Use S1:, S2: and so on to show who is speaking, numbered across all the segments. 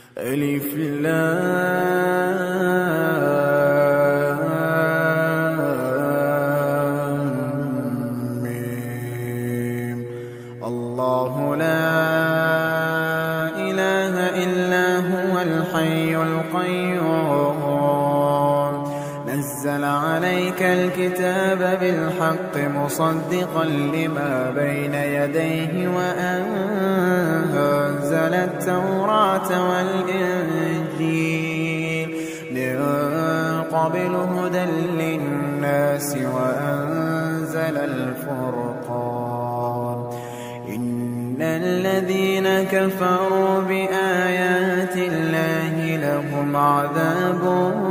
S1: ألف لام ميم. الله لا إله إلا هو الحي القيوم نزل عليك الكتاب بالحق مصدقا لما بين يديه وأنزل التوراة والإنجيل من قبل هدى للناس وأنزل الفرقان إن الذين كفروا بآيات الله لهم عذاب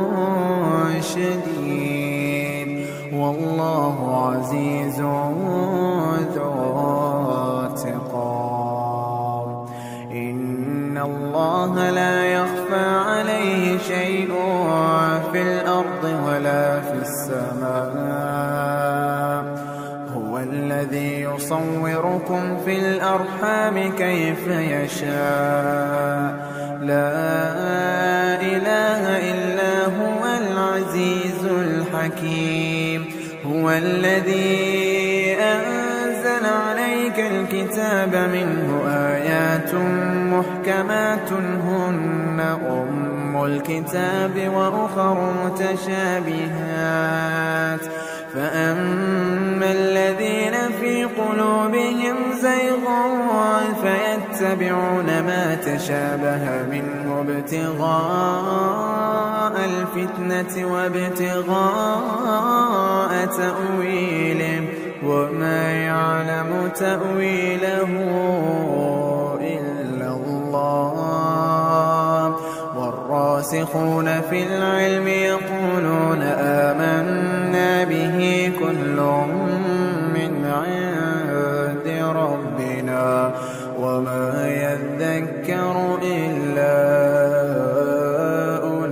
S1: شديد والله عزيز ذو انتقام. إن الله لا يخفى عليه شيء في الأرض ولا في السماء هو الذي يصوركم في الأرحام كيف يشاء لا إله إلا هو العزيز الحكيم. هو الذي أنزل عليك الكتاب منه آيات محكمات هن أم الكتاب وأخر متشابهات فأما الذين في قلوبهم زيغ فيتبعون ما تشابه منه ابتغاء الفتنة وابتغاء تأويله وما يعلم تأويله إلا الله والراسخون في العلم يقولون آمنا به كل من عند ربنا وما يذكر إلا أولو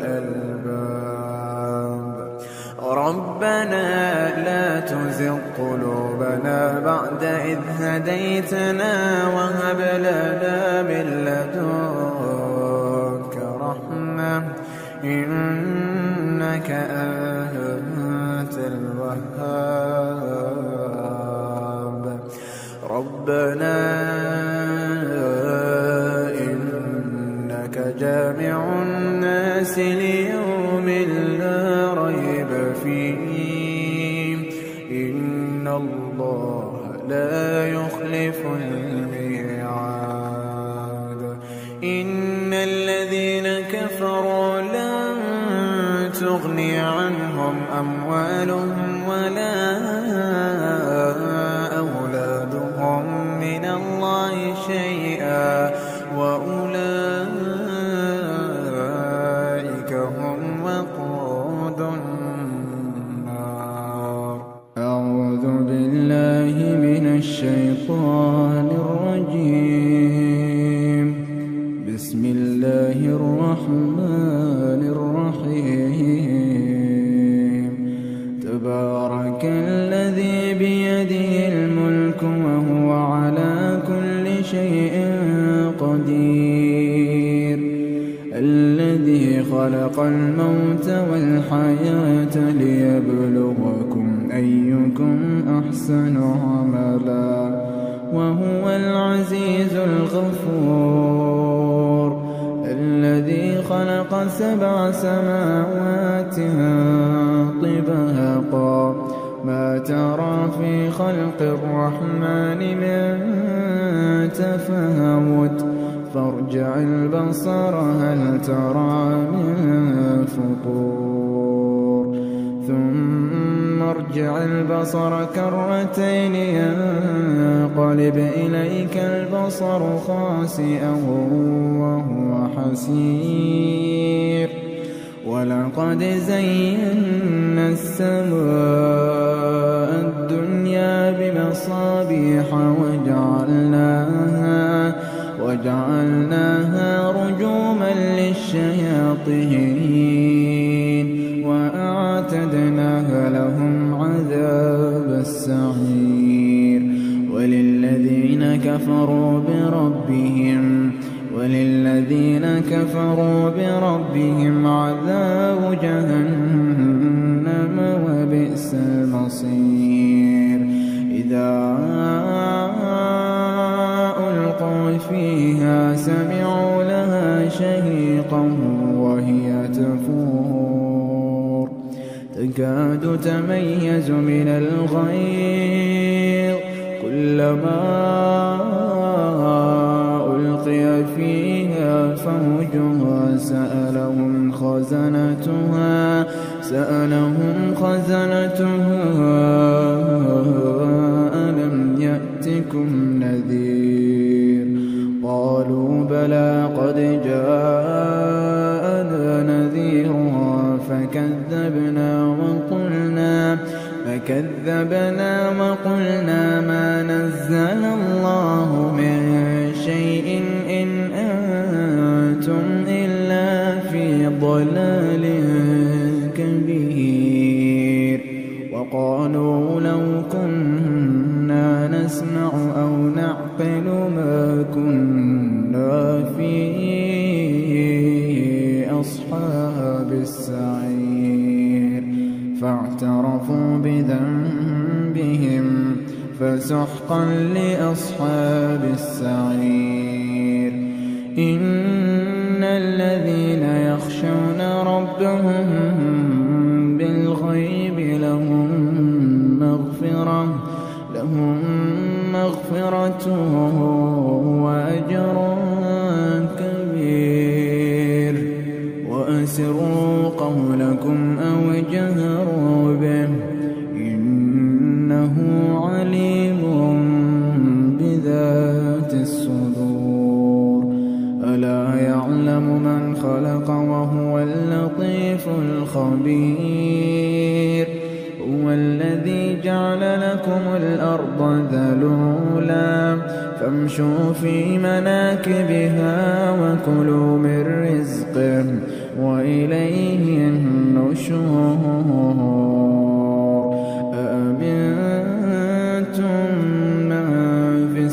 S1: الألباب. ربنا لا تزغ قلوبنا بعد إذ هديتنا وهب لنا من لدنك رحمة إنك أنت الوهاب. ربنا إنك جامع الناس ليوم لا ريب فيه إن الله لا يخلف الميعاد. إن الذين كفروا لن تغني عنهم أموالهم ولا أولادهم من الله شيئا وأولئك هم وقود النار. أعوذ بالله من الشيطان الرجيم. بسم الله الرحمن الرحيم. تبارك الذي بيده الملك وهو على كل شيء قدير. الذي خلق الموت والحياة ليبلوكم أيكم أحسن عملا وهو العزيز الغفور. الذي خلق 7 سماوات طباقا ما ترى في خلق الرحمن من تفاوت فارجع البصر هل ترى من فطور ثم ارجع البصر كرتين ينقلب إليك البصر خاسئا وهو حسير. ولقد زينا السماء الدنيا بمصابيح وجعلناها رجوما للشياطين وأعتدنا لهم عذاب السعير. وللذين كفروا بربهم وللذين كفروا بربهم عذاب جهنم وبئس المصير إذا ألقوا فيها سمعوا لها شهيقا وهي تفور تكاد تميز من الغيظ كلما ألقي فيها فوج سألهم خزنتها ألم يأتكم نذير قالوا بلى قد جاءنا نذير فكذبنا وقلنا ما نزل الله من شيء إن أنتم إلا في ضلال كبير وقالوا لو كنا نسمع أو نعقل ما كنا في أصحاب السعير فاعترفوا بذنبهم فسحقا لأصحاب السعير إن الذين يخشون ربهم بالغيب لهم مغفرة وأجر كبير وأسروا قولكم أو اجهروا به إنه عليم بذات الصدور ألا يعلم من خلق وهو اللطيف الخبير هو الذي جعل لكم الأرض ذلولا فامشوا في مناكبها وكلوا من رزقه وإليه النشور أأمنتم من في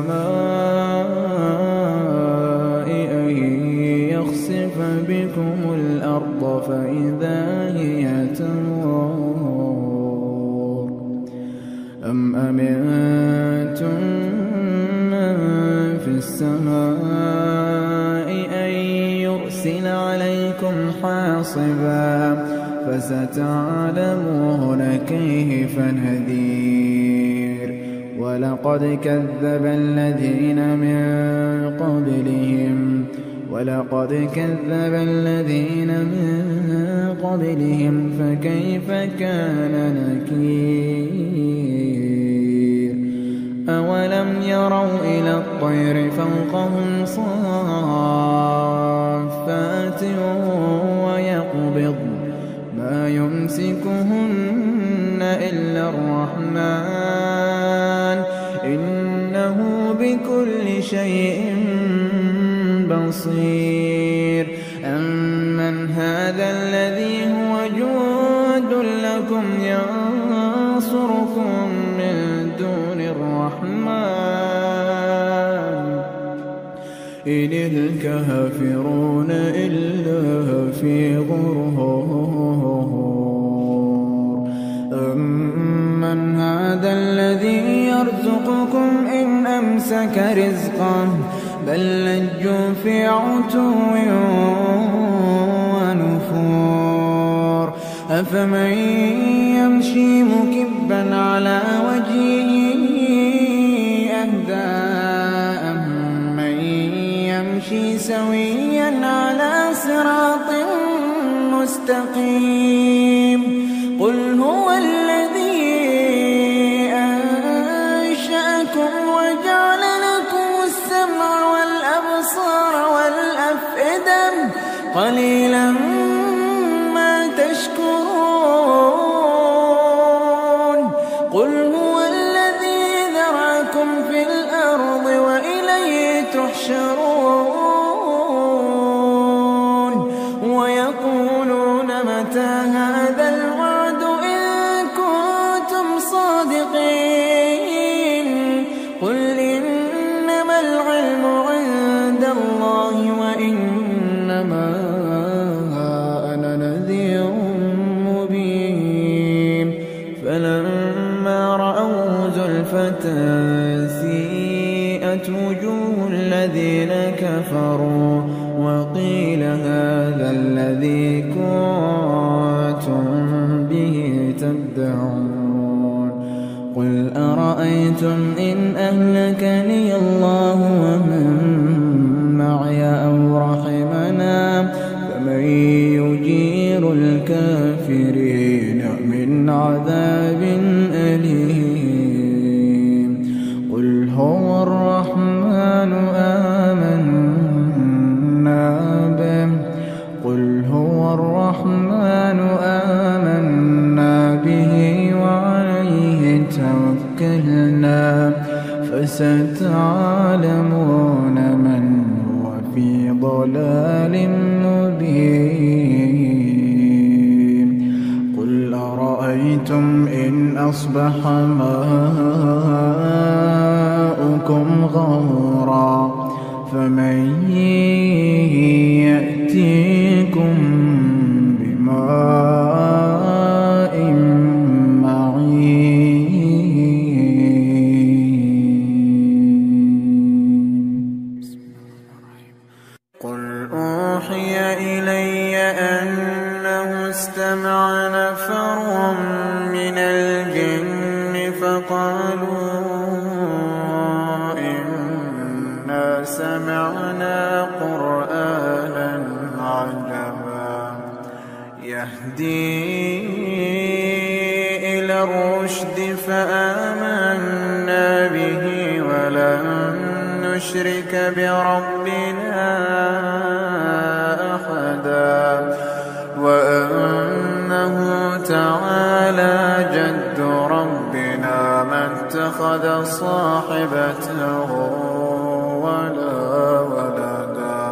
S1: السماء أن يخسف بكم الأرض فإذا هي تمور أم أمنتم من في السماء أن يرسل عليكم حاصبا فستعلمون كيف نذير ولقد كذب الذين من قبلهم فكيف كان نكير أولم يروا إلى الطير فوقهم صافات ويقبض ما يمسكهن إلا الرحمن إنه بكل شيء بصير أمن هذا الذي هو جند لكم ينصركم من دون الرحمن إن الكافرون إلا في غرور أمن هذا الذي يرزقكم إن أمسك رزقه بل لجوا في عتو ونفور أفمن يمشي مكبا على وجهه أهدى أمن يمشي سويا على صراط مستقيم قل هو الذي أنشأكم وجعل لكم السمع والأبصار والأفئدة قليلا ما تشكرون قل هو الذي ذرأكم في الأرض وإليه تحشرون ويقولون متى هذا الوعد إن كنتم صادقين قل إنما العلم عند الله كفروا وقيل هذا الذي كنتم به تدعون قل أرأيتم إن أهلكني الله ومن معي أو رحمنا فمن يجير الكافرين من عذاب أليم قل هو الرحمن آمنا به وعليه توكلنا فستعلمون من هو في ضلال مبين قل أرأيتم إن أصبح ماؤكم غورا فمن يأتيكم بماء معين قل أوحي إلي أنه استمع نفر من الجن فقالوا سمعنا قرآنا عجبا يهدي إلى الرشد فآمنا به ولن نشرك بربنا أحدا وأنه تعالى جد ربنا ما اتخذ صاحبة ولا ولدا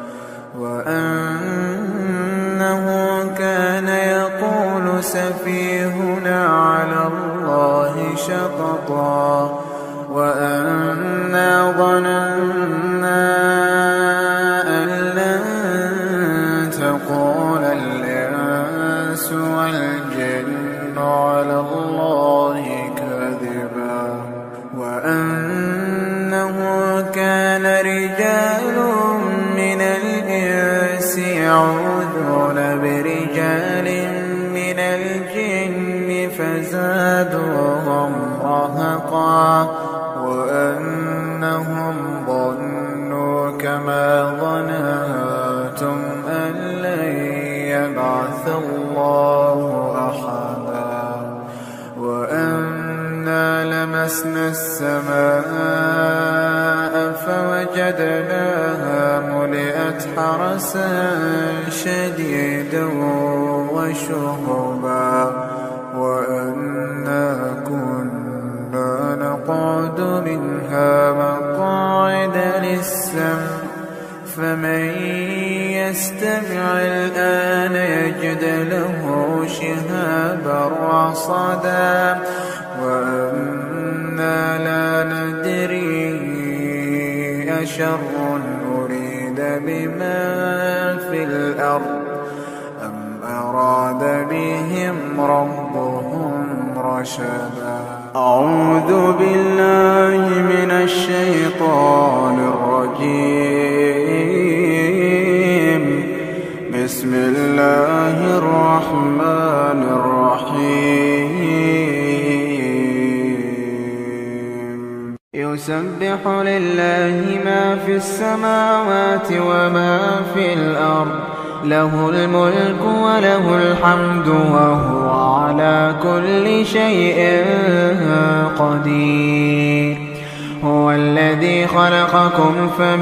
S1: وأنه كان يقول سفيهنا على الله شططا وأنا ظننا أن لن تقول الإنس والجن على الله كذبا وأنه كان رجال من الإنس يعوذون برجال من الجن فزادوهم رهقا وأنهم ظنوا كما ظننتم أن لن يبعث الله أحدا وأنا لمسنا السماء فوجدناها ملئت حرسا شديدا وشهبا وأنا كنا نقعد منها مقاعد للسمع فمن يستمع الآن يجد له شهابا رصدا وأنا لا ندري أشر أريد بمن في الأرض أم أراد بهم ربهم رشدا أعوذ بالله من الشيطان الرجيم بسم الله الرحمن الرحيم يسبح لله ما في السماوات وما في الأرض له الملك وله الحمد وهو على كل شيء قدير هو الذي خلقكم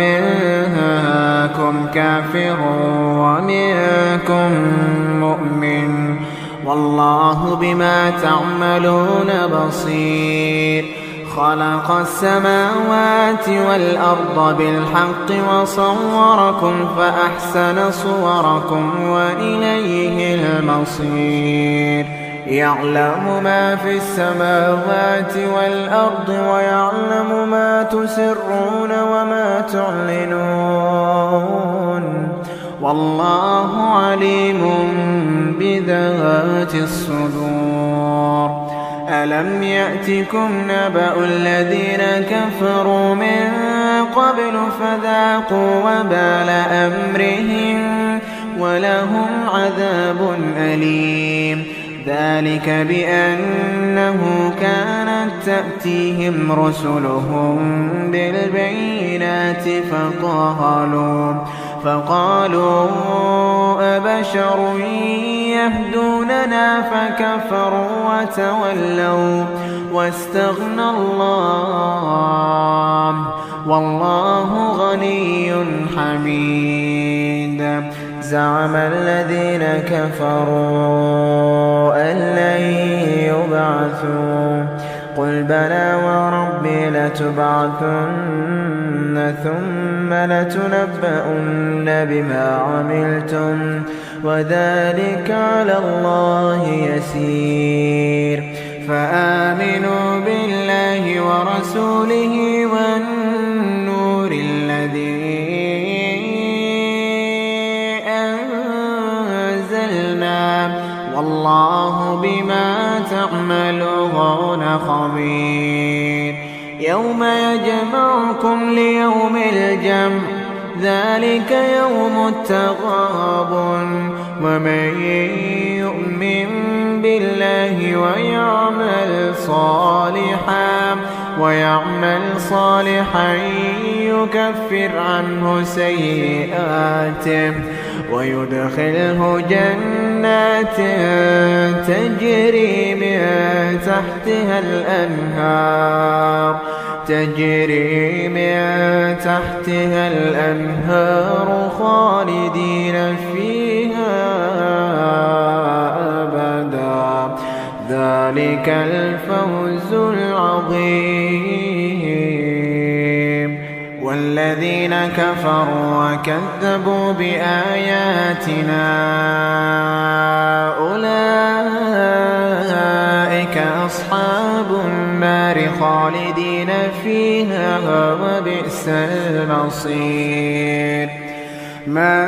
S1: فمنكم كافر ومنكم مؤمن والله بما تعملون بصير خلق السماوات والأرض بالحق وصوركم فأحسن صوركم وإليه المصير يعلم ما في السماوات والأرض ويعلم ما تسرون وما تعلنون والله عليم بذات الصدور ألم يأتكم نبأ الذين كفروا من قبل فذاقوا وبال أمرهم ولهم عذاب أليم. ذلك بأنه كانت تأتيهم رسلهم بالبينات فقالوا أبشر يهدوننا فكفروا وتولوا واستغنى الله والله غني حميد. زعم الذين كفروا أن لن يبعثوا قل بلى وربي لتبعثن ثم لتنبؤن بما عملتم وذلك على الله يسير. فآمنوا بالله ورسوله والنور الذي أنزلنا والله بما تعملون خبير. يوم يجمعكم ليوم الجمع ذلك يوم التغابن ومن يؤمن بالله ويعمل صالحا يكفر عنه سيئاته ويدخله جنات تجري من تحتها الأنهار خالدين فيها أبدا ذلك الفوز العظيم. والذين كفروا وكذبوا بآياتنا أولئك أصحاب النار خالدين فيها وبئس المصير. ما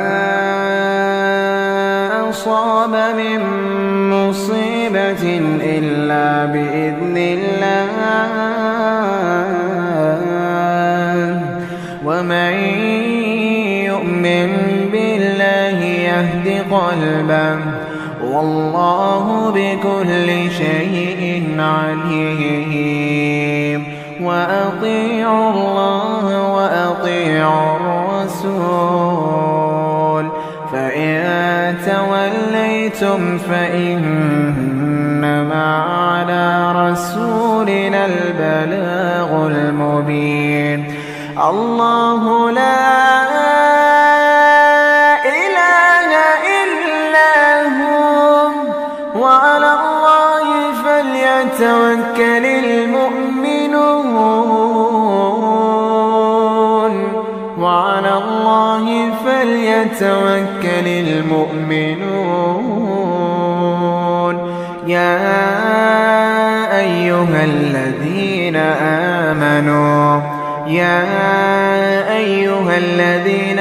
S1: أصاب من مصيبة إلا بإذن الله ومن يؤمن بالله يهد قلبه والله بكل شيء عليم. وأطيعوا الله وأطيعوا الرسول فإن توليتم فإنما على رسولنا البلاغ المبين. الله لا إله إلا هو وعلى الله فليتوكل المؤمنون. يا أيها الذين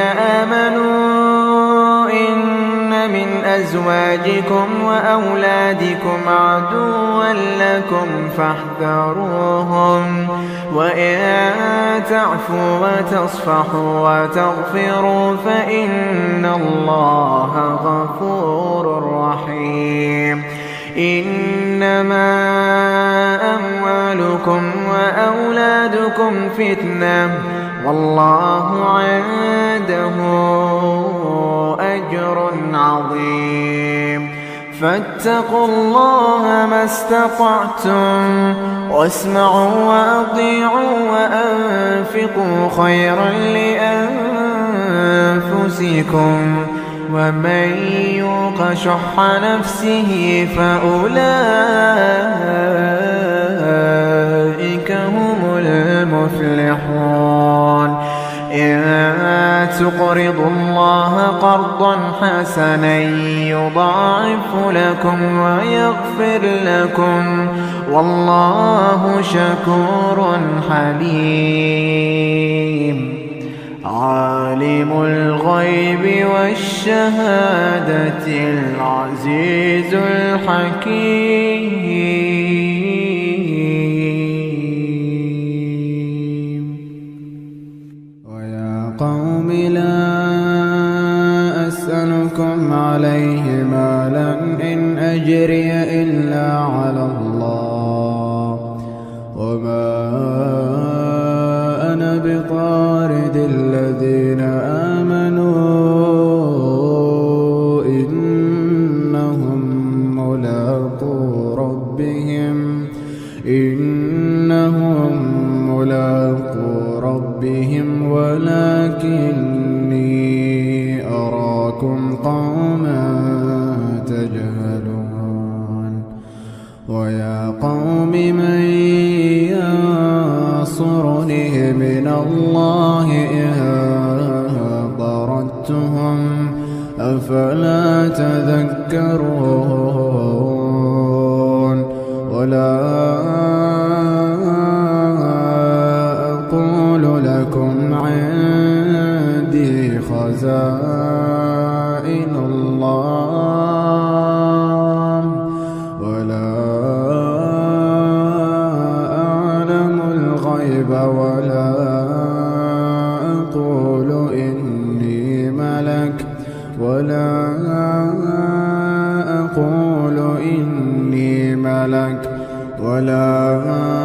S1: آمنوا إن من أزواجكم وأولادكم عدوا لكم فاحذروهم وإن تعفوا وتصفحوا وتغفروا فإن الله غفور رحيم. إنما أموالكم وأولادكم فتنة والله عنده أجر عظيم. فاتقوا الله ما استطعتم واسمعوا وأطيعوا وأنفقوا خيرا لأنفسكم ومن يوق شح نفسه فأولئك هم المفلحون. إن تقرضوا الله قرضا حسنا يضاعف لكم ويغفر لكم والله شكور حليم. عالم الغيب والشهادة العزيز الحكيم.
S2: أسألكم عليه مالا إن أجري إلا على الله وما أنا بطارد الذين آمنوا إنهم ملاقو ربهم ولكني أراكم قوما تجهلون ويا قوم من ينصرني من الله إن طردتهم أفلا تذكرون ولا أقول لكم عندي خزائن الله ولا أعلم الغيب ولا أقول إني ملك ولا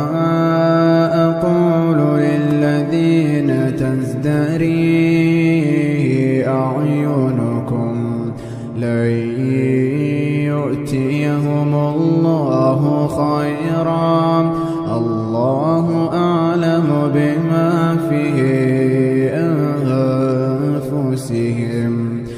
S2: أقول للذين تزدري أعينكم لن يؤتيهم الله خيرا الله أعلم بما في أنفسهم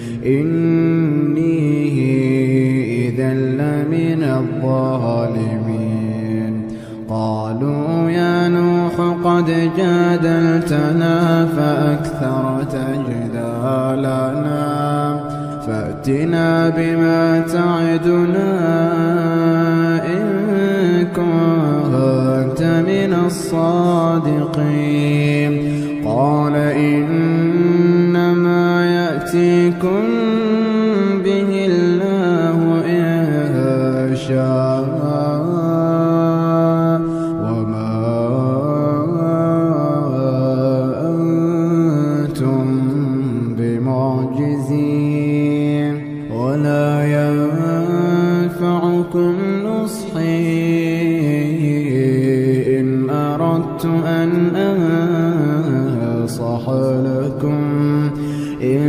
S2: إني إذا لمن الظالمين قالوا يا نوح قد جادلتنا فأكثرت جدالنا فأتنا بما تعدنا إن كنت من الصادقين قال إنما يأتيكم به الله إن شاء وما أنتم بمعجزين ولا ينفعكم نصحي إن أردت أن أنصح لكم إن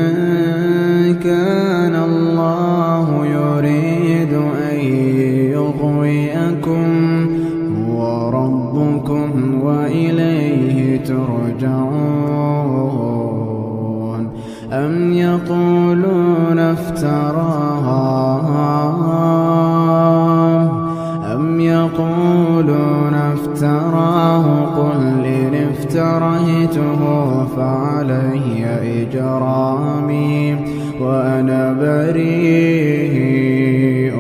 S2: كان الله يريد أن يغويكم هو ربكم وإليه ترجعون أم يقولون افتراه قل إن افتريته فعلي إجرامي وأنا بريء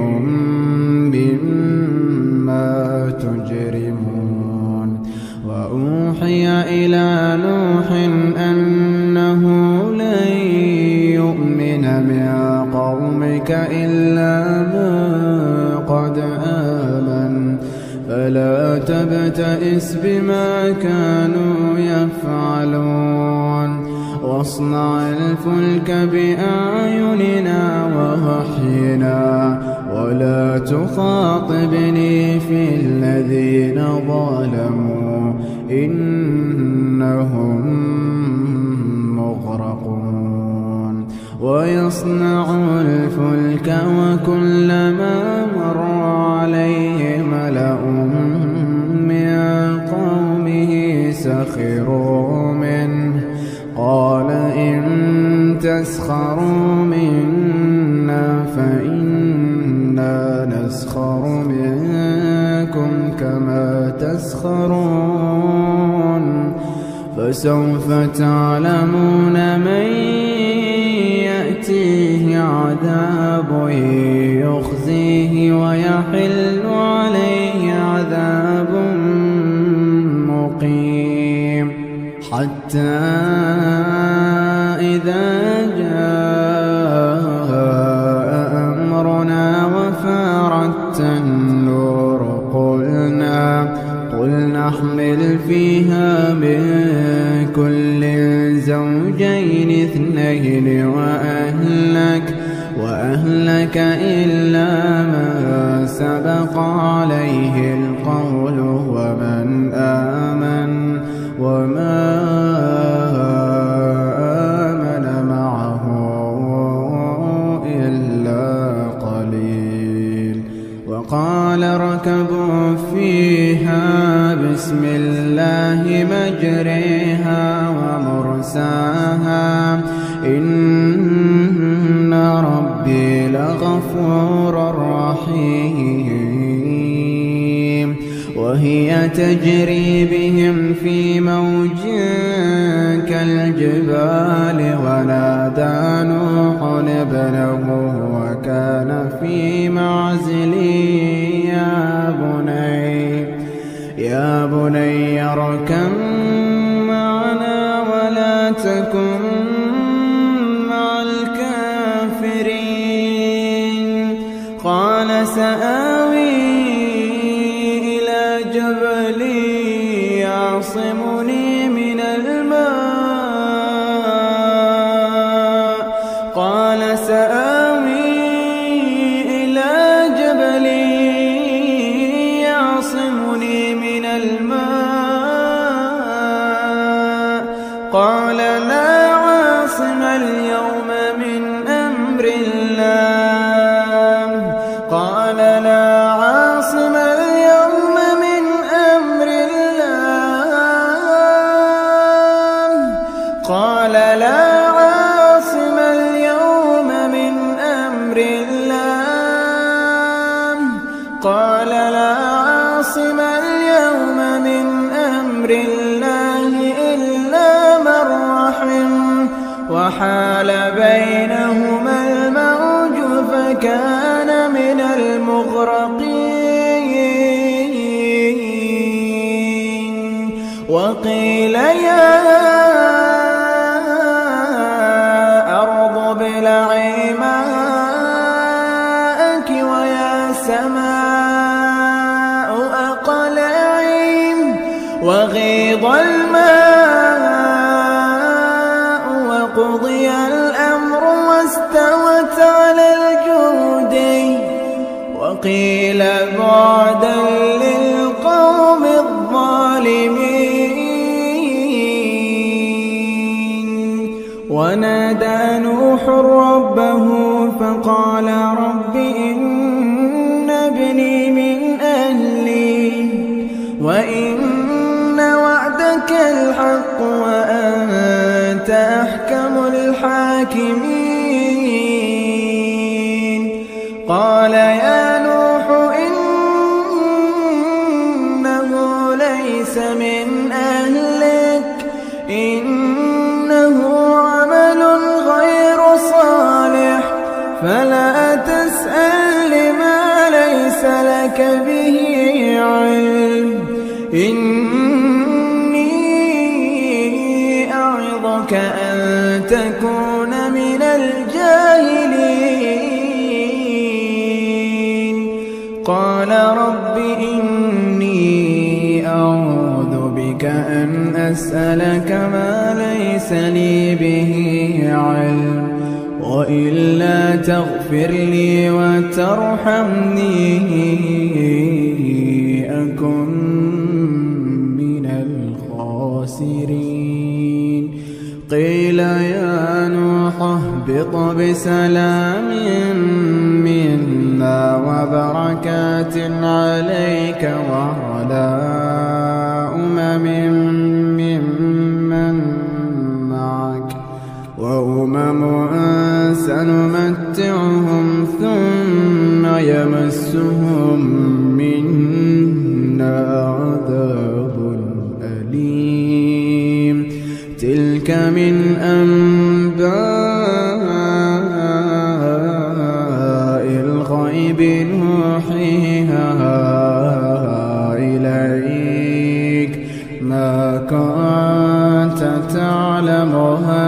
S2: مما تجرمون وأوحي إلى نوح أنه لن يؤمن من قومك إلا من قد آمن فلا تبتئس بما كانوا يفعلون واصنع الفلك بأعيننا ووحينا ولا تخاطبني في الذين ظلموا إنهم مغرقون ويصنع الفلك وكلما مر عليه ملأ من قومه سخروا منه قال إن تسخروا منا فإنا نسخر منكم كما تسخرون فسوف تعلمون من يأتيه عذاب يخزيه ويحل عليه عذاب مقيم حتى إذا جاء أمرنا وفارت النور قل نحمل فيها من كل زوجين اثنين وأهلك إلا ما سبق عليه القول ومن آمن وما آمن معه إلا قليل. وقال اركبوا فيها بسم الله مجريها ومرساها إن ربي لغفور رحيم. وهي تجري بهم في موج كالجبال ونادى نوح ابنه وكان في معزل يا بني اركب معنا ولا تكن مع الكافرين. قال سآوي إلى جبل يعصمني من الماء. قال سآوي إلى جبل يعصمني من الماء. قال لا عاصم اليوم من أمر الله. قال لا عاصم اليوم من أمر الله. قال لا عاصم اليوم من أمر الله. قال لا عاصم اليوم من أمر الله إلا من رحم. وحال بينهما الموج فكان من المغرقين. وقيل يا أرض ابلعي ماءك ويا سماء أقلعي. وغيض الماء وقضي الأمر واستوت على الجود. وقيل بعدا للقوم الظالمين. ونادى نوح ربه فقال رب إن ابني من أهلي وإن وعدك الحق وأنت أحكم الحاكمين. قال يا نوح إنه ليس من أهلك إنه عمل غير صالح فلا تسأل ما ليس لك به علم. إني أعظك أن تكون من الجاهلين. قال رب إني أعوذ بك أن أسألك ما ليس لي به علم وإلا تغفر لي وترحمني أكن من الخاسرين. قيل يا نوح اهبط بسلام منا وبركات عليك وعلى ممن معك وأمم سنمتعهم ثم يمسهم منا عذاب أليم. تلك من أنباء الغيب نوحيها إليك ما كنت تعلمها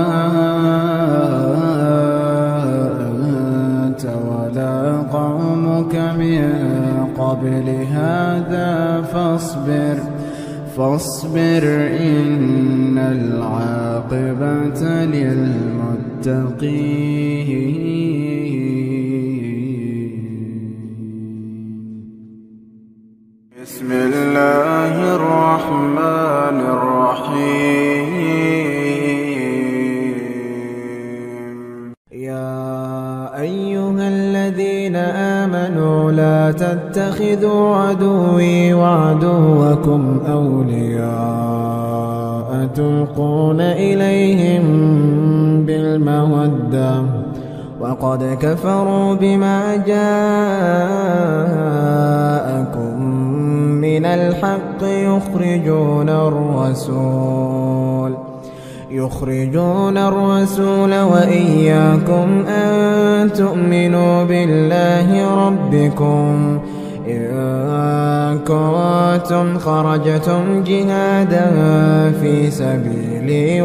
S2: أنت ولا قومك من قبل هذا فاصبر إن العاقبة للمتقين.
S1: بسم الله الرحمن الرحيم
S2: يا أيها الذين آمنوا لا تتخذوا عدوي وعدوكم أولياء تلقون إليهم بالمودة وقد كفروا بما جاءكم من الحق يخرجون الرسول وإياكم أن تؤمنوا بالله ربكم إن كنتم خرجتم جهادا في سبيلي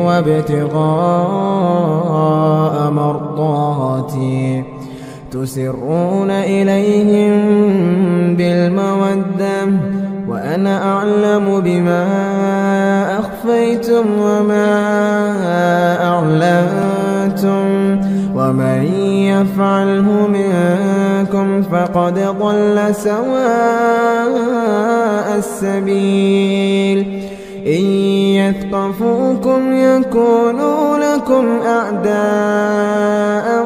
S2: وابتغاء مرضاتي تسرون إليهم بالمودة وأنا أعلم بما أخفيتم وما أعلنتم ومن يفعله منكم فقد ضل سواء السبيل إن يثقفوكم يكونوا لكم أعداء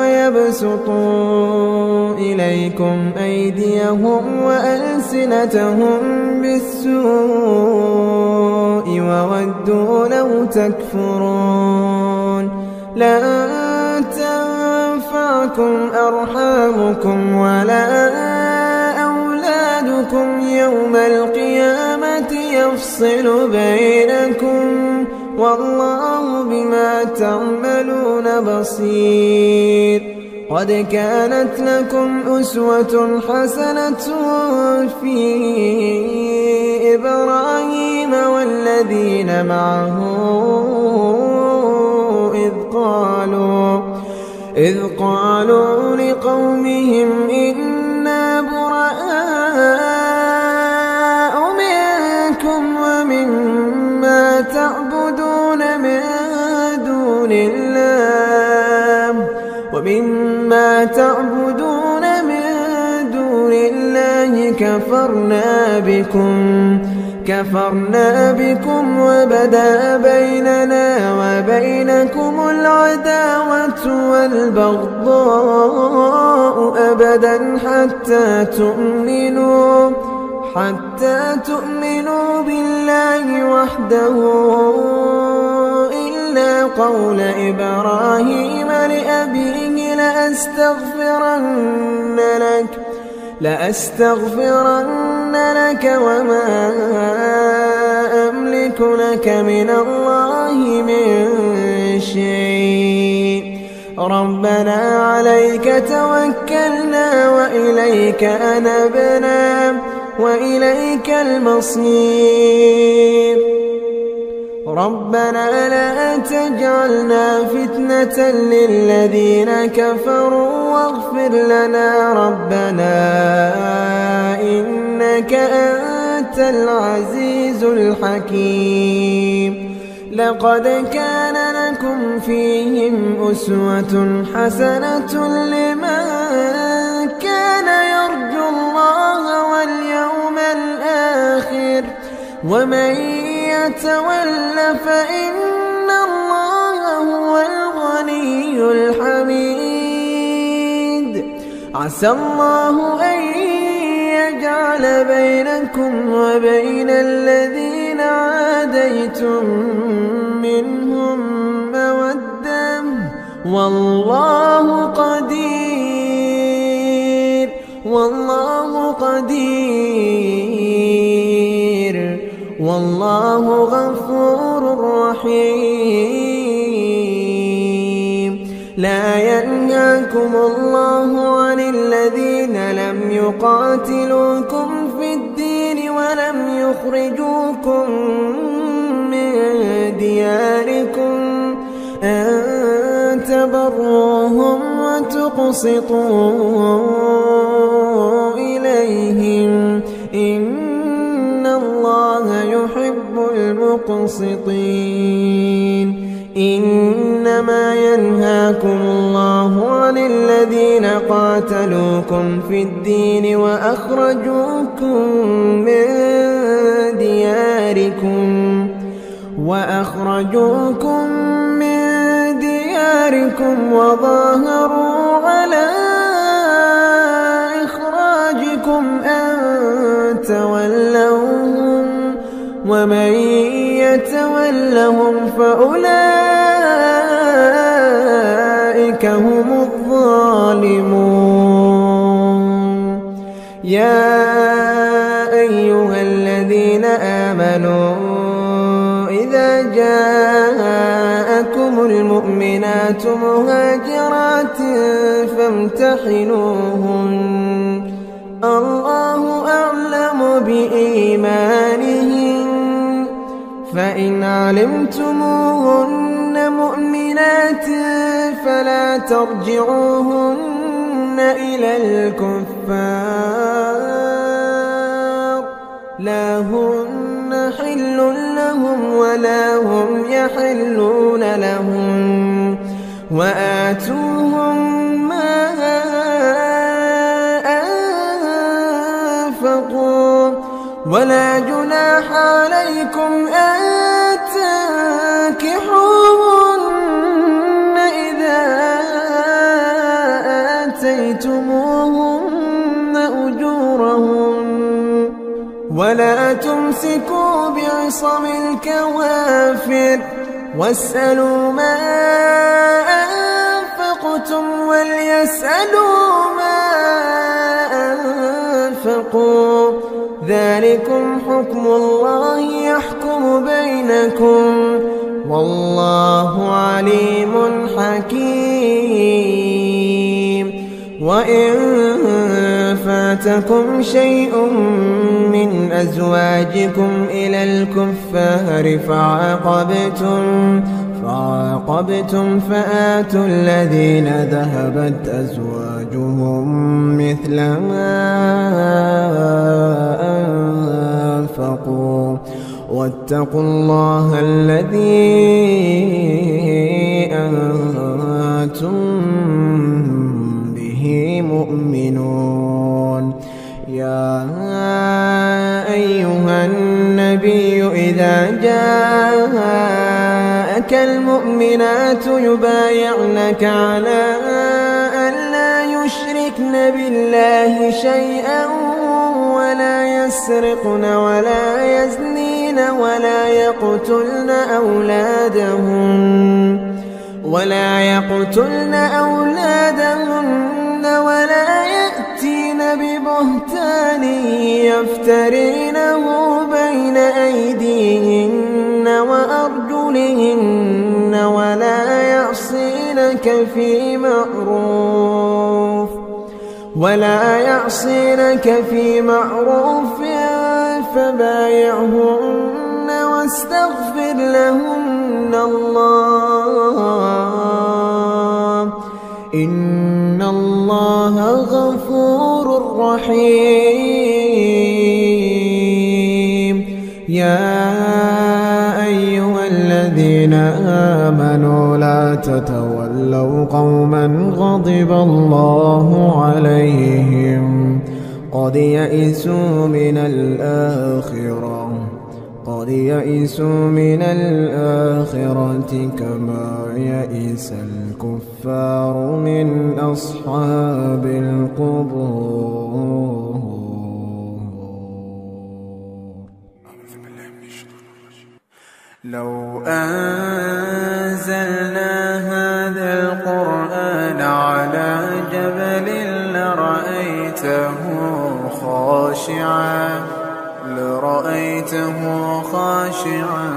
S2: ويبسطوا إليكم أيديهم وألسنتهم بالسوء وودوا لو تكفرون لن تنفعكم أرحامكم ولا أولادكم يوم القيامة يفصل بينكم والله بما تعملون بصير قد كانت لكم أسوة حسنة في إبراهيم والذين معه إذ قالوا لقومهم إنا براء منكم ومما تعبدون من دون الله كفرنا بكم وبدأ بيننا وبينكم العداوة والبغضاء أبدا حتى تؤمنوا بالله وحده إلا قول إبراهيم لأبيه لأستغفرن لك وما أملك لك من الله من شيء ربنا عليك توكلنا وإليك أنبنا وإليك المصير ربنا لا تجعلنا فتنة للذين كفروا واغفر لنا ربنا إنك أنت العزيز الحكيم لقد كان لكم فيهم أسوة حسنة لمن كان يرجو الله واليوم الآخر ومن يتول فإن الله هو الغني الحميد عسى الله أن يجعل بينكم وبين الذين عاديتم منهم مودة والله قدير والله غفور رحيم لا ينهاكم الله عن الذين لم يقاتلوكم في الدين ولم يخرجوكم من دياركم أن تبروهم وتقسطوا إليهم إن الله يحب المقسطين إنما ينهاكم الله عن الذين قاتلوكم في الدين وأخرجوكم من دياركم وظاهروا على إخراجكم أن تولوهم ومن يتولهم فأولئك هم الظالمون. يا أيها الذين آمنوا إذا جاءكم المؤمنات مهاجرات فامتحنوهن الله أعلم بإيمانهن فإن علمتموهن مؤمنات فلا ترجعوهن إلى الكفار لا هن حل لهم ولا هم يحلون لهم وآتوهم ما أنفقوا ولا جناح عليكم أن تنكحوهن إذا آتيتموهن أجورهن ولا تمسكوا بعصم الكوافر واسألوا ما أنفقتم وليسألوا ما أنفقوا ذلكم حكم الله يحكم بينكم والله عليم حكيم. وإن فاتكم شيء من أزواجكم إلى الكفار فعاقبتم فآتوا الذين ذهبت أزواجهم مثل ما أنفقوا واتقوا الله الذي أنتم به مؤمنون. يا أيها النبي إذا جاءك المؤمنات يبايعنك على أن لا يشركن بالله شيئا ولا يسرقن ولا يزنين ولا يقتلن أولادهن ولا يأتين ببهتان يفترينه بين أيديهن وأرجلهن ولا يعصينك في معروف فبايعهن واستغفر لهن الله إن الله غفور رحيم. يا أيها الذين آمنوا لا تتولوا قوما غضب الله عليهم قد يئسوا من الآخرة كما يئس الكفار من أصحاب القبور.
S1: لو أنزلنا هذا القرآن على جبل لرأيته خاشعا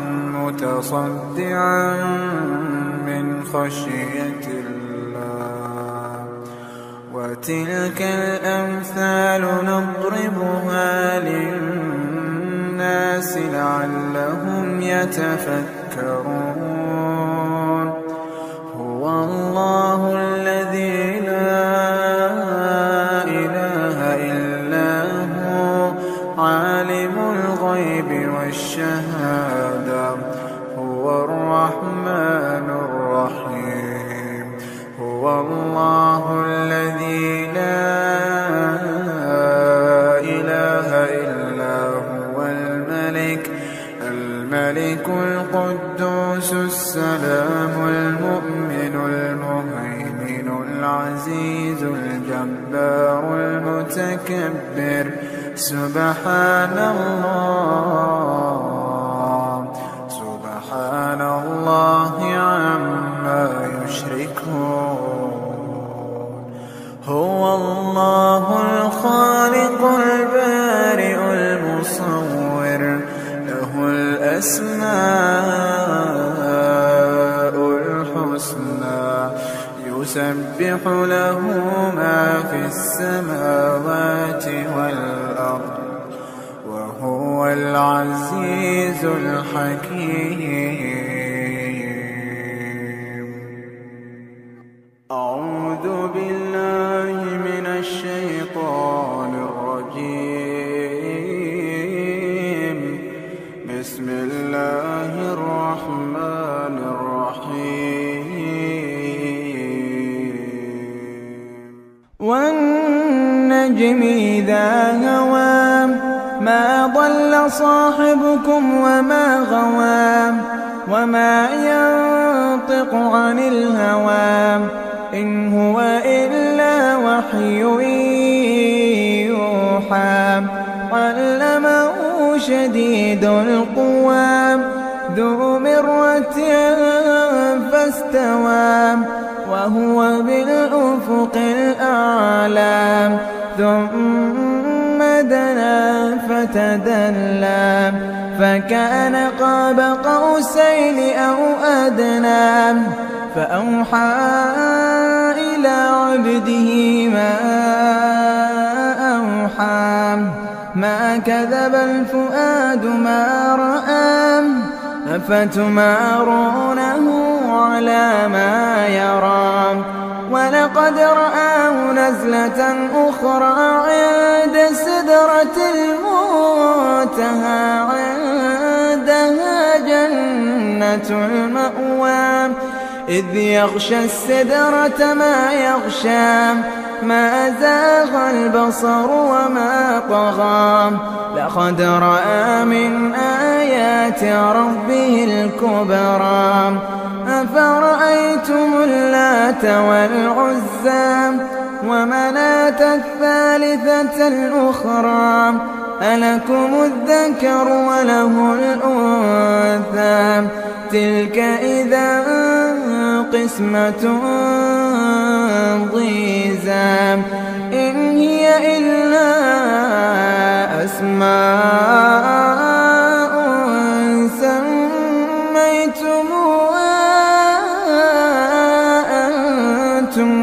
S1: متصدعا من خشية الله وتلك الأمثال نضربها للناس لعلهم يتفكرون. هو الله الذي لا إله إلا هو عالم الغيب والشهادة هو الرحمن هو الله الذي لا إله إلا هو الملك القدوس السلام المؤمن المهيمن العزيز الجبار المتكبر سبحان الله عما يشركون. هو الله الخالق البارئ المصور له الأسماء الحسنى يسبح له ما في السماوات والأرض وهو العزيز الحكيم. أعوذ بالله من الشيطان الرجيم. بسم الله الرحمن الرحيم.
S2: والنجم إذا هوى ما ضل صاحبكم وما غوى وما ينطق عن الهوى إن هو إلا وحي يوحى. علمه شديد القوى ذو مرة فاستوى وهو بالأفق الأعلى. ثم دنا فتدلى فكان قاب قوسين أو أدنى. فأوحى إلى عبده ما أوحى. ما كذب الفؤاد ما رأى. أفتمارونه على ما يرى. ولقد رآه نزلة أخرى عند سدرة المنتهى عندها جنة المأوى. إذ يغشى السدرة ما يغشى. ما زاغ البصر وما طغى. لقد رأى من آيات ربه الكبرى. أفرأيتم اللات والعزى ومناة الثالثة الأخرى ألكم الذكر وله الأنثى. تلك إذا قسمة ضيزى. إن هي إلا أسماء سميتموها أنتم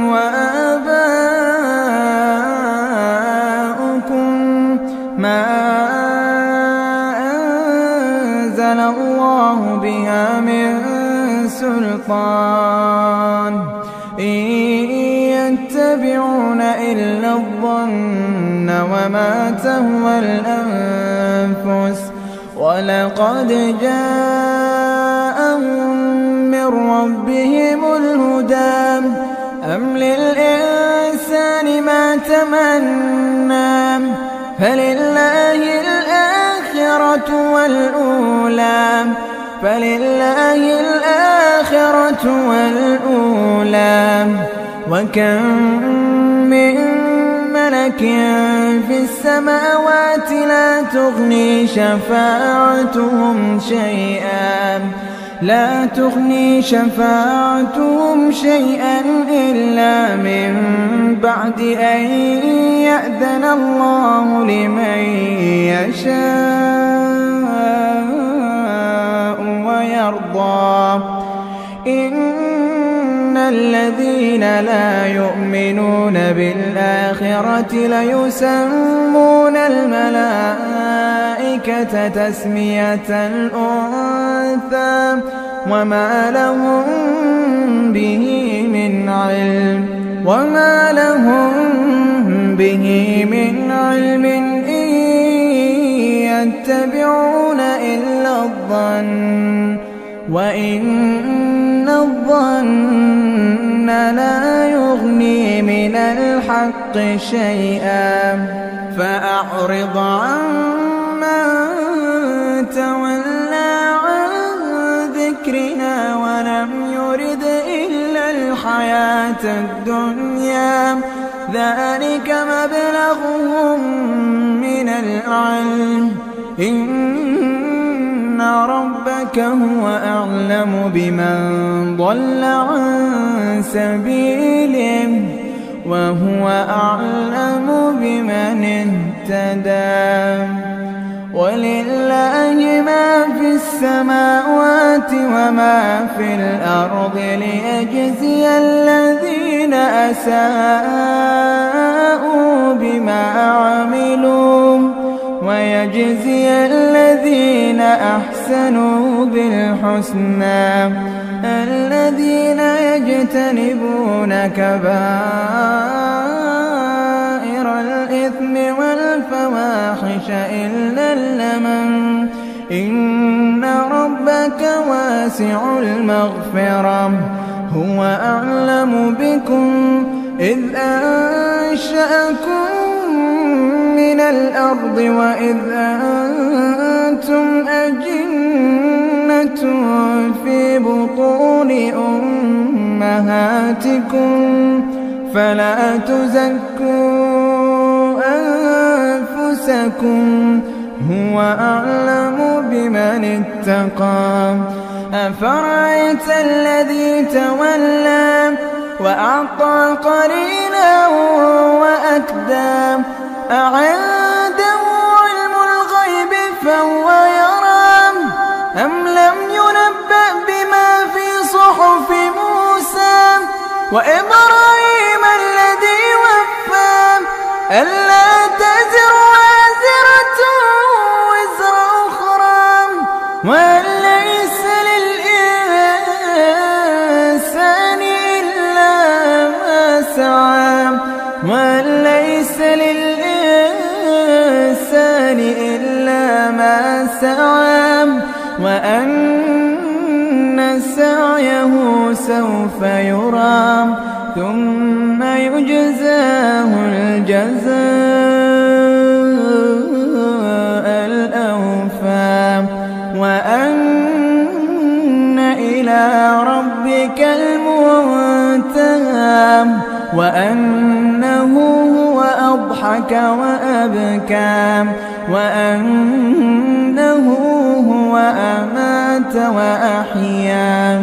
S2: وآباؤكم ما أنزل الله بها من سلطان. إن يتبعون إلا الظن وما تهوى الأنفس. ولقد جاءهم من ربهم الهدى. أم للإنسان ما تمنى. فلله الآخرة والأولى. فلله الآخرة والأولى. وكم من ملك في السماوات لا تغني شفاعتهم شيئا إلا من بعد أن يأذن الله لمن يشاء ويرضى. إن الذين لا يؤمنون بالآخرة ليسمون الملائكة تسمية الأنثى. وما لهم به من علم إن يتبعون إلا الظن وإن الظن لا يغني من الحق شيئا فأعرض عمن تولى عن ذكرنا ولم يرد إلا الحياة الدنيا ذلك مبلغهم من العلم إن ربك هو أعلم بمن ضل عن سبيله وهو أعلم بمن اهتدى ولله ما في السماوات وما في الأرض ليجزي الذين أساءوا بما عملوا ويجزي الذين أحسنوا بالحسنى الذين يجتنبون كبائر الإثم والفواحش إلا اللمم إن ربك واسع المغفرة هو أعلم بكم إذ أنشأكم من الأرض وإذ أنتم أجنة في بطون أمهاتكم فلا تزكوا أنفسكم هو أعلم بمن اتقى أفرأيت الذي تولى وأعطى قليلا وأكدى أعنده علم الغيب فهو يرى أم لم ينبأ بما في صحف موسى وإبراهيم الذي وفى ألا تزر وازرة وزر أخرى وأن ليس للإنسان إلا ما سعى وأن ليس للإنسان إلا ما سعى وأن سعيه سوف يرى ثم يجزاه الجزاء الأوفى وأن إلى ربك المنتهى وأنه هو أضحك وأبكى وأنه هو أمات وأحيا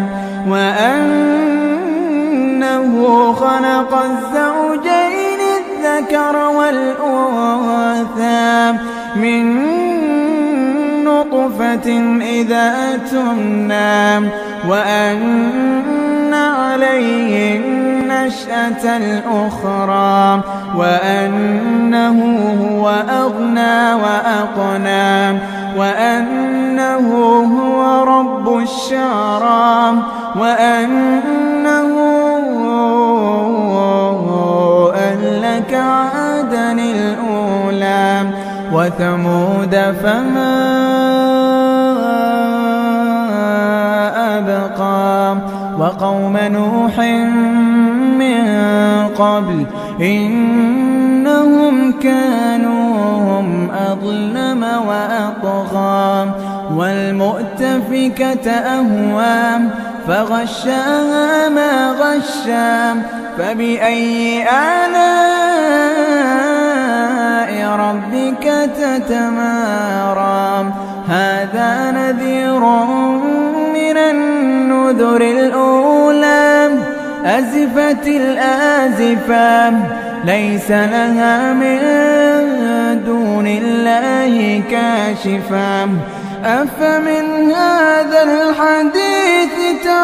S2: وأنه خلق الزوجين الذكر والأنثى من نطفة إذا تمنى وأن عليه النشأة الأخرى وأنه هو أغنى وأقنى وأنه هو رب الشعرى وأنه أهلك عادا الأولى وثمود فما أبقى وقوم نوح من قبل إنهم كانوا هم أظلم وأطغى والمؤتفكة أهوى فغشاها ما غشا فبأي آلاء ربك تتمارى هذا نذير من النذر الأولى أزفت الآزفة ليس لها من دون الله كاشفة أفمن هذا الحديث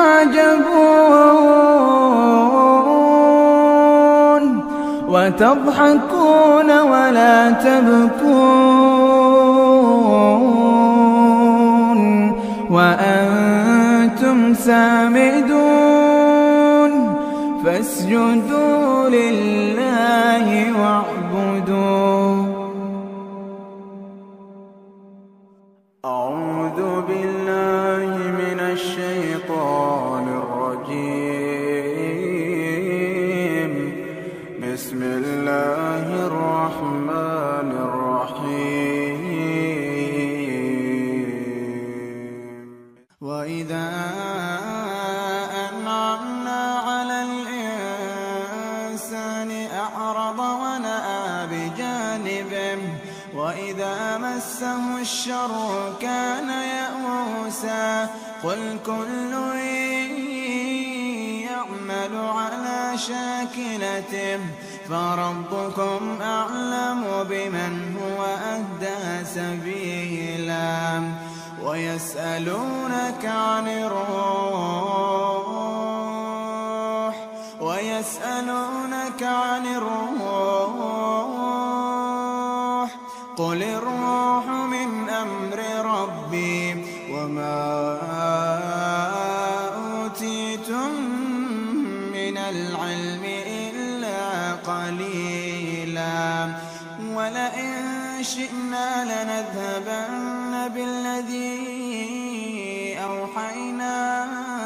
S2: تعجبون وتضحكون ولا تبكون وأنتم سامدون فاسجدوا لله واعبدوا.
S1: أعوذ بالله من الشيطان الرجيم. مسني أعرض ونأى بجانبه وإذا مسه الشر كان يئوسا قل كل يعمل على شاكلته فربكم أعلم بمن هو أهدى سبيلا ويسألونك عن الروح قل الروح من أمر ربي وما أوتيتم من العلم إلا قليلا ولئن شئنا لنذهبن بالذي أوحينا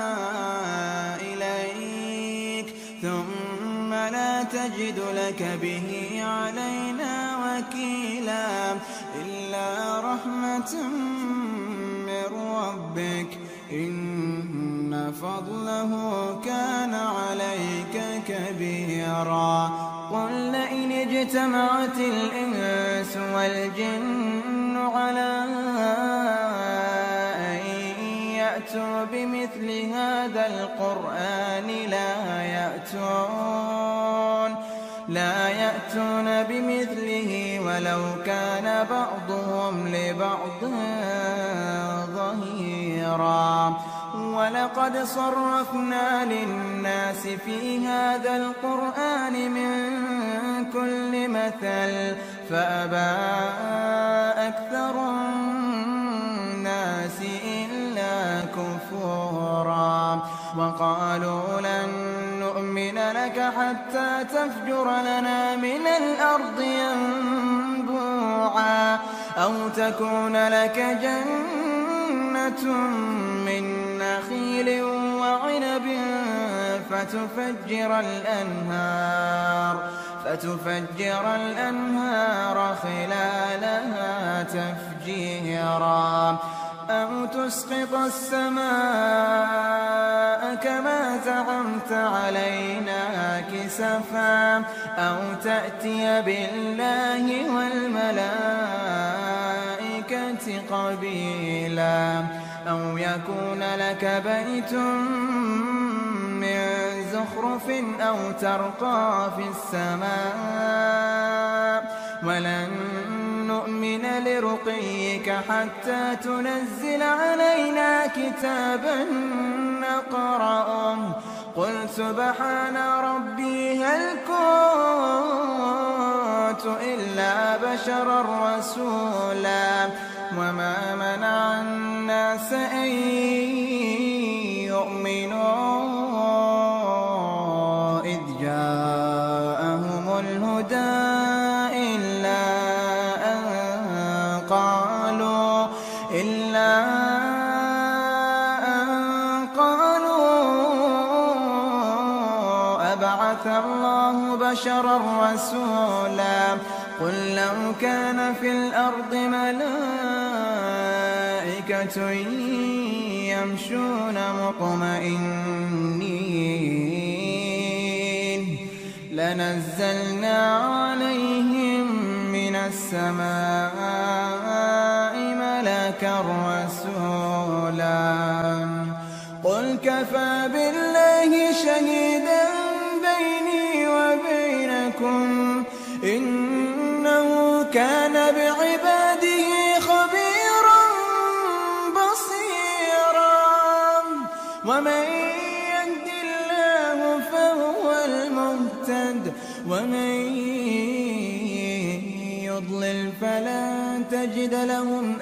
S1: إليك ثم لا تجد لك به علينا وكيلا إلا رحمة من ربك إن فضله كان عليك كبيرا قل لئن اجتمعت الإنس والجن على أن يأتوا بمثل هذا القرآن لا يأتون بمثله ولو كان بعضهم لبعض ظهيرا ولقد صرفنا للناس في هذا القرآن من كل مثل فأبى أكثر الناس إلا كفورا وقالوا لن نؤمن لك حتى تفجر لنا من الأرض ينبوعا أو تكون لك جنة من نخيل وعنب فتفجر الأنهار خلالها تفجيرا أو تسقط السماء كما زعمت علينا كسفا أو تأتي بالله والملائكة قبيلا أو يكون لك بيت من زخرف أو ترقى في السماء ولن نؤمن لرقيك حتى تنزل علينا كتابا نقرأه قل سبحان ربي هل كنت إلا بشرا رسولا وما منع الناس أن يؤمنوا إذ جاءهم الهدى إلا أن قالوا أبعث الله بشرا رسولا قل لو كان في الأرض ملائكة يمشون مطمئنين لنزلنا عليهم من السماء ملكا رسولا قل كفى بالله شهيدا بيني وبينكم إنه كان بعباده خبيرا بصيرا ومن يهد الله فهو المهتد ومن يضلل فلن تجد لهم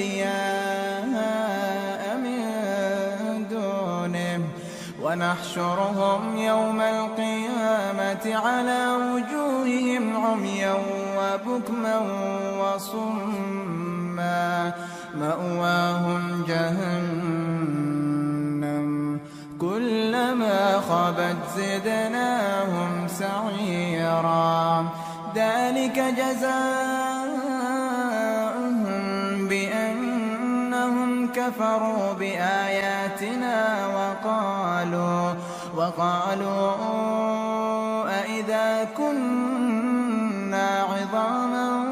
S1: أولياء من دونه ونحشرهم يوم القيامة على وجوههم عميا وبكما وصما مأواهم جهنم كلما خبت زدناهم سعيرا ذلك جزاؤهم بأنهم كفروا بآياتنا وقالوا أإذا كنا عظاما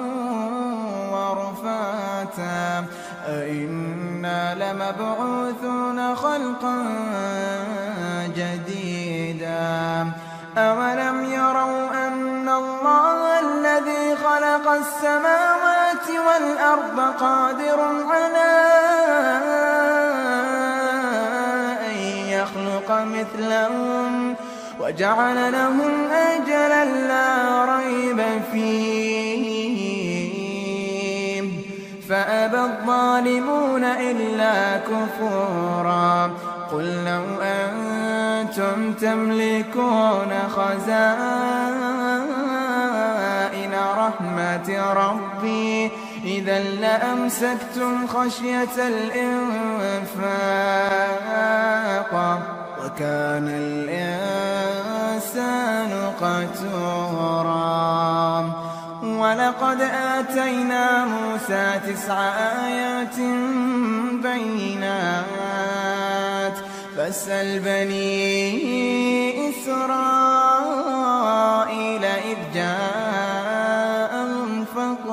S1: ورفاتا أئنا لمبعوثون خلقا جديدا أولم يروا أن الله الذي خلق السماوات والأرض قادر على أن يخلق مثلهم وجعل لهم أجلا لا ريب فيه فأبى الظالمون إلا كفورا قل لو أنتم تملكون خزائن رحمة ربي إذا لأمسكتم خشية الإنفاق وكان الإنسان قتورا ولقد آتينا موسى 9 آيات بينات فاسأل بني إسرائيل إذ جاءهم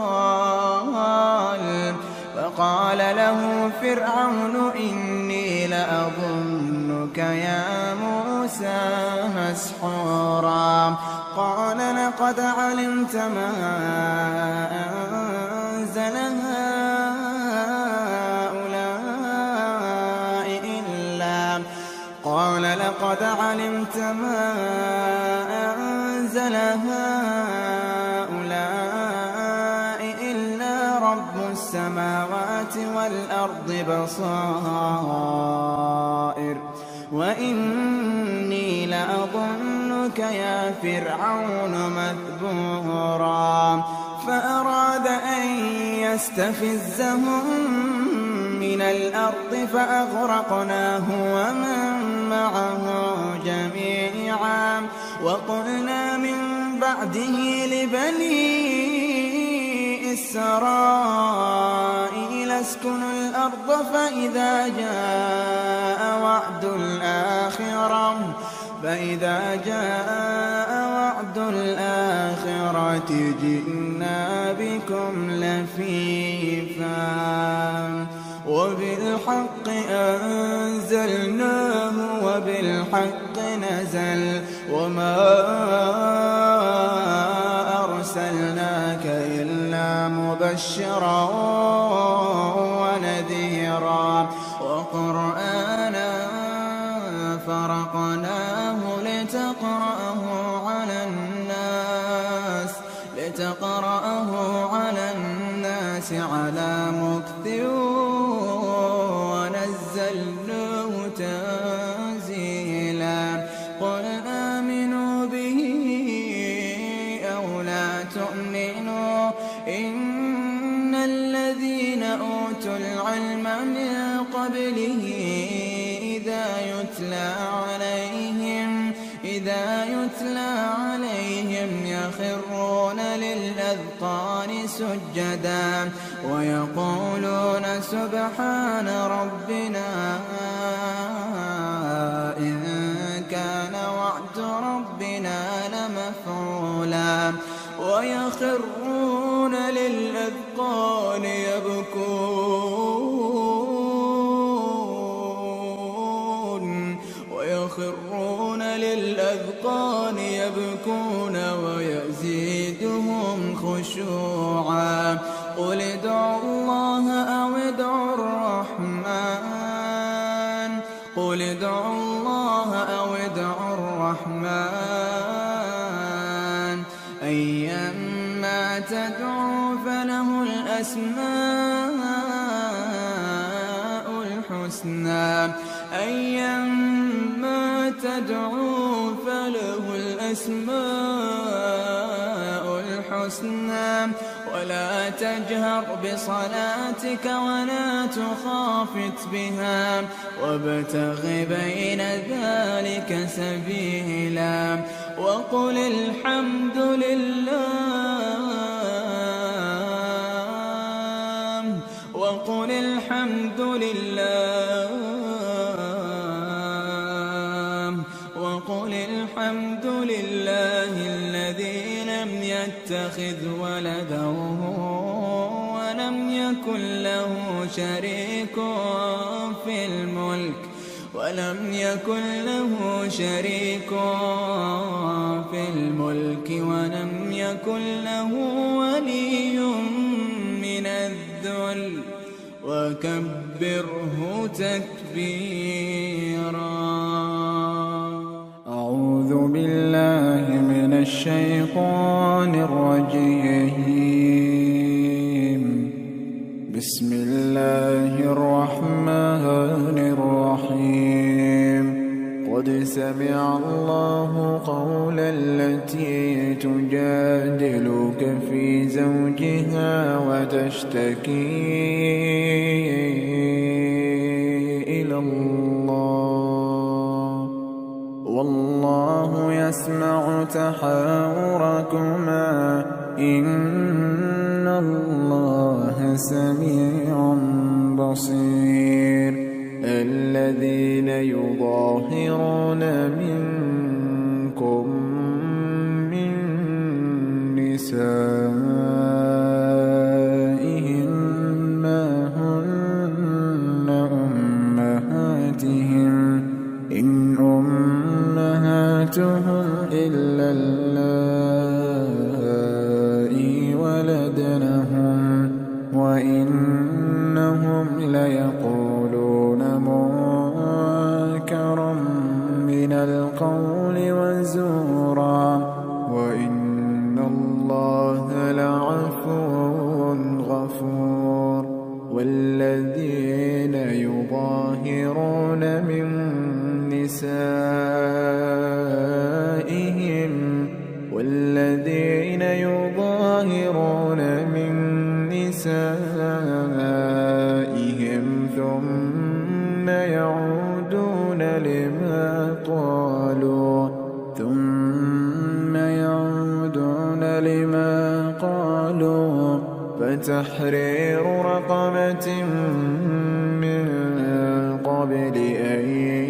S1: فقال له فرعون إني لأظنك يا موسى مسحورا قال لقد علمت ما أنزل هؤلاء إلا رب السماوات والأرض بصائر وإني لأظنك يا فرعون مثبورا فأراد أن يستفزهم من الأرض فأغرقناه ومن معه جميعا وقلنا من بعده لبني إسرائيل اسكنوا الأرض فإذا جاء وعد الآخرة جئنا بكم لفيفا وبالحق أنزلناه وبالحق نزل وما أرسلناك إلا مبشرا ونذيرا وقرآنا فرقناه لتقرأه على الناس على مكث ونزلناه تنزيلا قل آمنوا به أو لا تؤمنوا إن الذين أوتوا العلم من قبله إذا يتلى عليهم يخرون للأذقان سجدا ويقولون سبحان ربنا إن كان وعد ربنا لمفعولا ويخرون للأذقان يبكون ويزيدهم خشوعا قل ادعوا الله أو ادعوا الرحمن أيما تدعوا فله الأسماء الحسنى ولا تجهر بصلاتك ولا تخافت بها وابتغ بين ذلك سبيلا وقل الحمد لله الذي يتخذ ولدا ولم يكن له شريك في الملك ولم يكن له ولي من الذل وكبره تكبيرا.
S2: أعوذ بالله من الشيطان الرجيم. بسم الله الرحمن الرحيم. قد سمع الله قول التي تجادلك في زوجها وتشتكي إلى الله والله يسمع تحاوركما إن الله سميع بصير. الذين يظاهرون منكم من نسائهم ما هن أمهاتهم إن أمهاتهم إلا اللائي ولدنهم وإنهم ليقولون منكرا من القول وزورا وإن الله لعفو غفور. والذين يظاهرون من نسائهم ثم يعودون لما قالوا فتحرير رقبة من قبل أن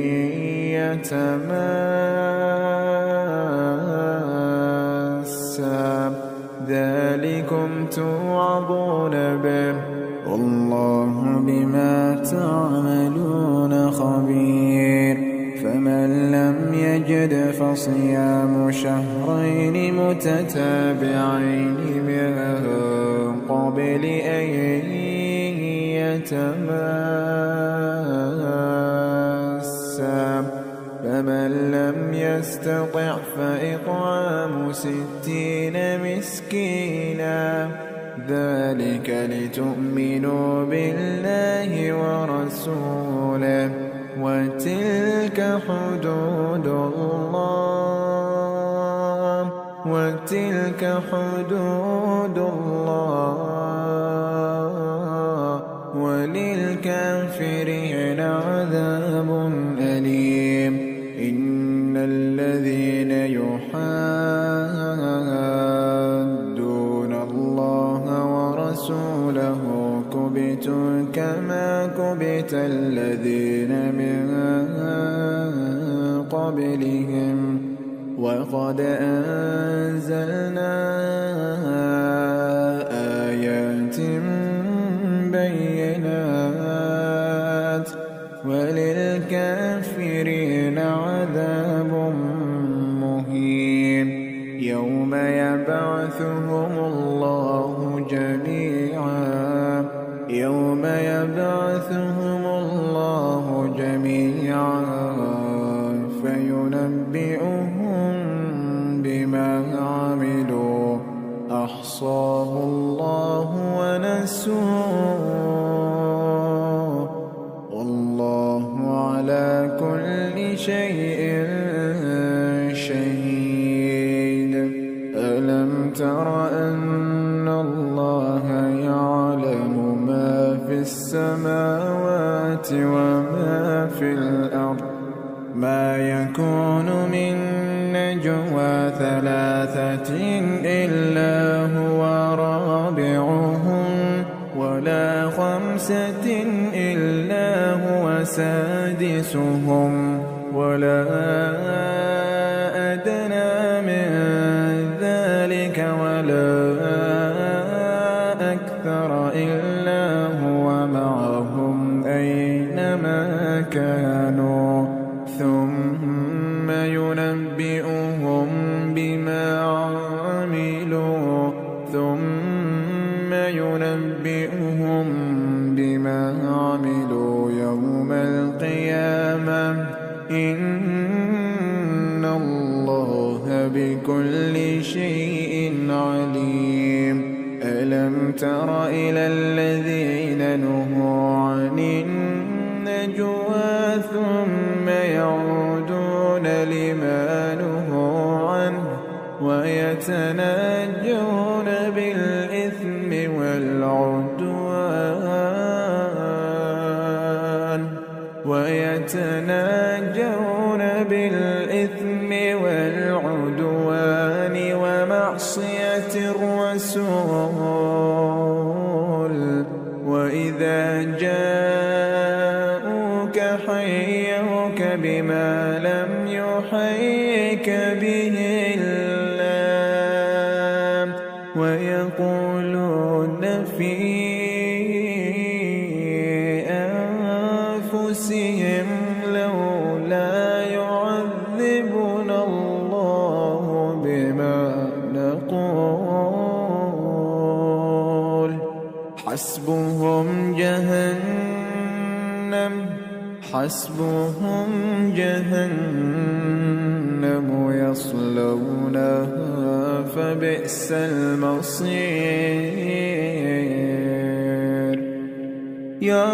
S2: يتماسا ذلكم توعظون به والله بما تعملون خبير. فمن لم يجد فصيام شهرين متتابعين من قبل أن يتماسا فمن لم يستطع فإطعام 60 مسكينا ذلك لتؤمنوا بالله ورسوله وتلك حدود الله وللكافرين عذاب أليم. إن الذين يحادون الله ورسوله كبتوا كما كبت الذين من قبلهم وقد أنزلنا آيات بينات وللكافرين عذاب مهين. يوم يبعثهم الله جميعا فينبئهم بما عملوا أحصاه الله ونسوه والله على كل شيء شهيد. ألم تر أن الله يعلم ما في السماوات وما في الأرض ما يكون من نجوى 3 إلا هو رابعهم ولا 5 إلا هو سادسهم ولا أدنى من ذلك ولا ثم ينبئهم بما عملوا يوم القيامة إن الله بكل شيء عليم. ألم تر إلى الذين نهوا عن النجوى ثم يعودون لما نهوا عنه ويتناجون بالإثم والعدوان ومعصية الرسول وإذا جاءوك حيوك بما لم يحيك به الله ويقولون في أنفسهم لولا يعذبنا الله بما نقول حسبهم جهنم يصلونها فبئس المصير. يا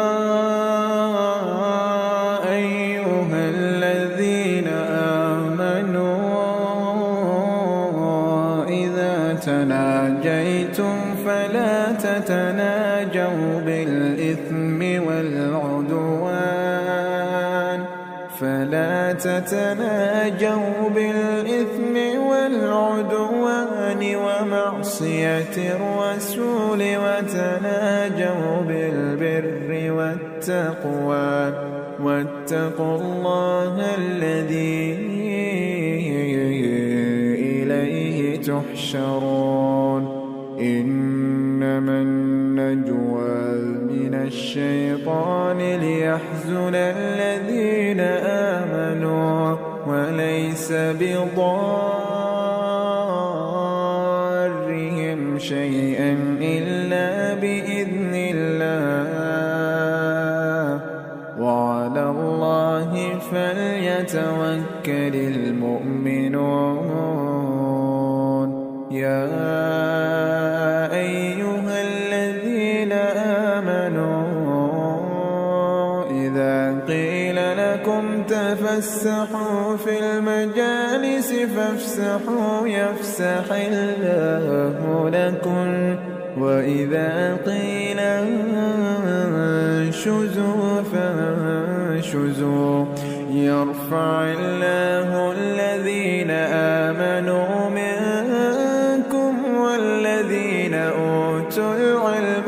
S2: أيها الذين آمنوا إذا تناجيتم فلا تتناجوا بالإثم والعدوان ومعصية الرسول وتناجوا بالبر والتقوى واتقوا الله الذي إليه تحشرون. إنما النجوى من الشيطان ليحزن الذين آمنوا وليس بضارهم شيئا إلا بإذن الله وعلى الله فليتوكل المؤمنون. يا أيها الذين آمنوا إذا قيل لكم تفسحوا في المجالس فافسحوا يفسح الله لكم وإذا قيل انشزوا فانشزوا يرفع الله الذين آمنوا منكم والذين أوتوا العلم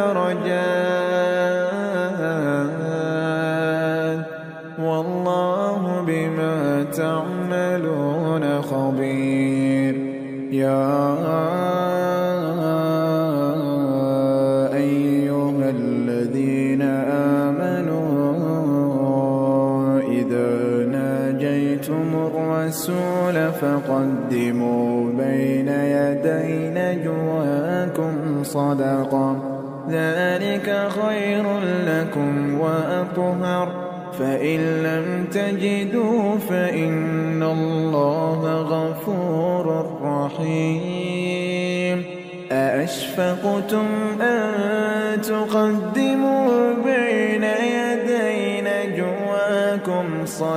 S2: درجات والله بما تعملون خبير. يا أيها الذين آمنوا إذا ناجيتم الرسول فقدموا بين يدي نجواكم صدقة ذلك خير لكم وأطهر فإن لم تجدوا فإن الله غفور رحيم. أأشفقتم أن تقدموا بين يدي نجواكم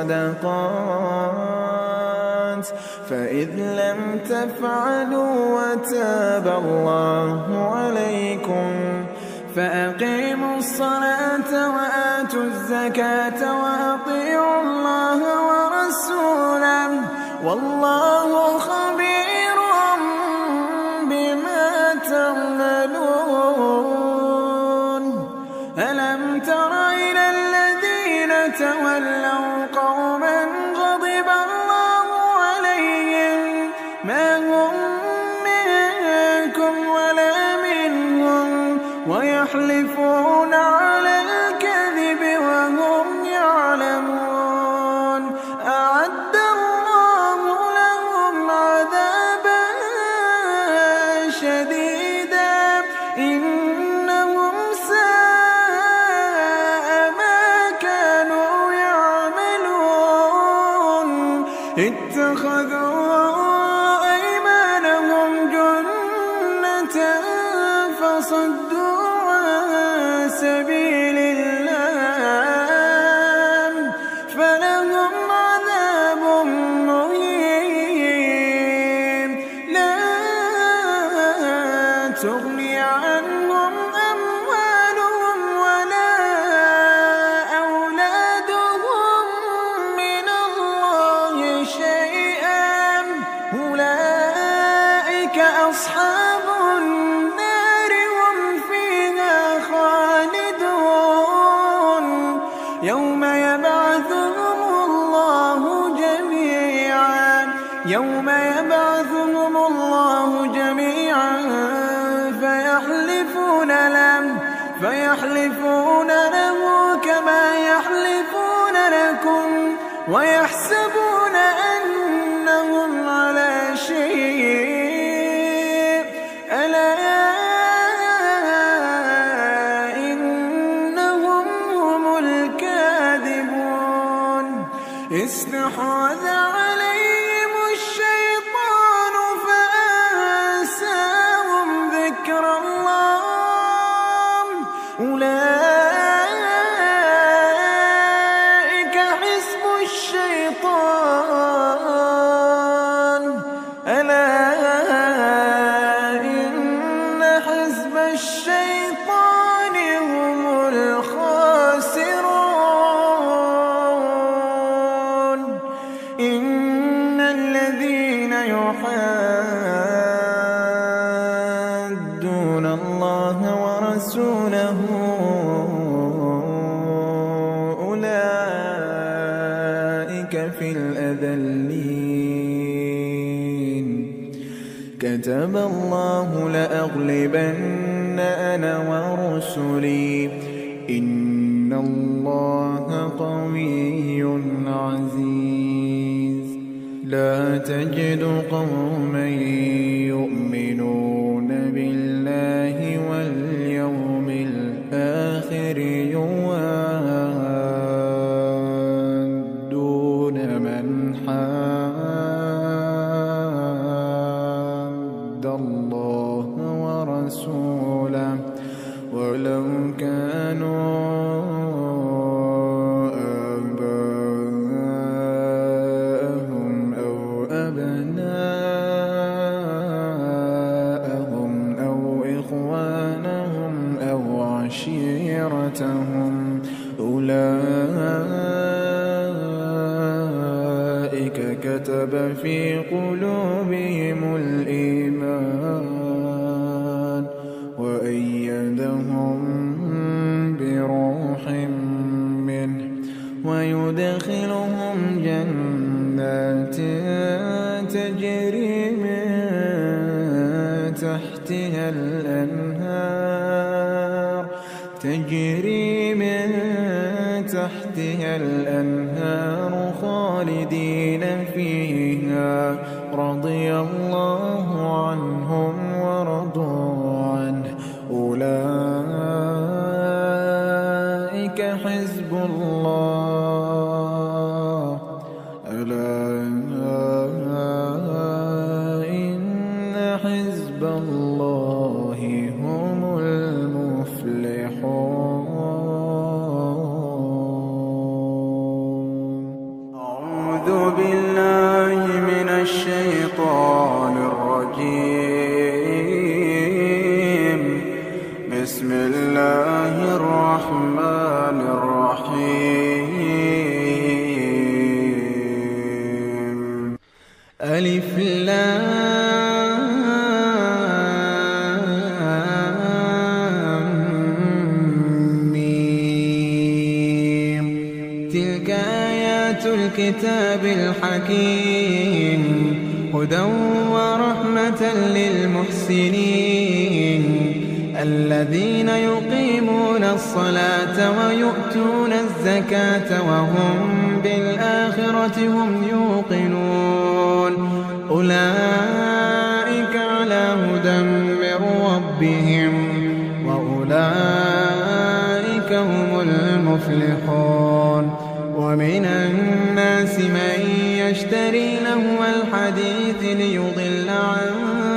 S2: صدقات فإذ لم تفعلوا وتاب الله عليكم فأقيموا الصلاة وآتوا الزكاة وأطيعوا الله ورسوله والله خبير بما تعملون. ألم تر إلى الذين تولوا قوما غضب الله عليهم ما هم منكم ولا منهم ويحلفون على الكذب وهم يعلمون أعد الله لهم عذابا اتخذوا أيمانهم جنة فصدوا عن سبيل الله فلهم عذاب مهين لا تغني عنهم أموالهم ولا أولادهم من الله شيئا أولئك أصحاب النار هم فيها خالدون يوم يبعثهم الله جميعا فيحلفون له كما يحلفون لكم ويحسبون أنهم على شيء ألا إنهم هم الكاذبون استحوذ عليهم الشيطان فأنساهم ذكر الله أولئك حزب الشيطان ألا إن حزب الشيطان هم الخاسرون إن الذين يحادون الله ورسوله أولئك في الأذلين كتب الله لأغلبن أنا ورسلي إن الله قوي عزيز لا تجد قوما يؤمنون بالله واليوم الآخر يوادون من حاد الله ورسوله ولو كانوا آباءهم أو أبناءهم أو إخوانهم أو عشيرتهم أولئك كتب في قلوبهم الإيمان وأيدهم بروح منه ويدخلهم جنات تجري من تحتها الأنهار خالدين فيها رضي الله عنهم ورضوا عنه أولئك حزب الله ألا إن حزب الله هم المفلحون أعوذ بالله من الشيطان الرجيم بسم الله الرحمن الرحيم ألف لام ميم تلك آيات الكتاب الحكيم هدى ورحمة للمحسنين الذين يقيمون الصلاة ويؤتون الزكاة وهم بالآخرة هم يوقنون أولئك على هدى من ربهم وأولئك هم المفلحون ومن الناس من
S1: يشتري لهو الحديث ليضل عن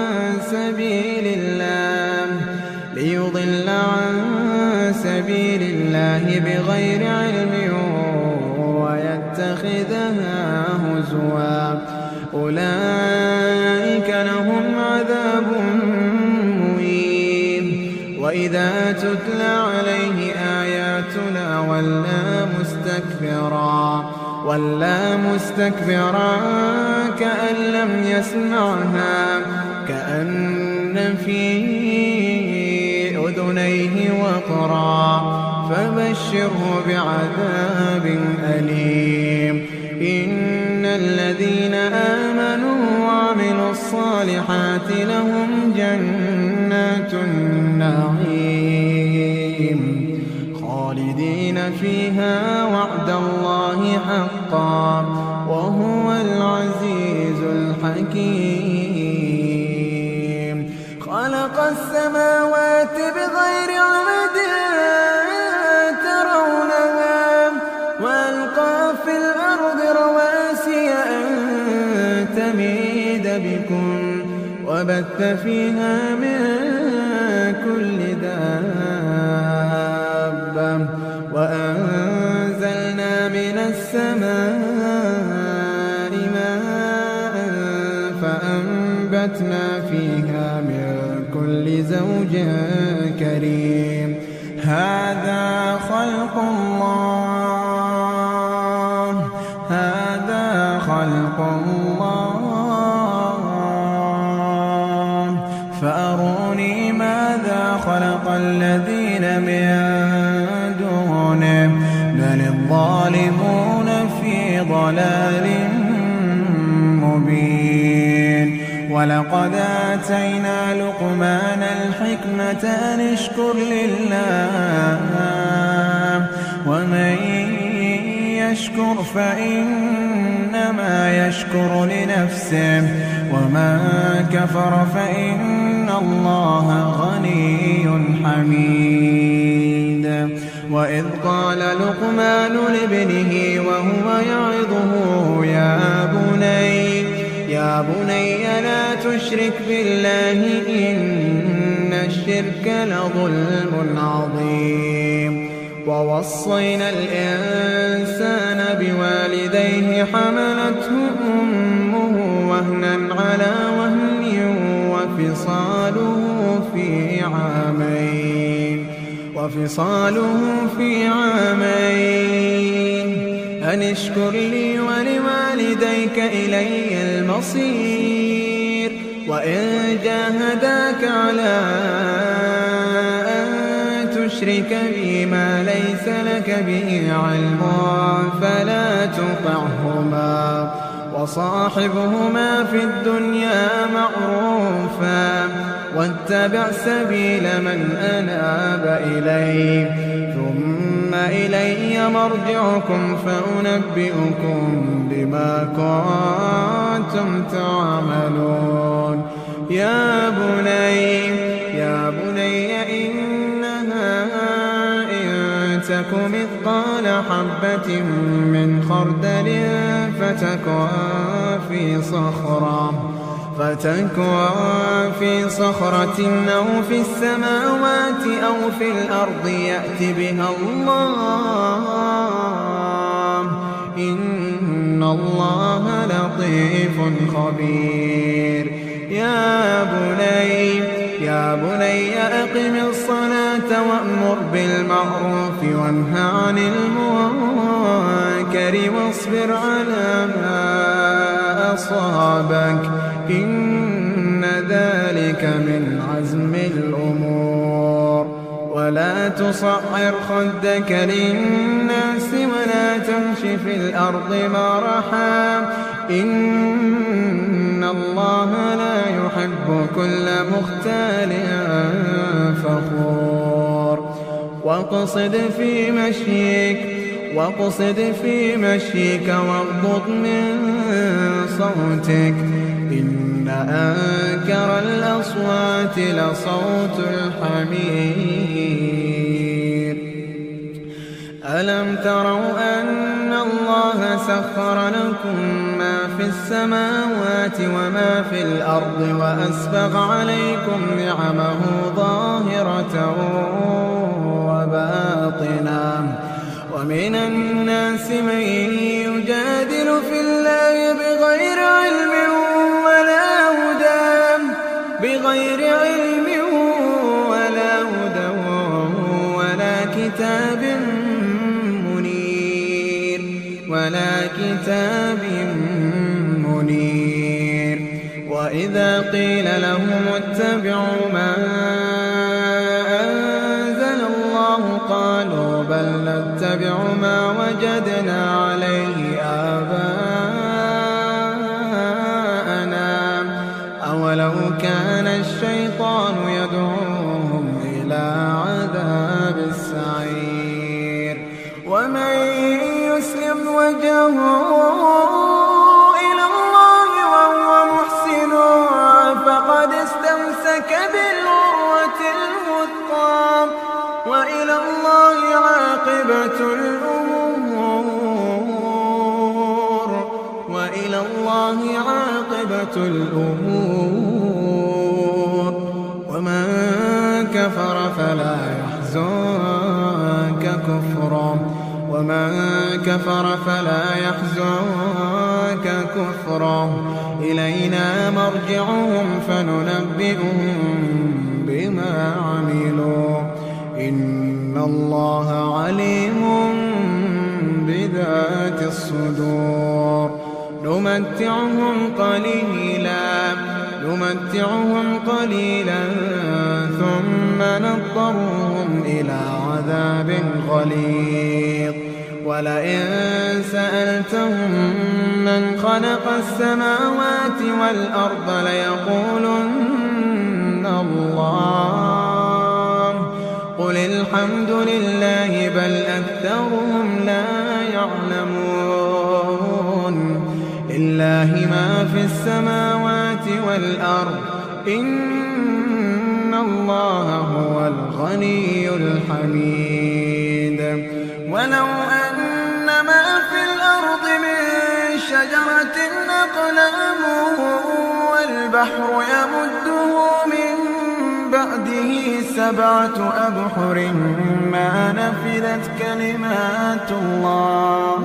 S1: سبيل الله بغير علم ويتخذها هزوا أولئك لهم عذاب مهين. وإذا تتلى عليه آياتنا ولى مستكبرا كأن لم يسمعها كأن في أذنيه وقرا فبشره بعذاب أليم. إن الذين آمنوا وعملوا الصالحات لهم جنات النعيم خالدين فيها وعد الله حقا وهو العزيز الحكيم. خلق السماوات بغير عمد ترونها وألقى في الأرض رواسي أن تميد بكم وبث فيها من كل دابة وأنزلنا من السماء ماء فأنبتنا فيها من كل زوج كريم. هذا خلق الله فأروني ماذا خلق الذين من دونه بل الظالمون في ضلال مبين. ولقد آتينا لقمان الحكمة أن اشكر لله ومن يشكر فإنما يشكر لنفسه ومن كفر فإن الله غني حميد. وإذ قال لقمان لابنه وهو يعظه يا بني لا تشرك بالله إن الشرك لظلم عظيم. ووصينا الإنسان بوالديه حملته أمه وهنا على وهن وفصاله في عامين أن اشكر لي ولوالديك إلي المصير. وإن جاهداك على أن تشرك بي ما ليس لك به علم فلا تطعهما وصاحبهما في الدنيا معروفا واتبع سبيل من أناب إلي ثم إلي مرجعكم فأنبئكم بما كنتم تعملون. يا بني إنها إن تك مثقال حبة من خردل فتكوى في صخرة أو في السماوات أو في الأرض يأت بها الله إن الله لطيف خبير. يا بني أقم الصلاة وأمر بالمعروف وانه عن المنكر واصبر على ما أصابك إن ذلك من عزم الأمور. ولا تصعر خدك للناس ولا تمش في الأرض مرحا إن الله لا يحب كل مختال فخور. واقصد في مشيك واغضض من صوتك إن أنكر الأصوات لصوت الحمير. ألم تروا أن الله الله سخر لكم ما في السماوات وما في الأرض وأسبغ عليكم نعمه ظاهرة وباطنة ومن الناس من يجادل في الله بغير علم ولا هدى ولا كتاب منير وإذا قيل لهم اتبعوا ما أنزل الله قالوا بل نتبع ما وجدنا عليه آباءنا أولو كان الشيطان يدعوهم إلى عذاب السعير ومن يسلم وجهه إلى الله وهو محسن فقد استمسك بالعروة الوثقى وإلى الله عاقبة الأمور ومن كفر فلا يحزنك كفره إلينا مرجعهم فننبئهم بما عملوا إن الله عليم بذات الصدور نمتعهم قليلا ثم نضطرهم إلى عذاب غليظ ولئن سألتهم من خلق السماوات والأرض ليقولن الله قل الحمد لله بل أكثرهم لا يعلمون لله ما في السماوات والأرض إن الله هو الغني الحميد ولو أن ما في الأرض من شجرة أقلام والبحر يمده من بعده 7 أبحر ما نفذت كلمات الله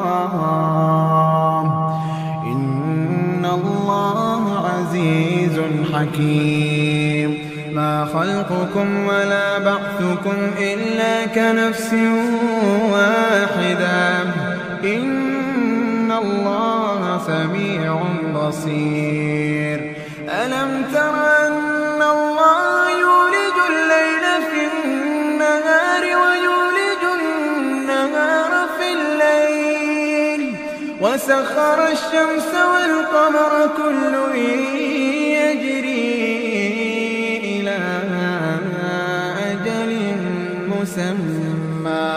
S1: إن الله عزيز حكيم ما خلقكم ولا بعثكم إلا كنفس واحدة إن الله سميع بصير ألم تر أن الله يولج الليل في النهار ويولج النهار في الليل وسخر الشمس والقمر كل يجري إلى أجل مسمى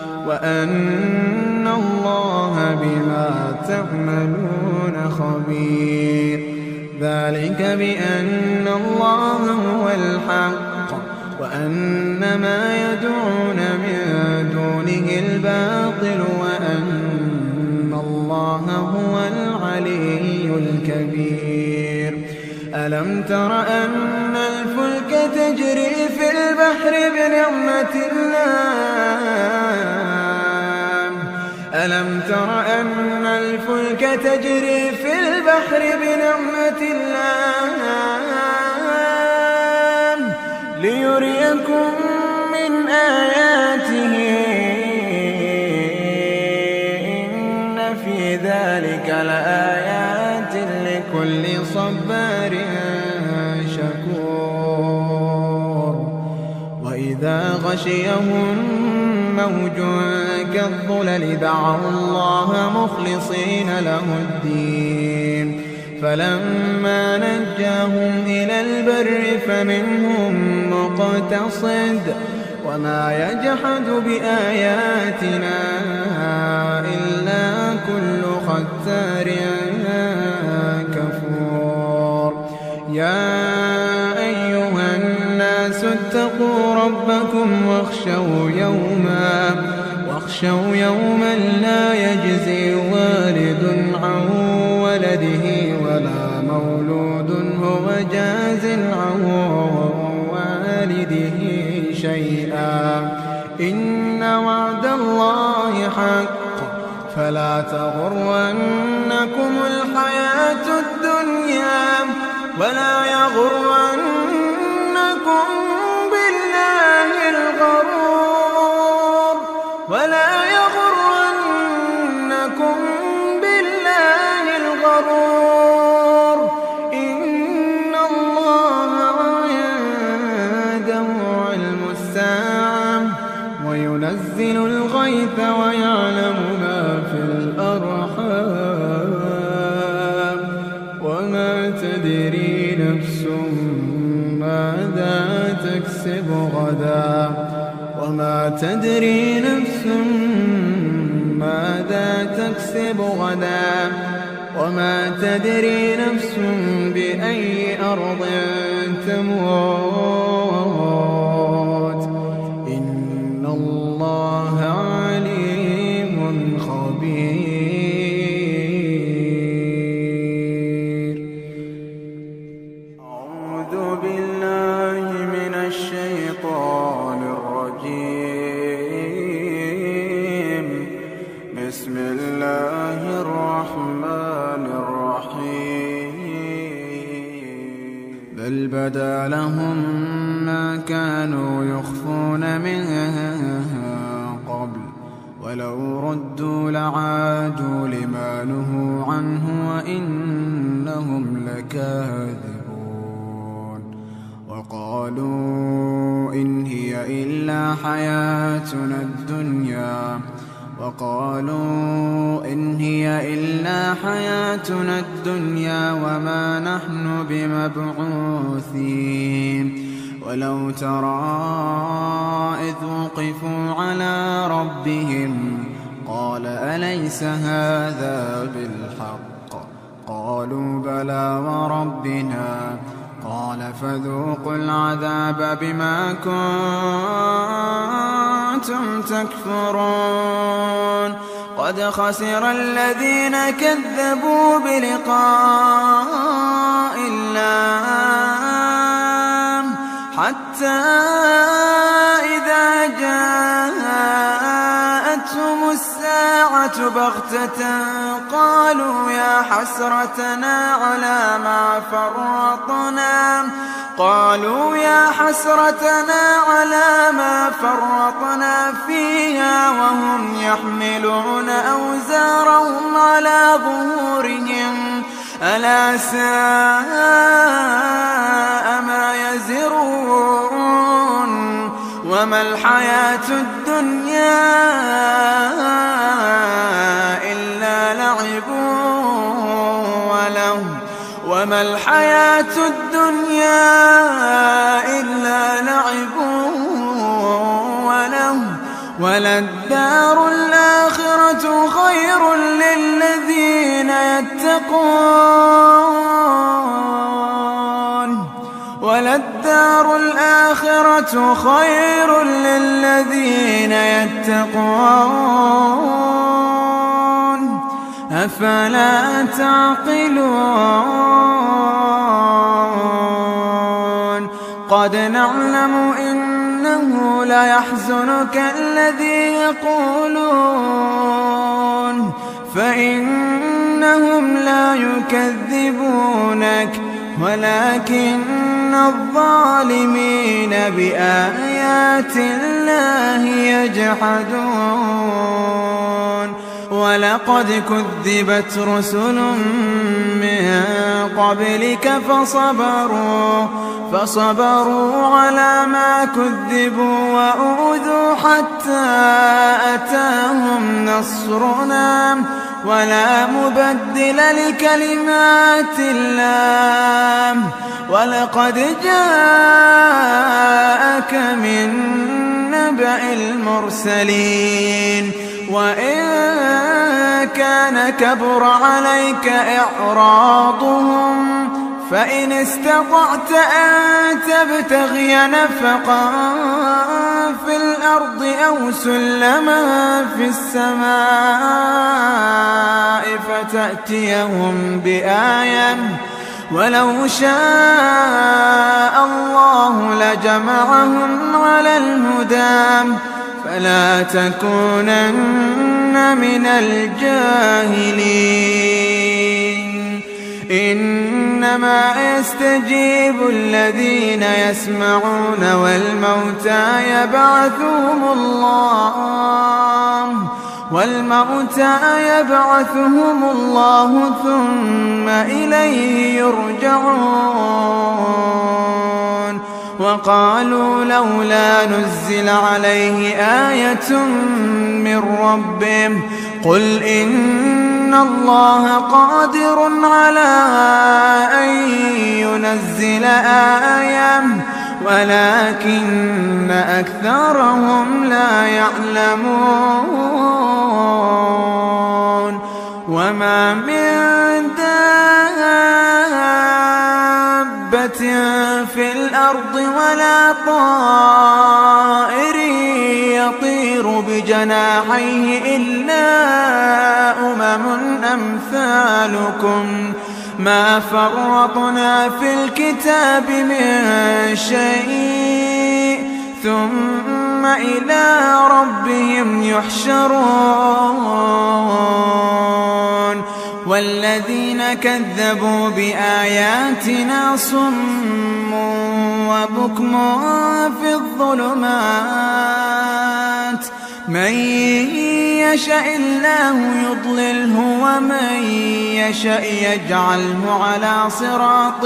S1: وأن الله بما تعملون خبير ذلك بأن الله هو الحق وأن ما يدعون من دونه الباطل وأن الله هو العلي الكبير ألم تر أن الفلك تجري في البحر بنعمة الله ألم تر أن الفلك تجري في البحر بنعمة الله ليريكم من آياته إن في ذلك لآيات لكل صبار شكور وإذا غشيهم موج كالظلل دعوا الله مخلصين له الدين فلما نجاهم إلى البر فمنهم مقتصد وما يجحد بآياتنا إلا كل ختار كفور يا أيها الناس اتقوا ربكم واخشوا واخشوا يوما لا يجزي والد عن ولده ولا مولود هو جاز عن والده شيئا إن وعد الله حق فلا تغرنكم الحياة الدنيا ولا يغرنكم بالله الغرور إن الله عنده علم الساعة وينزل الغيث ويعلم ما في الأرحام وما تدري نفس ماذا تكسب غدا وما تدري نفس ماذا تكسب غدا وما تدري نفس بأي أرض تموت إن الله عليم خبير. أعوذ بالله من الشيطان الرجيم. بسم الله الرحمن الرحيم. بل بدا لهم ما كانوا يخفون من قبل ولو ردوا لعادوا لما نهوا عنه وإنهم لكاذبون. وقالوا إن هي إلا حياتنا الدنيا وما نحن بمبعوثين. ولو ترى إذ وقفوا على ربهم قال أليس هذا بالحق قالوا بلى وربنا قال فذوقوا العذاب بما كنتم تكفرون. قد خسر الذين كذبوا بلقاء الله حتى إذا جاءتهم الساعة بغتة قالوا يا حسرتنا على ما فرطنا فيها وهم يحملون أوزارهم على ظهورهم ألا ساء ما يزرون. وما الحياة الدنيا إلا لعب ولهو وللدار الآخرة خير للذين يتقون. أفلا تعقلون. قد نعلم إنه ليحزنك الذي يقولون فإنهم لا يكذبونك ولكن الظالمين بآيات الله يجحدون. ولقد كذبت رسل من قبلك فصبروا على ما كذبوا وأوذوا حتى أتاهم نصرنا ولا مبدل لكلمات الله. ولقد جاءك من نبأ المرسلين. وإن كان كبر عليك إعراضهم فإن استطعت أن تبتغي نفقا في الأرض أو سلما في السماء فتأتيهم بآية ولو شاء الله لجمعهم على الهدى فلا تكونن من الجاهلين إنما يستجيب الذين يسمعون والموتى يبعثهم الله ثم إليه يرجعون وقالوا لولا نزل عليه آية من ربه قل إن الله قادر على أن ينزل آية ولكن أكثرهم لا يعلمون وما من دابة في الأرض ولا طائر يطير بجناحيه إلا أمثالكم ما فرطنا في الكتاب من شيء ثم إلى ربهم يحشرون والذين كذبوا بآياتنا صم وبكم في الظلمات من يشاء الله يضلله ومن يشاء يجعله على صراط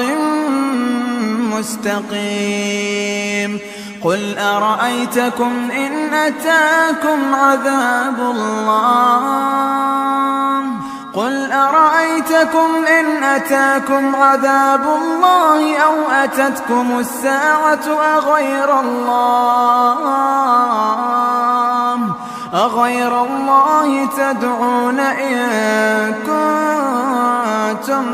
S1: مستقيم قل أرأيتكم إن أتاكم عذاب الله أو أتتكم الساعة أغير الله تدعون إن كنتم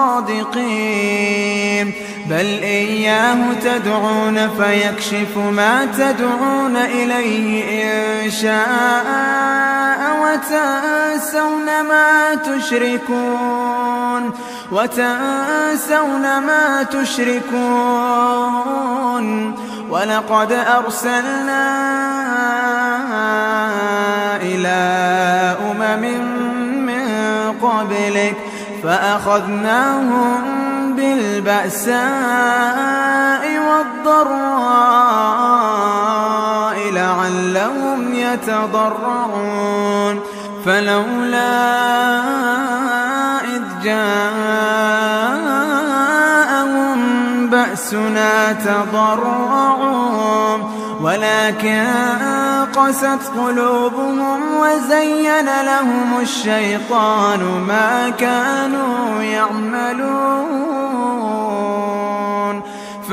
S1: صادقين بل إياه تدعون فيكشف ما تدعون إليه إن شاء وتنسون ما تشركون ولقد أرسلنا إلى أمم من قبلك فأخذناهم بالبأساء والضراء لعلهم يتضرعون فلولا إذ جاءهم بأسنا تضرعوا ولكن قست قلوبهم وزين لهم الشيطان ما كانوا يعملون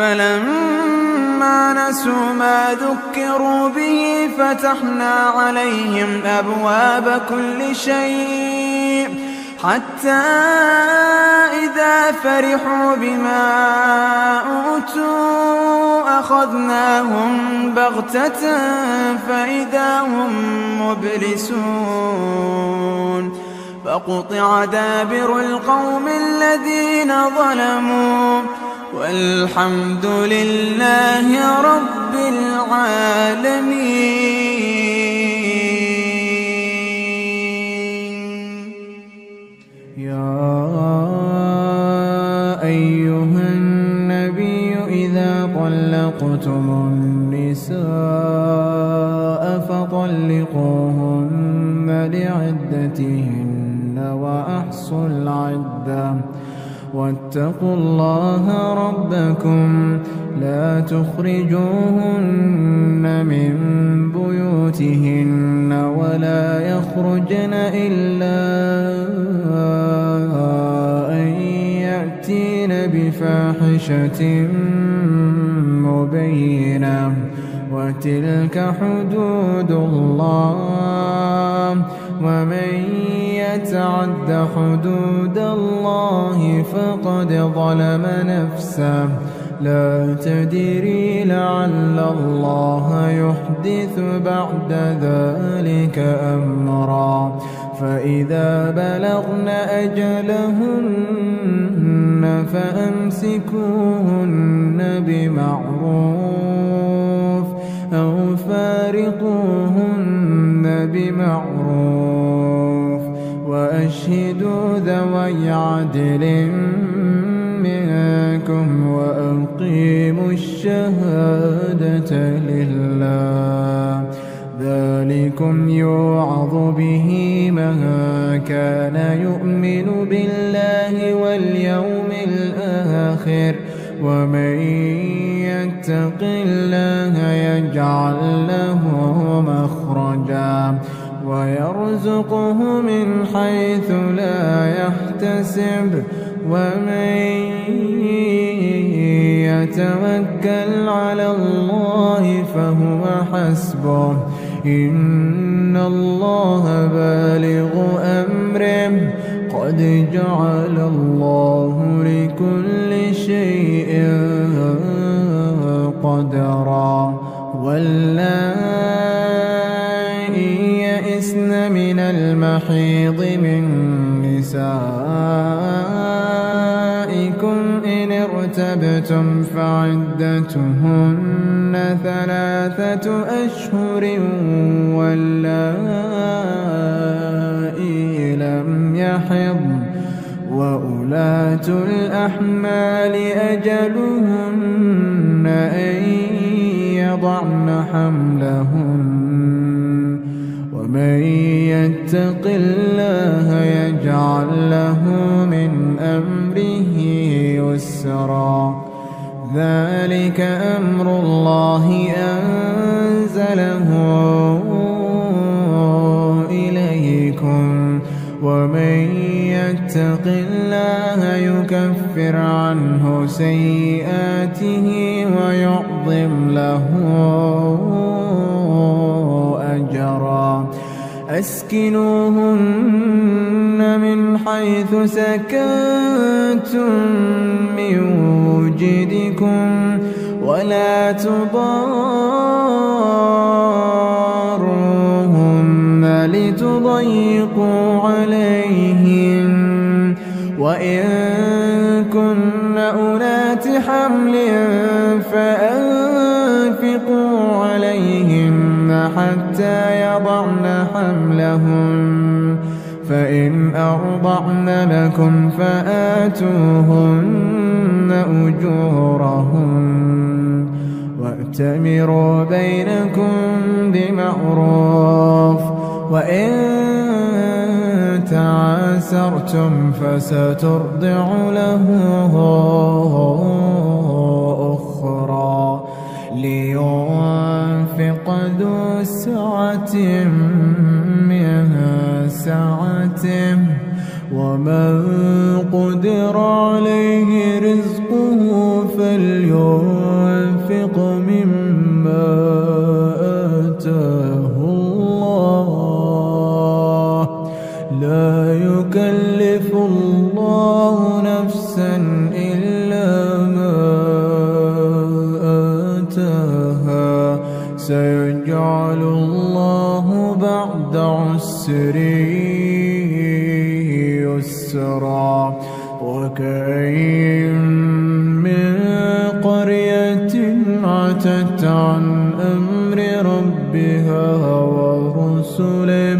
S1: فلما نسوا ما ذكروا به فتحنا عليهم أبواب كل شيء حتى إذا فرحوا بما أوتوا أخذناهم بغتة فإذا هم مبلسون فقطع دابر القوم الذين ظلموا والحمد لله رب العالمين.
S2: يا أيها النبي إذا طلقتم النساء فطلقوهن لعدتهن وأحصوا العدة واتقوا الله ربكم لا تخرجوهن من بيوتهن ولا يخرجن إلا أن يأتين بفاحشة مبينة وتلك حدود الله ومن يتعد حدود الله فقد ظلم نفسه لا تدري لعل الله يحدث
S1: يحدث بعد ذلك أمرا فإذا بلغن أجلهن فأمسكوهن بمعروف أو فارقوهن بمعروف وأشهدوا ذوي عدل منكم وأقيموا الشهادة لله ذلكم يوعظ به من كان يؤمن بالله واليوم الآخر ومن يتق الله يجعل له مخرجا ويرزقه من حيث لا يحتسب ومن يتوكل على الله فهو حسبه إن الله بالغ أمره قد جعل الله لكل شيء قدرا واللائي يئسن من المحيض من نسائكم إن ارتبتم فعدتهن 3 أشهر واللائي لم يحضن وأولاة الأحمال أجلهن أن يضعن حملهن ومن يتق الله يجعل له من أمره يسرا ذلك أمر الله أنزله إليكم ومن يتق الله يكفر عنه سيئاته ويعظم له أجرا أسكنوهن من حيث سكنتم من وجدكم ولا تضاروهن لتضيقوا عليهن وإن كن أولات حمل فأنفقوا عليهن حتى يضعن حملهن فإن أرضعن لكم فآتوهن أجورهن وأتمروا بينكم بمعروف وإن تعاسرتم فسترضع له أخرى لينفق ذو سعة من سعته ومن قدر عليه رزقه فلينفق مما آتاه الله لا يكلف الله نفسا إلا ما آتاها سيجعل الله بعد عسر يسرا وكأين من قرية عتت عن أمر ربها ورسله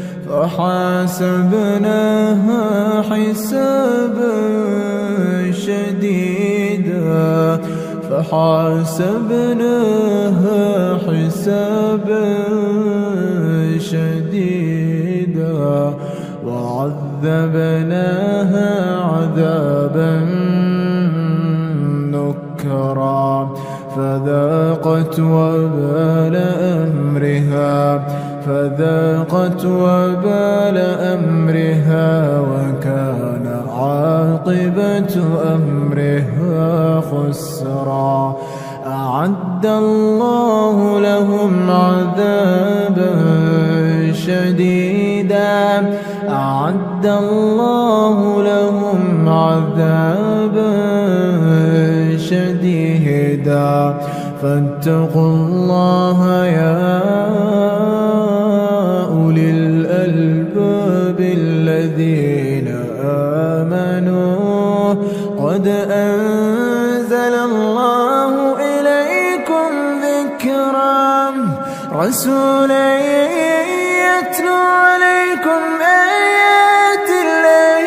S1: فحاسبناها حسابا شديدا وعذبناها عذابا نكرا فذاقت وبال أمرها وكان عاقبة أمرها خسرا أعد الله لهم عذابا شديدا
S2: فيها فاتقوا الله يا أولي الألباب الذين آمنوا قد أنزل الله إليكم ذكرا رسولا يتلو عليكم آيات الله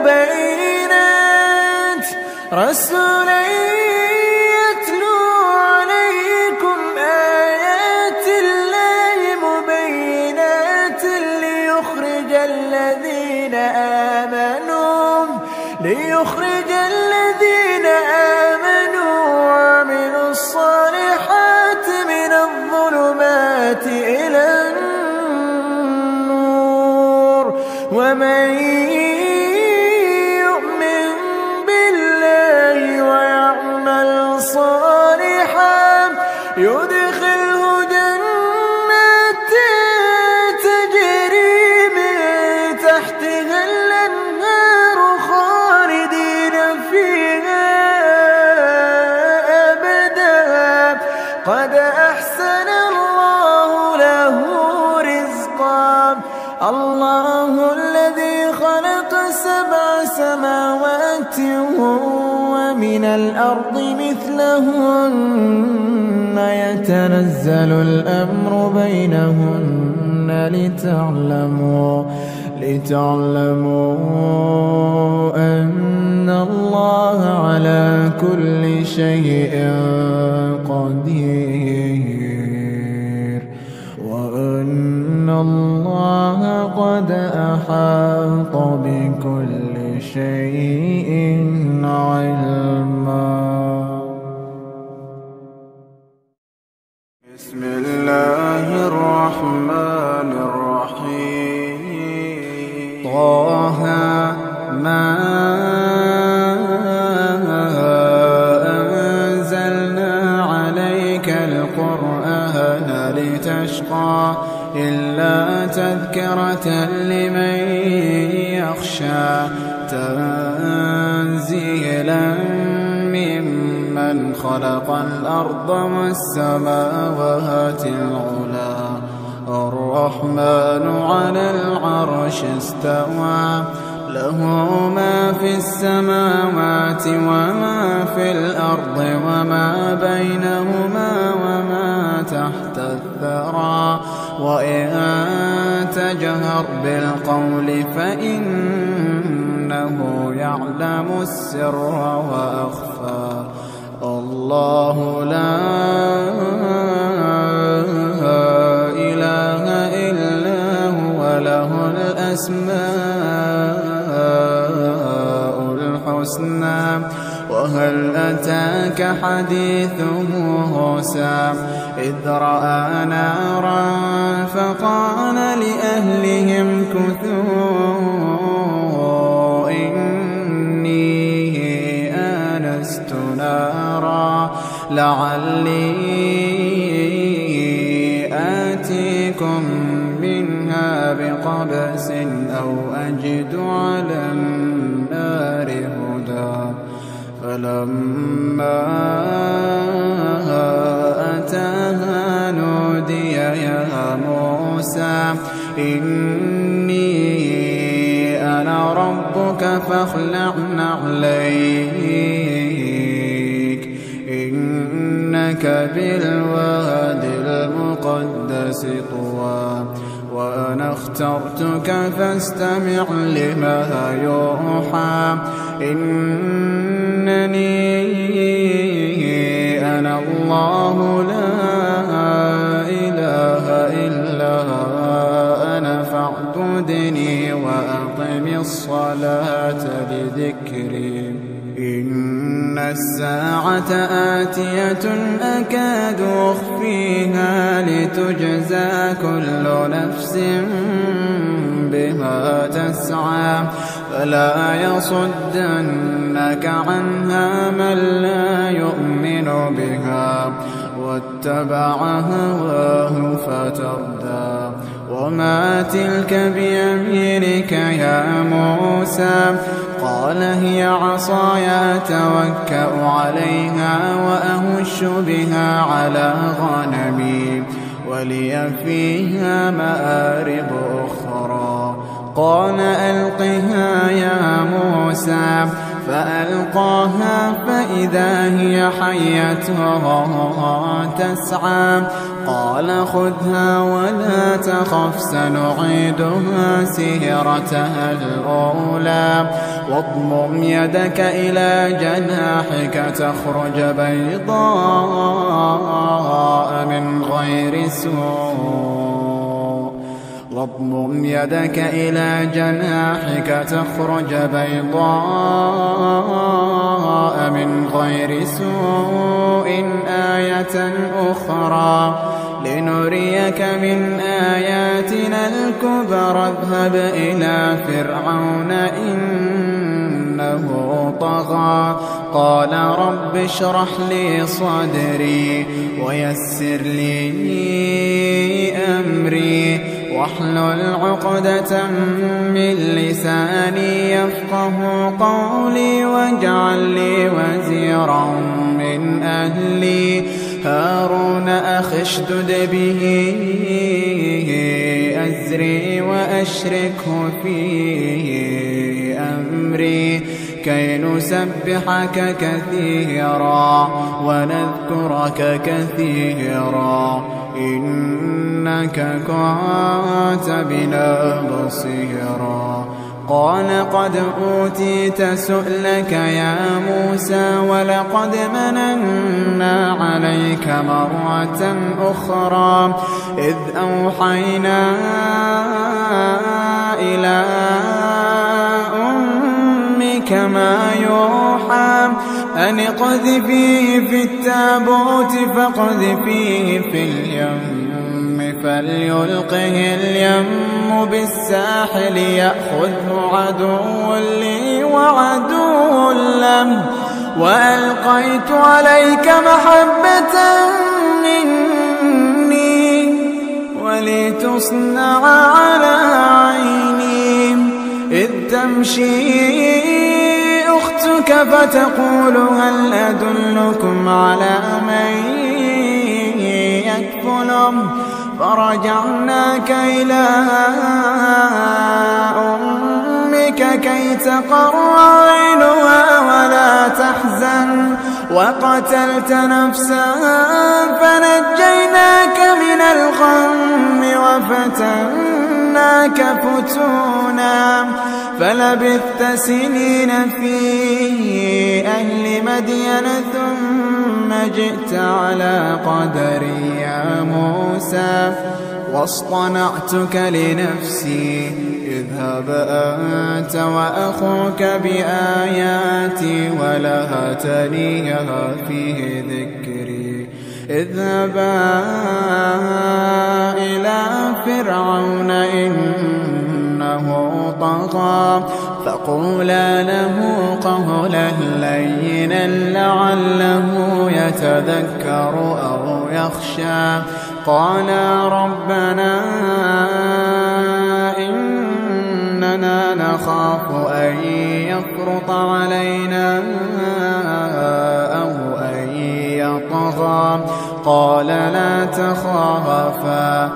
S2: مبينات رسولا يتلو عليكم آيات الله مبينات ليخرج الذين آمنوا وعملوا الصالحات من الظلمات إلى النور ومن يؤمن بالله ويعمل صالحا يدخله جنات تجري من تحتها الأنهار خالدين فيها أبدا قد أحسن الله له رزقا الله الذي خلق 7 سماوات ومن الأرض مثلهن يتنزل الأمر بينهن لتعلموا أن الله على كل شيء قدير وأن الله قد أحاط بكل شيء علما.
S1: بسم الله الرحمن الرحيم طه ما أنزلنا عليك القرآن لتشقى إلا تذكرة لمن يخشى تنزيلا ممن خلق الأرض والسماوات العلى الرحمن على العرش استوى له ما في السماوات وما في الأرض وما بينهما وما تحت الثرى وإن تجهر بالقول فإنه يعلم السر وأخفى الله لا إله إلا هو له الأسماء الحسنى وهل أتاك حديث موسى إذ رأى نارا فقال لأهلهم كثوا إني آنست نارا لعلي آتيكم منها بقبس أو أجد على النار هدى فلما أتاها نودي يا موسى إني أنا ربك فاخلع نعليك إنك بالواد المقدس طوى وأنا اخترتك فاستمع لما يوحى إنني أنا الله لا إله إلا أنا فاعبدني وأقم الصلاة لذكري إن الساعة آتية أكاد أخفيها لتجزى كل نفس بما تسعى فلا يصدنك عنها من لا يؤمن بها واتبع هواه فتردى وما تلك بيمينك يا موسى قال هي عصاي أتوكأ عليها وأهش بها على غنمي ولي فيها مآرب أخرى. قال ألقها يا موسى فألقاها فإذا هي حية تسعى. قال خذها ولا تخف سنعيدها سيرتها الأولى واضمم يدك إلى جناحك تخرج بيضاء من غير سوء واضمم يدك إلى جناحك تخرج بيضاء من غير سوء آية أخرى لنريك من آياتنا الكبرى. اذهب إلى فرعون إنه طغى. قال رب اشرح لي صدري ويسر لي أمري واحلل عقدة من لساني يفقه قولي واجعل لي وزيرا من أهلي هارون أخي اشدد به أزري وأشركه في أمري كي نسبحك كثيرا ونذكرك كثيرا إنك كنت بنا بصيرا. قال قد أوتيت سؤلك يا موسى ولقد مننا عليك مرة أخرى إذ أوحينا إلى أمك ما يوحى أن اقذفيه في التابوت فاقذفيه في اليم فليلقه اليم بالساحل يأخذه عدو لي وعدو له وألقيت عليك محبة مني ولتصنع على عيني إذ تمشي أختك فتقول هل أدلكم على من يكفله فرجعناك إلى أمك كي تقر عينها ولا تحزن وقتلت نفسا فنجيناك من الغم وفتناك فتونا فلبثت سنين في أهل مدين ثم جئت على قدري يا موسى واصطنعتك لنفسي اذهب أنت وأخوك بآياتي ولا تنيها في ذكري اذهبا إلى فرعون إنه طغى فقولا له قولا لينا لعله يتذكر أو يخشى. قالا ربنا إننا نخاف أن يفرط علينا أو أن يطغى. قال لا تخافا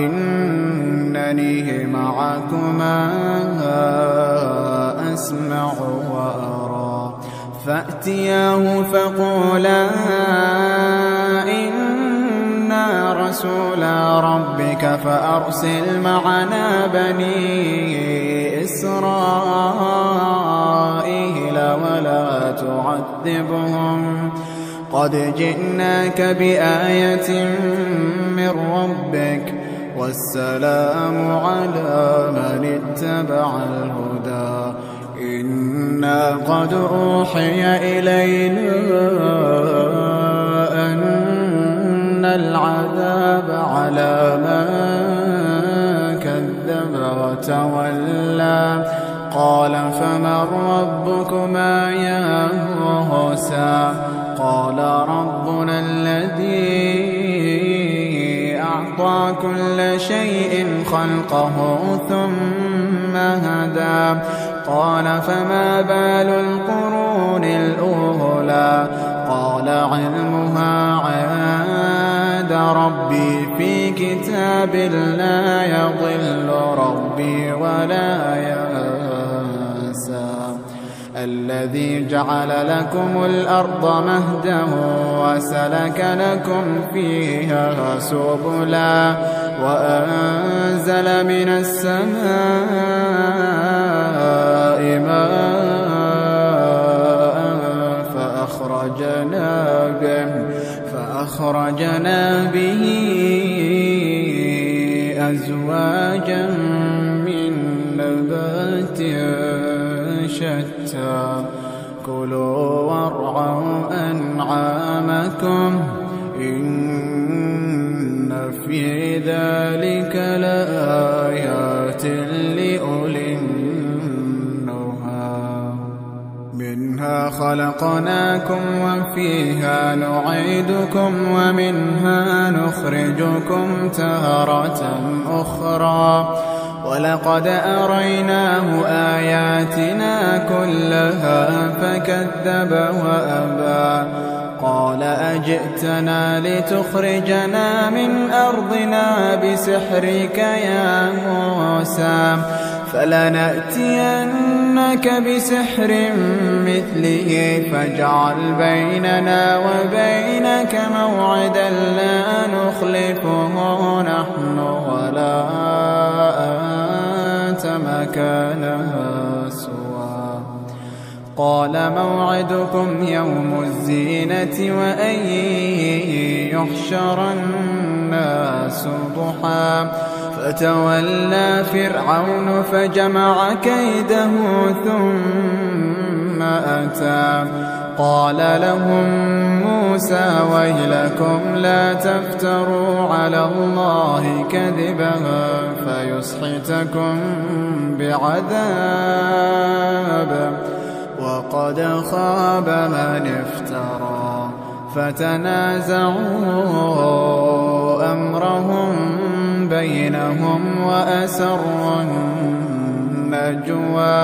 S1: إنني معكما أسمع وأرى. فأتياه فقولا إنا رسولا ربك فأرسل معنا بني إسرائيل ولا تعذبهم قد جئناك بآية من ربك والسلام على من اتبع الهدى. إنا قد أوحي إلينا أن العذاب على من كذب وتولى. قال فمن ربكما يا موسى؟ قال ربنا الذي أعطى كل شيء خلقه ثم هدى. قال فما بال القرون الأولى قال علمها عند ربي في كتاب لا يضل ربي ولا ينسى الذي جعل لكم الأرض مهدا وسلك لكم فيها سبلا وأنزل من السماء ماء فأخرجنا به أزواجا من نبات شتى كلوا وارعوا أنعامكم إن في ذلك لآيات لأولي النهى منها خلقناكم وفيها نعيدكم ومنها نخرجكم تارة أخرى ولقد أريناه آياتنا كلها فكذب وأبى قال أجئتنا لتخرجنا من أرضنا بسحرك يا موسى فلنأتينك بسحر مثله فاجعل بيننا وبينك موعدا لا نخلفه نحن ولا أنت مكانها سوى قال موعدكم يوم الزينة وأن يحشر الناس ضحى فتولى فرعون فجمع كيده ثم أتى قال لهم موسى ويلكم لا تفتروا على الله كذبا فيسحتكم بعذاب وقد خاب من افترى فتنازعوا أمرهم بينهم وأسروا النجوى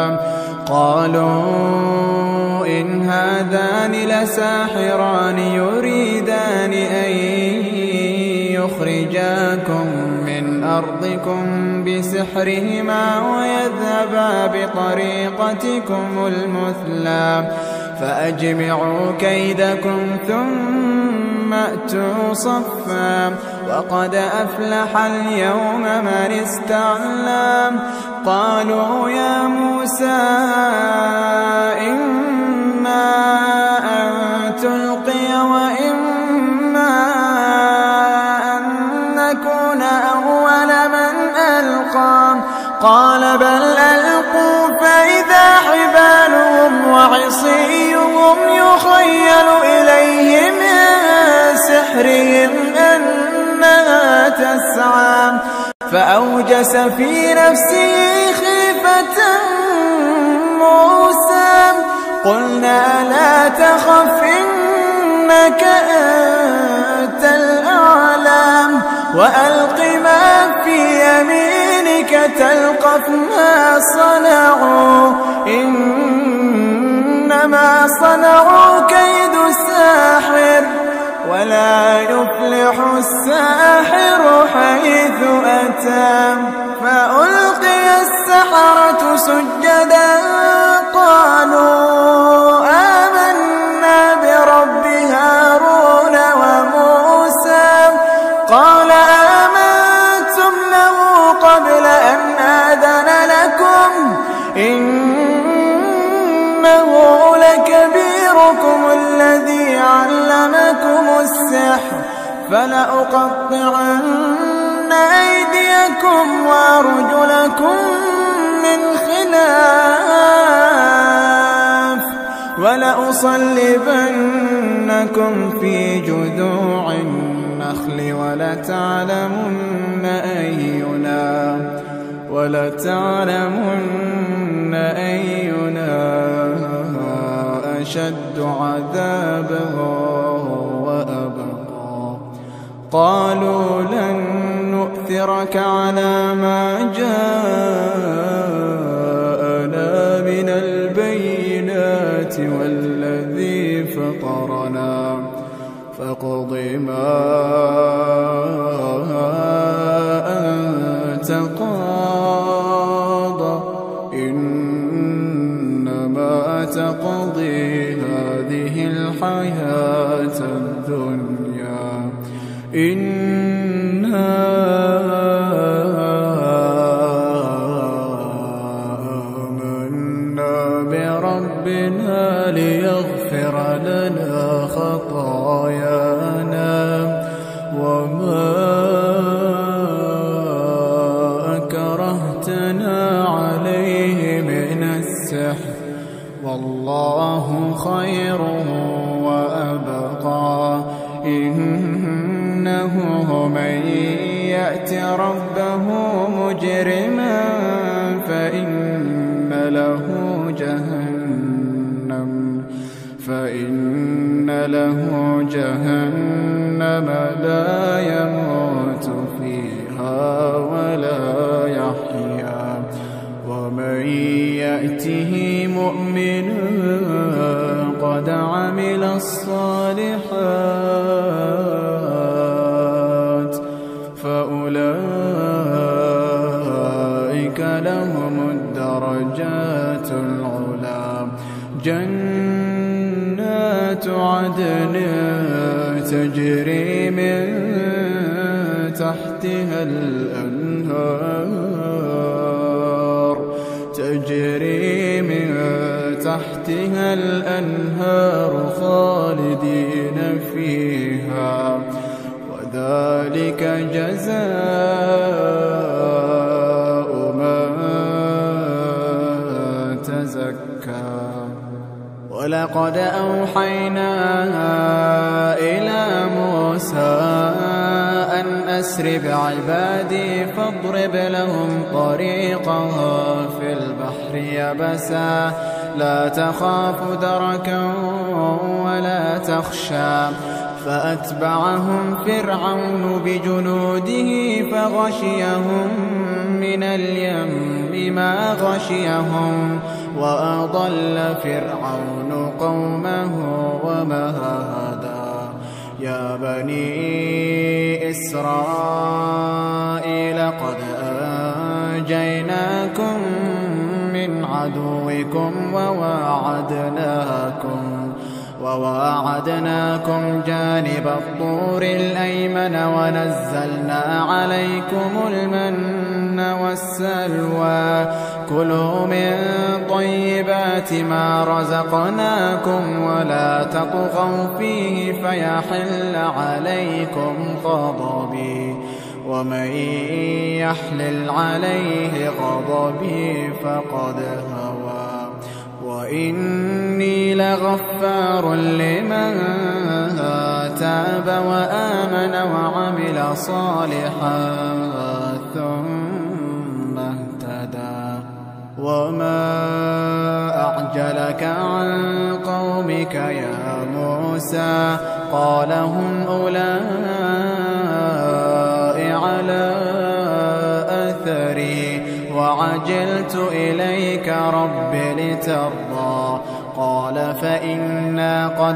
S1: قالوا إن هذان لساحران يريدان أن يخرجاكم من أرضكم بسحرهما ويذهبا بطريقتكم المثلى فأجمعوا كيدكم ثم أتوا صفا وقد أفلح اليوم من استعلى قالوا يا موسى إما أن تلقي وإما أن نكون أول من ألقى قال بل ألقوا فإذا حبالهم وعصيهم يخيل إليه من سحرهم أنها تسعى فأوجس في نفسه خيفة موسى قلنا لا تخف إنك أنت الأعلى وألق ما في يمينك تلقف ما صنعوا إنما صنعوا كيد ساحر ولا يفلح الساحر حيث أتى فألقي السحرة سجدا قالوا آمنا برب هارون وموسى قال آمنتم له قبل أن آذن لكم إنه لكبيركم الذي علمكم السحر فلأقطعن أيديكم وأرجلكم من خلاف ولأصلبنكم في جذوع النخل ولتعلمن أينا أشد عذابا وأبقى قالوا لن نؤثرك على ما جاءنا من ما أنت قاض إنما تقضي هذه الحياة الدنيا إنا آمنا بربنا ليغفر لنا خطايانا وما أكرهتنا عليه من السحر والله خير وأبقى إنه من يأت ربه مجرما فإن له جهنم لا يموت فيها ولا يحيا ومن يأته مؤمنا قد عمل الصالحات فأولئك لهم الدرجات العلى جنات عدن تجري من تحتها الأنهار خالدين فيها وذلك جزاء من تزكى ولقد أوحينا إلى موسى أن أسر بعبادي فاضرب لهم طريقا في البحر يبسا لا تخاف دركا ولا تخشى فأتبعهم فرعون بجنوده فغشيهم من اليم ما غشيهم وأضل فرعون قومه وما هدى يا بني إسرائيل قد أنجيناكم من عدوكم وواعدناكم جانب الطور الأيمن ونزلنا عليكم المن والسلوى كلوا من طيبات ما رزقناكم ولا تطغوا فيه فيحل عليكم غضبي ومن يحلل عليه غضبي فقد هوى وإني لغفار لمن تاب وآمن وعمل صالحا ثم اهتدى وما أعجلك عن قومك يا موسى قال هم أولئك على أثري وعجلت إليك رب لترضى قال فإنا قد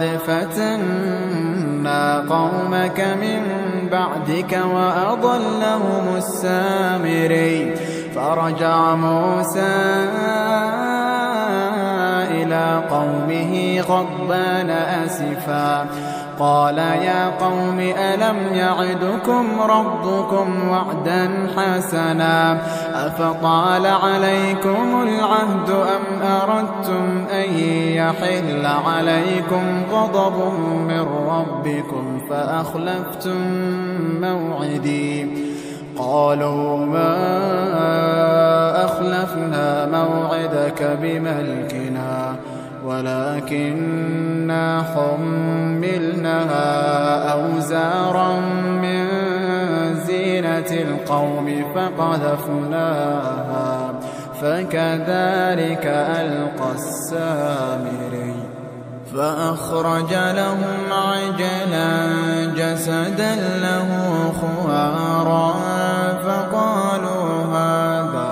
S1: فتنا قومك من بعدك وأضلهم السامري فرجع موسى إلى قومه غضبان أسفا قال يا قوم ألم يعدكم ربكم وعدا حسنا أفطال عليكم العهد أم أردتم أن يحل عليكم غضب من ربكم فأخلفتم موعدي قالوا ما أخلفنا موعدك بملكنا ولكننا حملنا أوزارا من زينة القوم فقذفناها فكذلك ألقى السامري فأخرج لهم عجلا جسدا له خوارا فقالوا هذا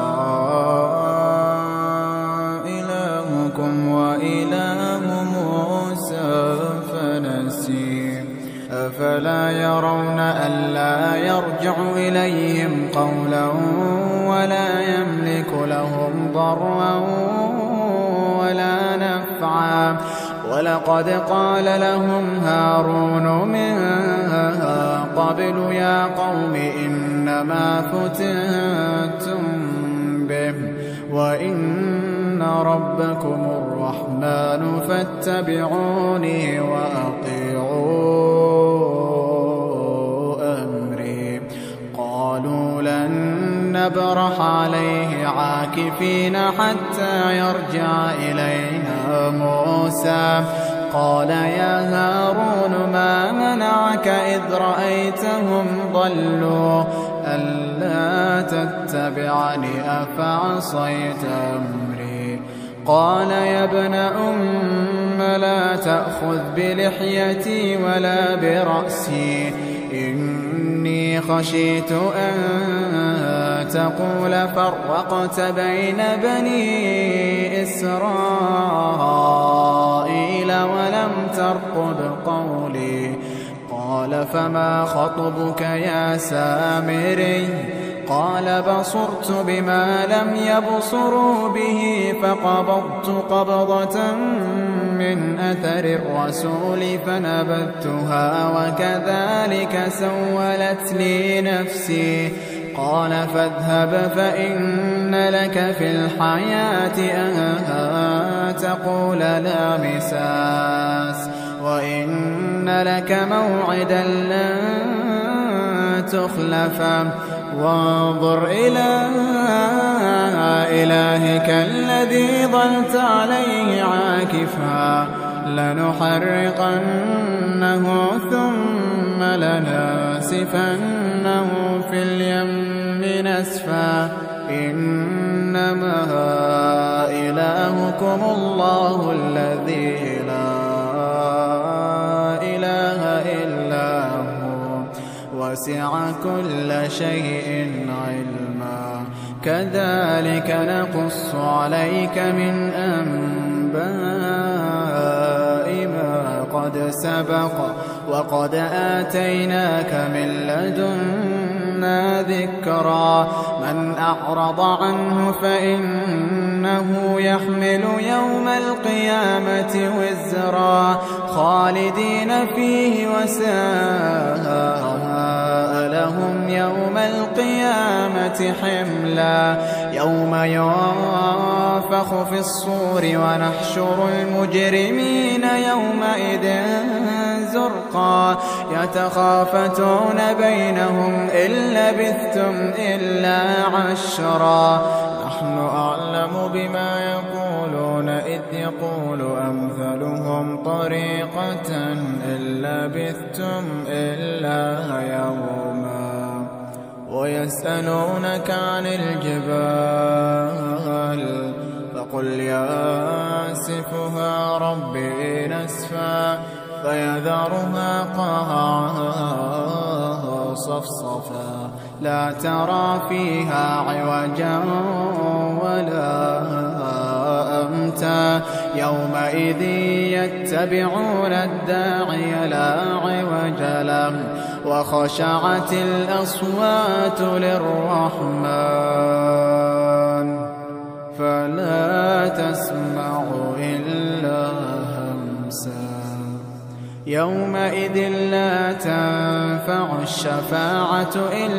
S1: إلهكم وإله موسى فنسي أفلا يرون ألا يرجع إليهم قولا ولا يملك لهم ضرا ولا نفعا ولقد قال لهم هارون من قبل يا قوم إنما فتنتم به وإن ربكم الرحمن فاتبعوني وأطيعوا أمري قالوا لن نبرح عليه عاكفين حتى يرجع إلينا موسى قال يا هارون ما منعك إذ رأيتهم ضلوا ألا تتبعني أفعصيت أمري قال يا ابن أم لا تأخذ بلحيتي ولا برأسي إني خشيت أن تقول فرقت بين بني إسرائيل ولم ترقب قولي قال فما خطبك يا سامري قال بصرت بما لم يبصروا به فقبضت قبضة من أثر الرسول فنبذتها وكذلك سولت لي نفسي قال فاذهب فإن لك في الحياة أن تقول لا مساس وإن لك موعدا لن تخلفه وانظر إلى إلهك الذي ظلت عليه عاكفا لنحرقنه ثم لنسفنه في اليم نسفا إنما إلهكم الله الذي لا إله إلا هو وسع كل شيء علما كذلك نقص عليك من أنباء ما قد سبق وقد آتيناك من لدنا ذكرا من أعرض عنه فإنه يحمل يوم القيامة وزرا خالدين فيه وساء لهم يوم القيامة حملا يوم ينفخ في الصور ونحشر المجرمين يومئذ زرقا يتخافتون بينهم إن لبثتم إلا عشرا نحن أعلم بما يقولون إذ يقول أمثلهم طريقة إن لبثتم إلا يوما ويسألونك عن الجبال فقل ياسفها ربي نسفا فيذرها قاعا صفصفا لا ترى فيها عوجا ولا أمتا يومئذ يتبعون الداعي لا عوج له وخشعت الأصوات للرحمن فلا تسمع إلا همسا يومئذ لا تنفع الشفاعة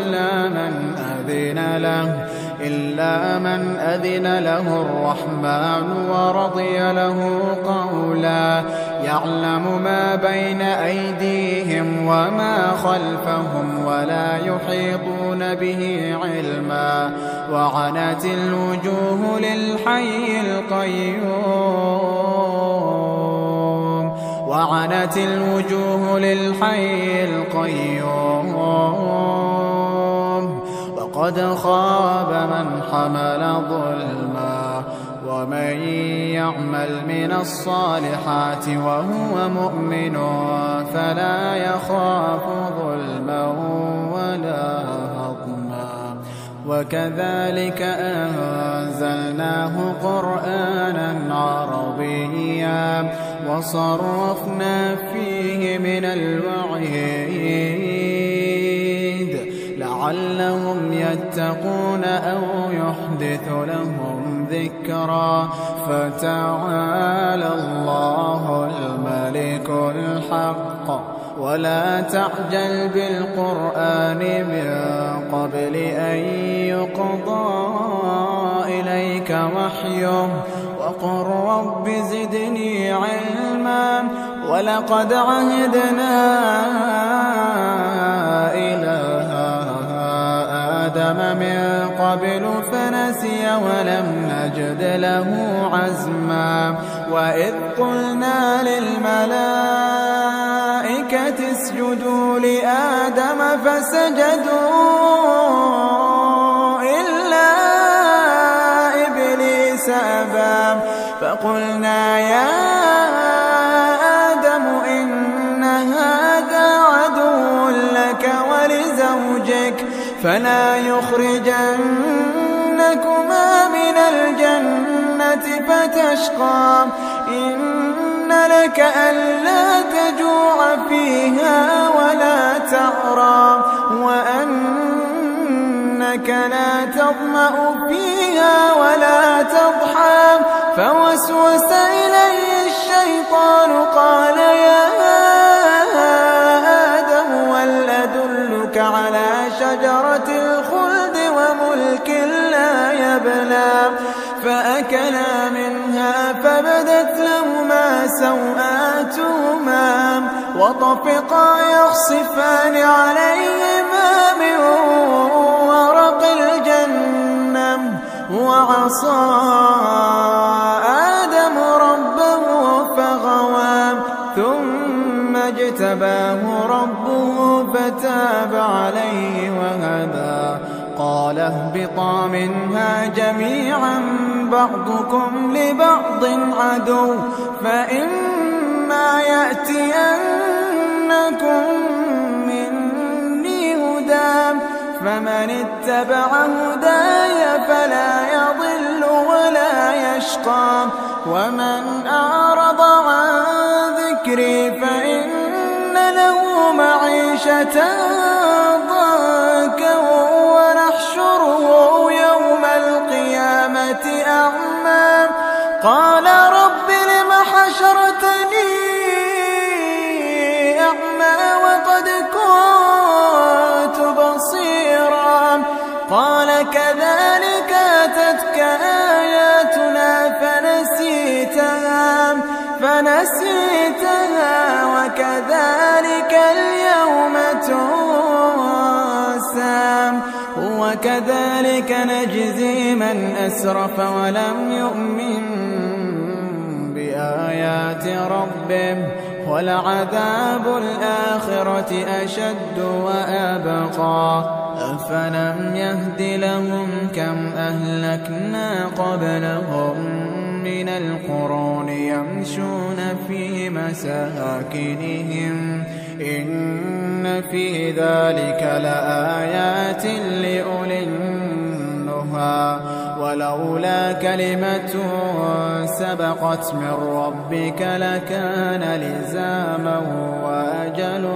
S1: إلا من أذن له الرحمن ورضي له قولا يعلم ما بين أيديهم وما خلفهم ولا يحيطون به علما وعنت الوجوه للحي القيوم وقد خاب من حمل ظلما ومن يعمل من الصالحات وهو مؤمن فلا يخاف ظلما ولا هضما وكذلك أنزلناه قرآنا عربيا وصرفنا فيه من الوعيد لعلهم يتقون أو يحدث لهم ذكرا. فتعالى الله الملك الحق ولا تعجل بالقرآن من قبل أن يقضى إليك وحيه وقل رب زدني علما. ولقد عهدنا إلى آدم من قبل فنسي ولم نجد له عزما. وإذ قلنا للملائكة اسجدوا لآدم فسجدوا إلا إبليس أبى. فقلنا يا آدم إن هذا عدو لك ولزوجك فلا يخرجنكما من الجنة فتشقى. إن لك ألا تجوع فيها ولا تعرى وأنك لا تظمأ فيها ولا تضحى. فوسوس إليه الشيطان قال يا آدم هل أدلك على شجرة الخلد وملك لا يبلى. فأكلا منها فبدت لهما سوآتهما وطفقا يخصفان عليهما من ورق الجنة. وعصى آدم ربه فغوى ثم اجتباه ربه فتاب عليه وهدى. قال اهبطا منها جميعا بعضكم لبعض عدو فإما يأتينكم مني هدى فمن اتبع هداي فلا يضل ولا يشقى. ومن أعرض عن ذكري فإن له معيشة ضنكا ونحشره يوم القيامة أعمى. قال رب لم حشرتني أعمى وقد كنت بصيرا. قال كذلك أتتك آياتنا فنسيتها وكذلك اليوم تنسى. وكذلك نجزي من أسرف ولم يؤمن بآيات ربه ولعذاب الآخرة أشد وأبقى. أفلم يهد لهم كم أهلكنا قبلهم من القرون يمشون في مساكنهم إن في ذلك لآيات لأولي النهى. ولولا كلمة سبقت من ربك لكان لزاما وأجل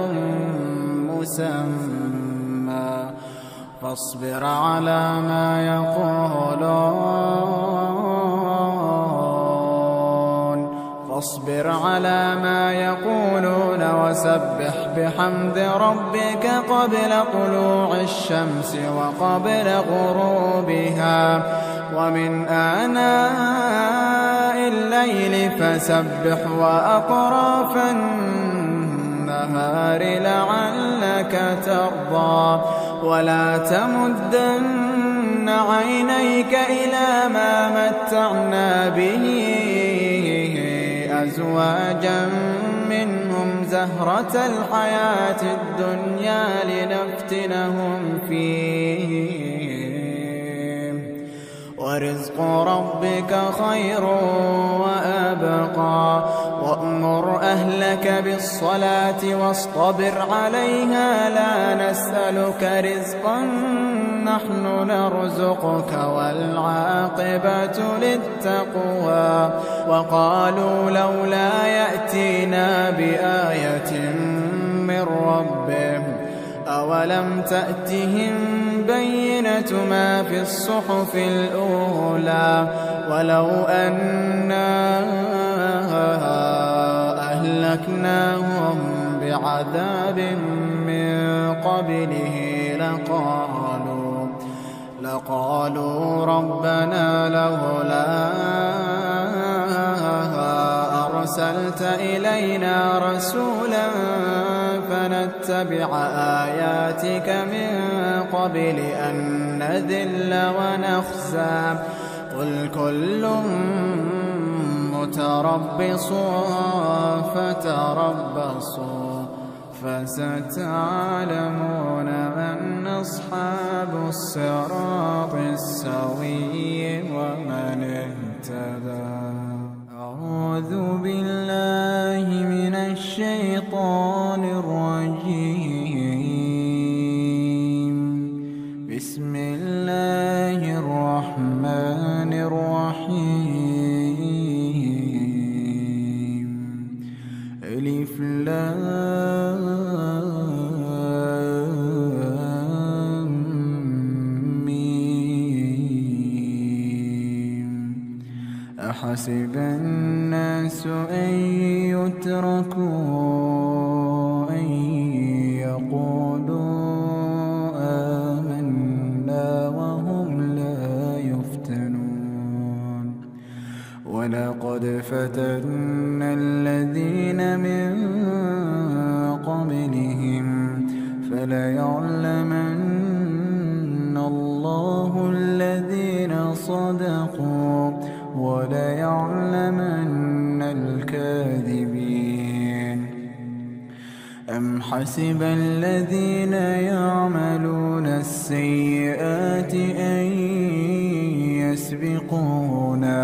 S1: مسمى. فاصبر على ما يقولون وسبح بحمد ربك قبل طلوع الشمس وقبل غروبها ومن آناء الليل فسبح وأطراف النهار لعلك ترضى. ولا تمدن عينيك إلى ما متعنا به أزواجا منهم زهرة الحياة الدنيا لنفتنهم فيه ورزق ربك خير وأبقى. وأمر أهلك بالصلاة واصطبر عليها لا نسألك رزقا نحن نرزقك والعاقبة للتقوى. وقالوا لولا يأتينا بآية من ربه أولم تأتهم بينة ما في الصحف الأولى ولو أنا أهلكناهم بعذاب من قبله لقالوا ربنا لولا أرسلت إلينا رسولا فنتبع آياتك من قبل أن نذل ونخزى قل كل متربص فتربصوا فستعلمون من أصحاب الصراط السوي ومن اهتدى. أعوذ بالله من الشيطان الرجيم. بسم الله الرحمن الرحيم. ألف لام ميم. أحسب الناس أن يتركوا أن يقولوا آمنا وهم لا يفتنون ولقد فتنا الذين من قبلهم فليعلمن الله الذين صدقوا وليعلمن الكاذبين. أم حسب الذين يعملون السيئات أن يسبقونا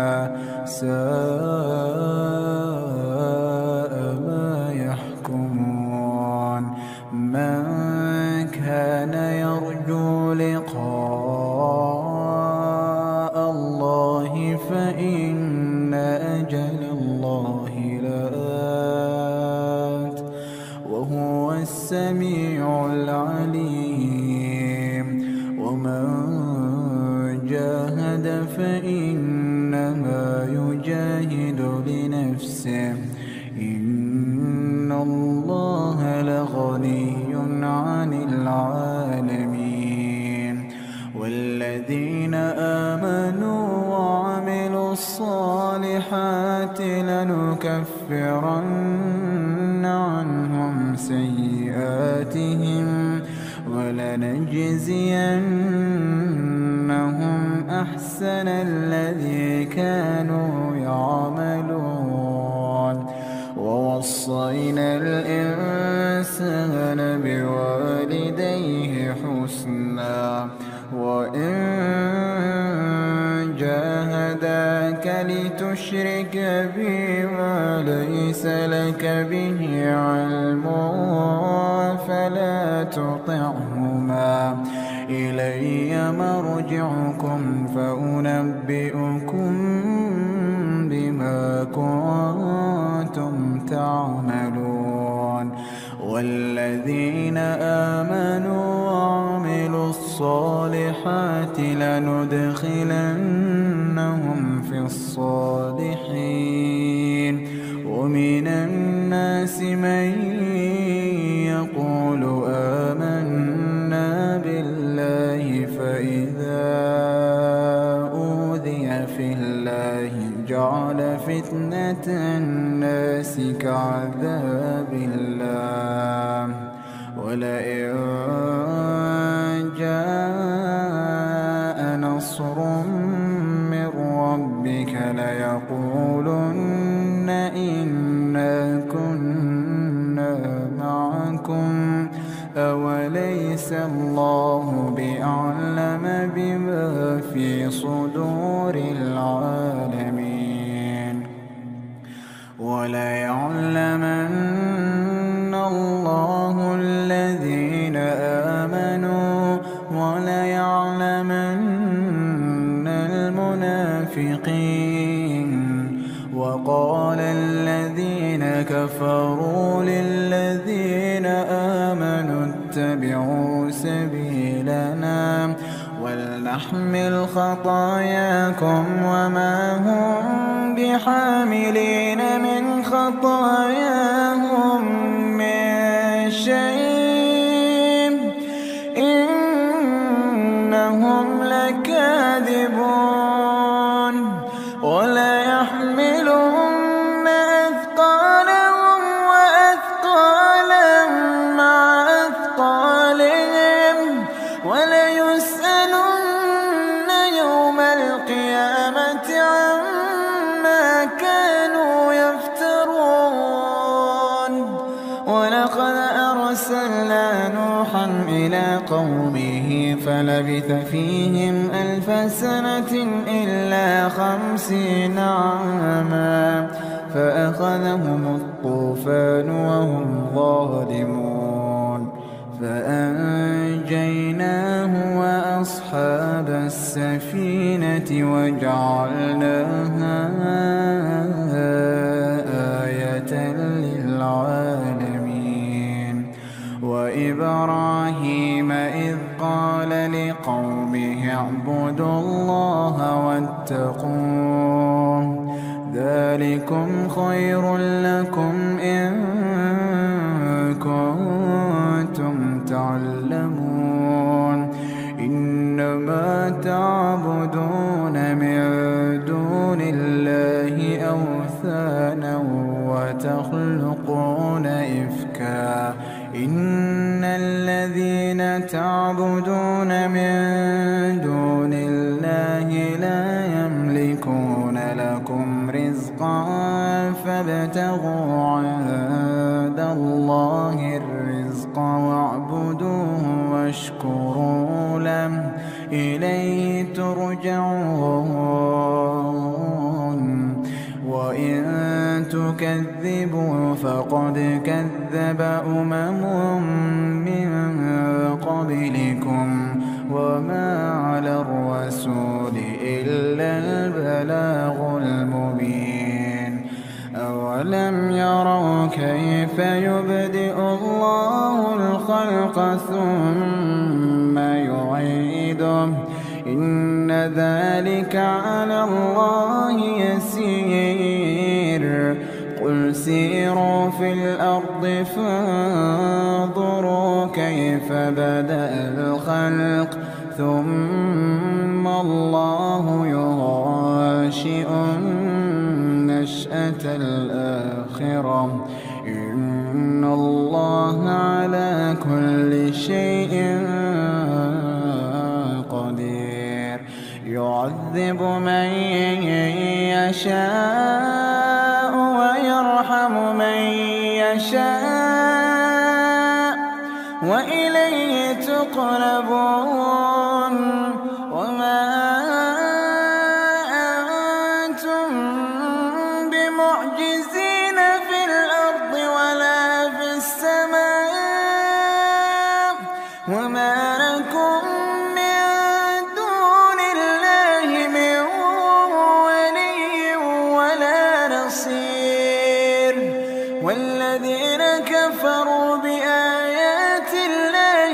S1: ساء ما يحكمون. من كان يرجو لقاء الله فإن أجل الله لآت وهو السميع العليم. ومن جاهد فإنما يجاهد لنفسه إن الله لغني عن العالمين. والذين آمنوا وعملوا الصالحات لنكفرن عنهم سيئاتهم ولنجزينهم أحسن الذي كانوا يعملون. ووصينا الإنسان بوالديه حسنا وإن جاهداك لتشرك بي ما ليس لك به علم فلا تطعهما إلي مرجعكم فأنبئكم بما كنتم تعملون. والذين آمنوا وعملوا الصالحات لندخلنهم في الصالحين. ومن الناس من يقول آمنا بالله فإذا أوذي في الله جعل فتنة الناس كعذاب الله ولئن جاء نصر من ربك ليقولن إنا كنا معكم أوليس الله بأعلم بما في صدور العالمين. وليعلمن الله الذين آمنوا وليعلمن المنافقين. وقال الذين كفروا للذين آمنوا اتبعوا
S2: لنا ولنحمل خطاياكم وما هم بحاملين من خطاياهم من شيء إنهم لكاذبون وليحملن أثقالهم وأثقالا مع أثقالهم وليسألن يوم القيامة عما كانوا يفترون. ولقد أرسلنا نوحا إلى قومه فلبث فيهم 1000 سنة إلا 50 عاما فأخذهم الطوفان وهم ظالمون فأنجيناه وأصحاب السفينة وجعلناها آية للعالمين. وإبراهيم إذ قال لقومه اعبدوا الله واتقوه ذلكم خير لكم إن كنتم تعلمون. إنما تعبدون من دون الله أوثانا وتخلقون إفكا إن الذين تعبدون من دون الله لا يملكون لكم رزقا فابتغوا عند الله الرزق واعبدوه واشكروا له إليه ترجعون. وإن تكذبوا فقد كذب من قبلكم وما على الرسول إلا البلاغ المبين. أولم يروا كيف يبدئ الله الخلق ثم يعيده إن ذلك على الله يسير. قل سيروا في الأرض فانظروا كيف بدأ الخلق ثم الله ينشئ النشأة الآخرة إن الله على كل شيء قدير. يعذب من يشاء ويرحم من يشاء وإليه تقلبون. وما أنتم بمعجزين في الأرض ولا في السماء وما لكم من دون الله من ولي ولا نصير. والذين كفروا بآيات الله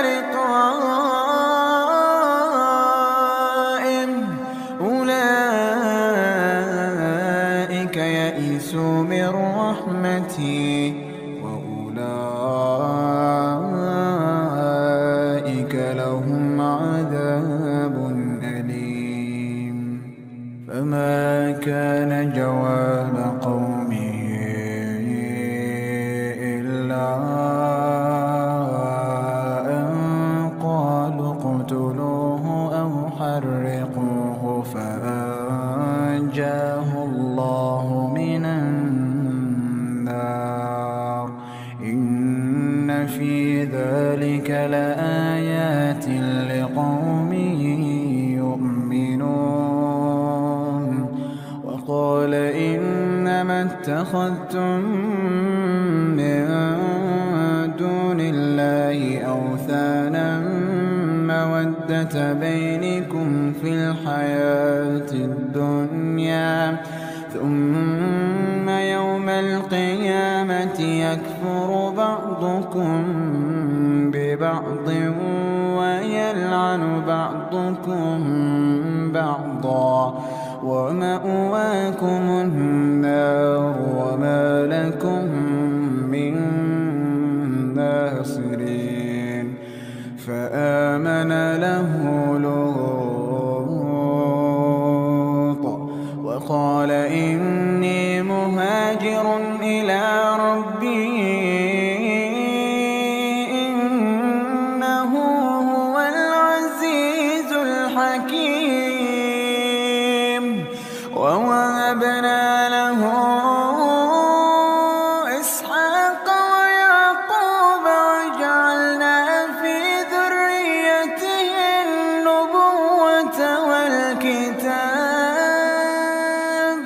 S2: ولقائه أولئك يئسوا من رحمتي وأولئك لهم عذاب أليم. فما كان جواب قومه إلا أن قالوا اقتلوه أو حرقوه فأنجاه الله من النار. إن في ذلك لآيات لقوم يؤمنون. وقال إنما اتخذتم من دون الله أوثانا مودة بينكم في الحياة الدنيا ثم يوم القيامة يكفر بعضكم ببعض ويلعنكم بعضكم بعضا ومأواكم النار وما لكم من ناصرين فآمن له لوط وقال إني مهاجر إلى ربي إنه هو العزيز الحكيم ووهبنا له إسحاق ويعقوب وجعلنا في ذريته النبوة والكتاب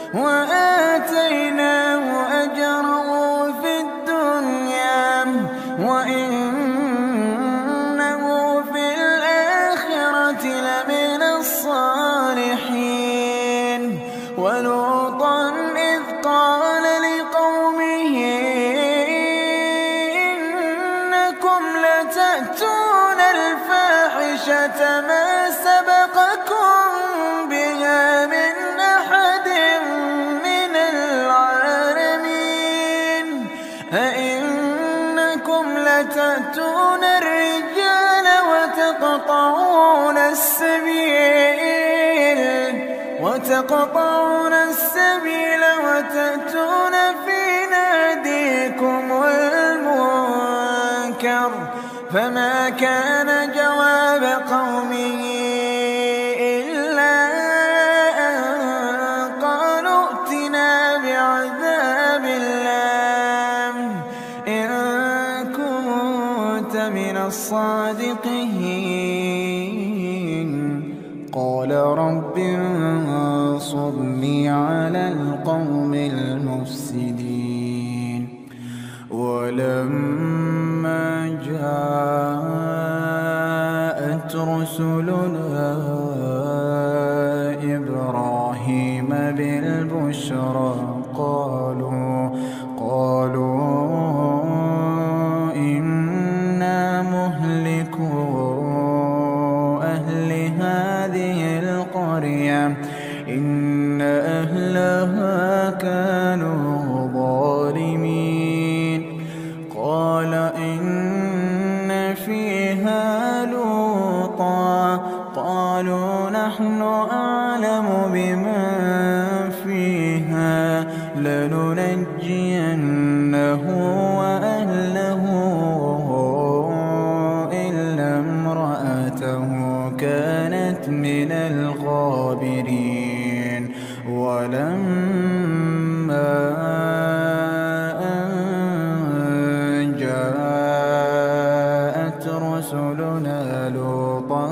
S2: وآتيناه أجره في الدنيا وإنه في الآخرة لمن الصالحين ولوطا إذ قال لقومه إنكم لتأتون الفاحشة ما سبقكم بها من أحد من العالمين أئنكم لتأتون الرجال وتقطعون السبيل وتأتون في ناديكم المنكر فما كان جواب قومه إلا أن قالوا ائتنا بعذاب الله إن كنت من الصادقين قال رب انصرني على القوم المفسدين ولما جاءت رسلنا إبراهيم بالبشرى قالوا إنا مهلكو أهل هذه القرية إن أهلها كانوا ظالمين قال إن فيها لوطا قالوا نحن أعلم بمن فيها لننجينه وأهله إلا امرأته كانت من الغابرين ولما أن جاءت رسلنا لوطا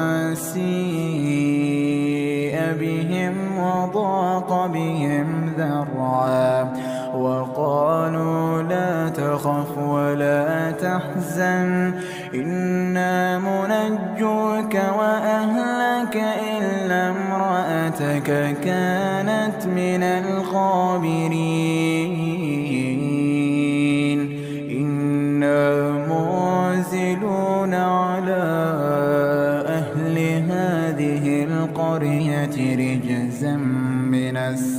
S2: سيء بهم وضاق بهم ذرعا وقالوا لا تخف ولا تحزن إنا منجوك وأهلك إلا امرأتك كانت من الغابرين إنا منزلون على أهل هذه القرية رجزا من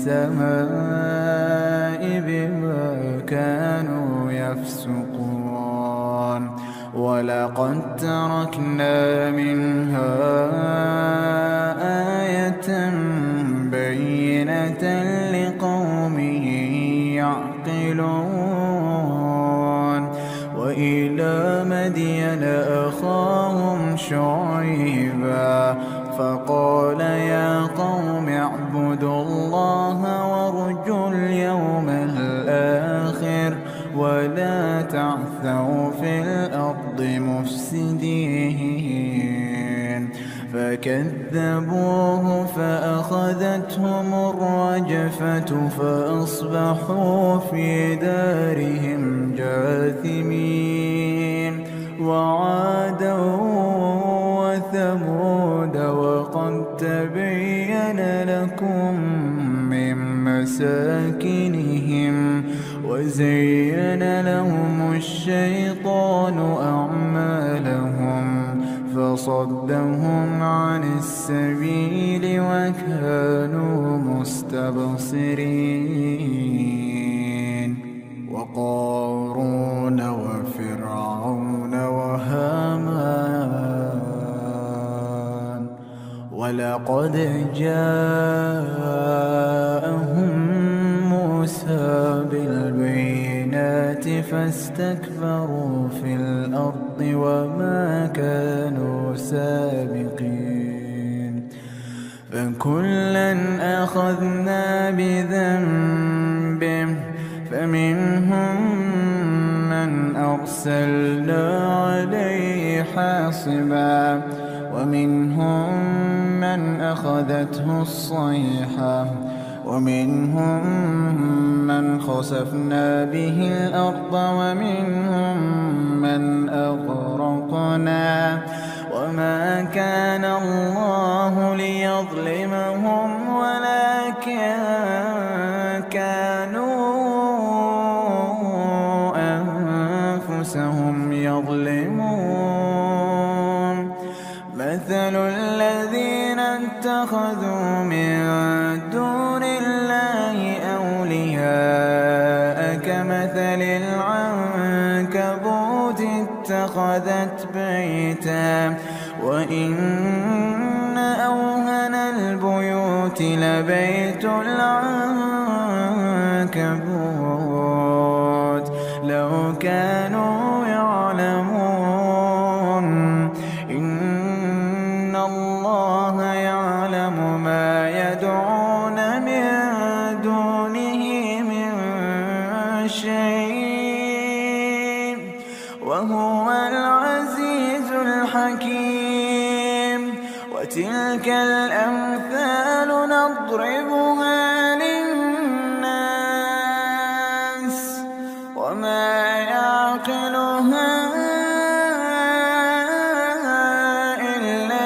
S2: السماء بما كانوا يفسقون ولقد تركنا منها آية بينة لقوم يعقلون وإلى مدين أخاهم شعيبا فقال يا قوم اعبدوا الله وارجوا اليوم الآخر ولا تعثوا في الأرض مفسدين فكذبوه فأخذتهم الرجفة فأصبحوا في دارهم جاثمين وعادا وثمود وقد تبين لكم من مساكنهم وزين لهم الشيطان أعمالهم فصدهم عن السبيل وكانوا مستبصرين وقارون وفرعون وهامان ولقد جاءهم موسى بالبينات فاستكبروا في الأرض وما كانوا سابقين فكلا أخذنا بذنبه فمنهم من أرسلنا عليه حاصبا ومنهم من أخذته الصيحة ومنهم من خسفنا به الأرض ومنهم من أغرقنا وما كان الله ليظلمهم ولكن كانوا أنفسهم يظلمون مثل الذين اتخذوا من دون الله أولياء كمثل العنكبوت اتخذت بيتا وإن أوهن البيوت لبيت العنكبوت لو كانوا يعلمون إن الله يعلم ما يدعون من دونه من شيء وهو العزيز الحكيم وتلك الأمثال نضربها للناس وما يعقلها إلا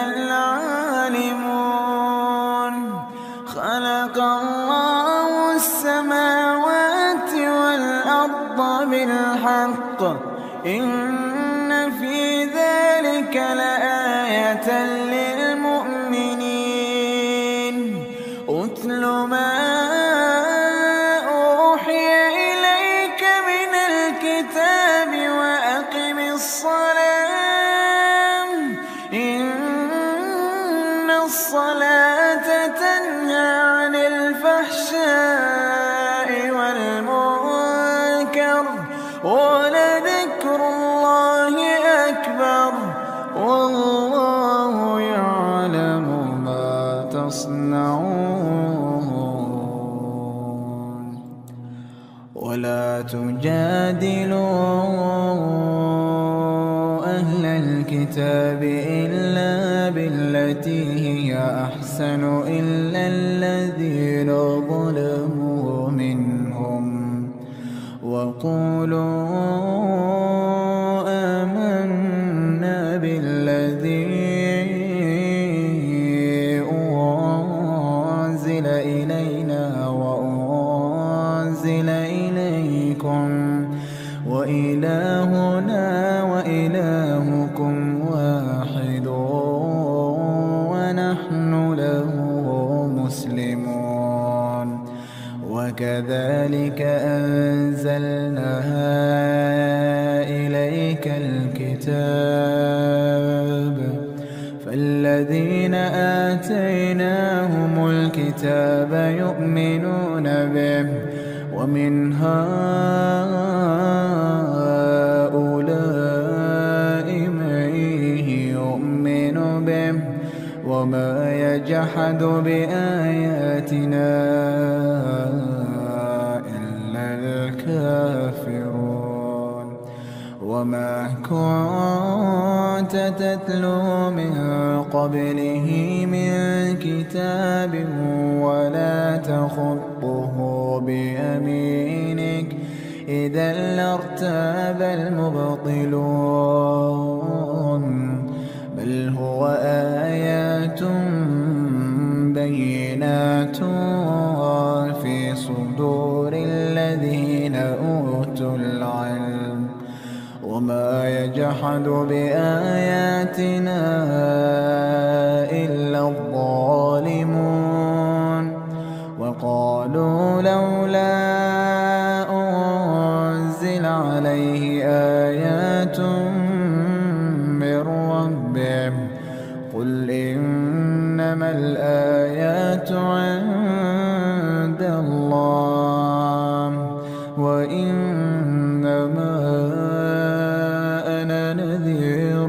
S2: العالمون خلق الله السماوات والأرض بالحق إن في ذلك لآية للمؤمنين أتل ما أوحي إليك من الكتاب وأقم الصلاة إن الصلاة تنهى عن الفحشاء والمنكر ولذكر الله أكبر والله يعلم ما تصنعون ولا تجادلوا أهل الكتاب إلا بالتي هي أحسن إلا الذين ظلموا منهم وقولوا آمنا بالذي أنزل إلينا وأنزل إليكم وإلهنا وإلهكم واحد ونحن له مسلمون وكذلك أنزلنا إليك الكتاب فالذين آتيناهم الكتاب يؤمنون به ومن هؤلاء من يؤمن به وما يجحد بآياتنا إلا الكافرون وما كنت تتلو من قبله من كتاب ولا تخطه بيمينك إذا لارتاب المبطلون بل هو آيات بينات في صدور الذين أوتوا العلم وما يجحد بآياتنا إلا الظالمون وقالوا لولا أنزل عليه آيات من ربه قل إنما الآيات عند الله وإنما أنا نذير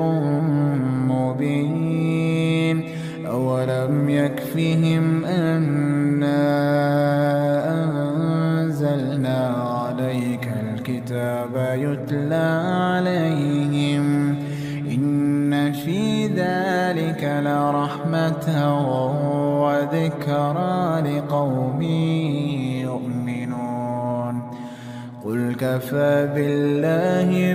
S2: مبين أولم يكفهم أنا أنزلنا عليك الكتاب يتلى عليهم إن في ذلك لرحمة وذكرى لقوم يؤمنون قل كفى بالله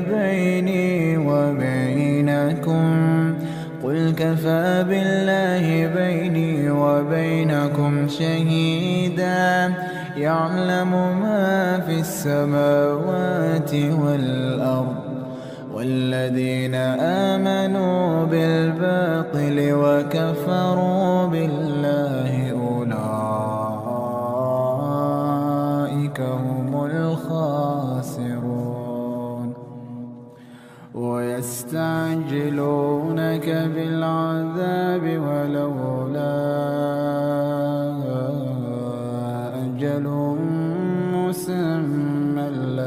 S2: بيني وبينكم شهيدا يعلم ما في السماوات والأرض والذين آمنوا بالباطل وكفروا بالله أولئك هم الخاسرون ويستعجلونك بالعذاب ولولا أجل مسمى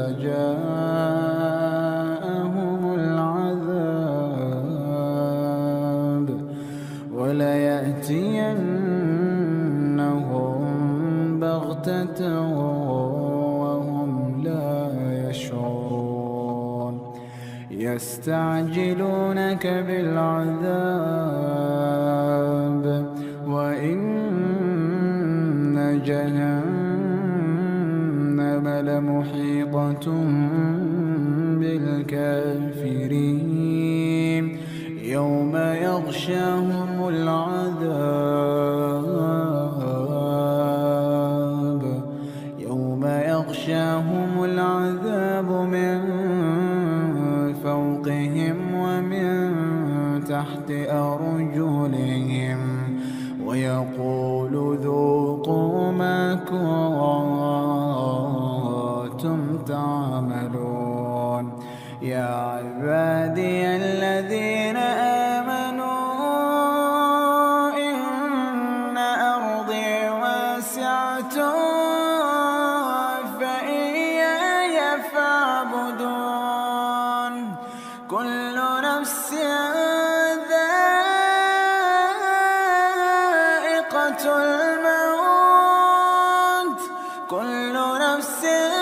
S2: لجاءهم العذاب وليأتينهم بغتة وهم لا يشعرون يستعجلونك بالعذاب وإن جهنم لمحيطة بالكافرين يوم يغشاهم العذاب من فوقهم ومن تحت أرجلهم ويقول ذوقوا ما كنتم تعملون يا عبادي الذين آمنوا إن أرضي واسعة فإياي فاعبدون كل نفس ذائقة الموت كل نفس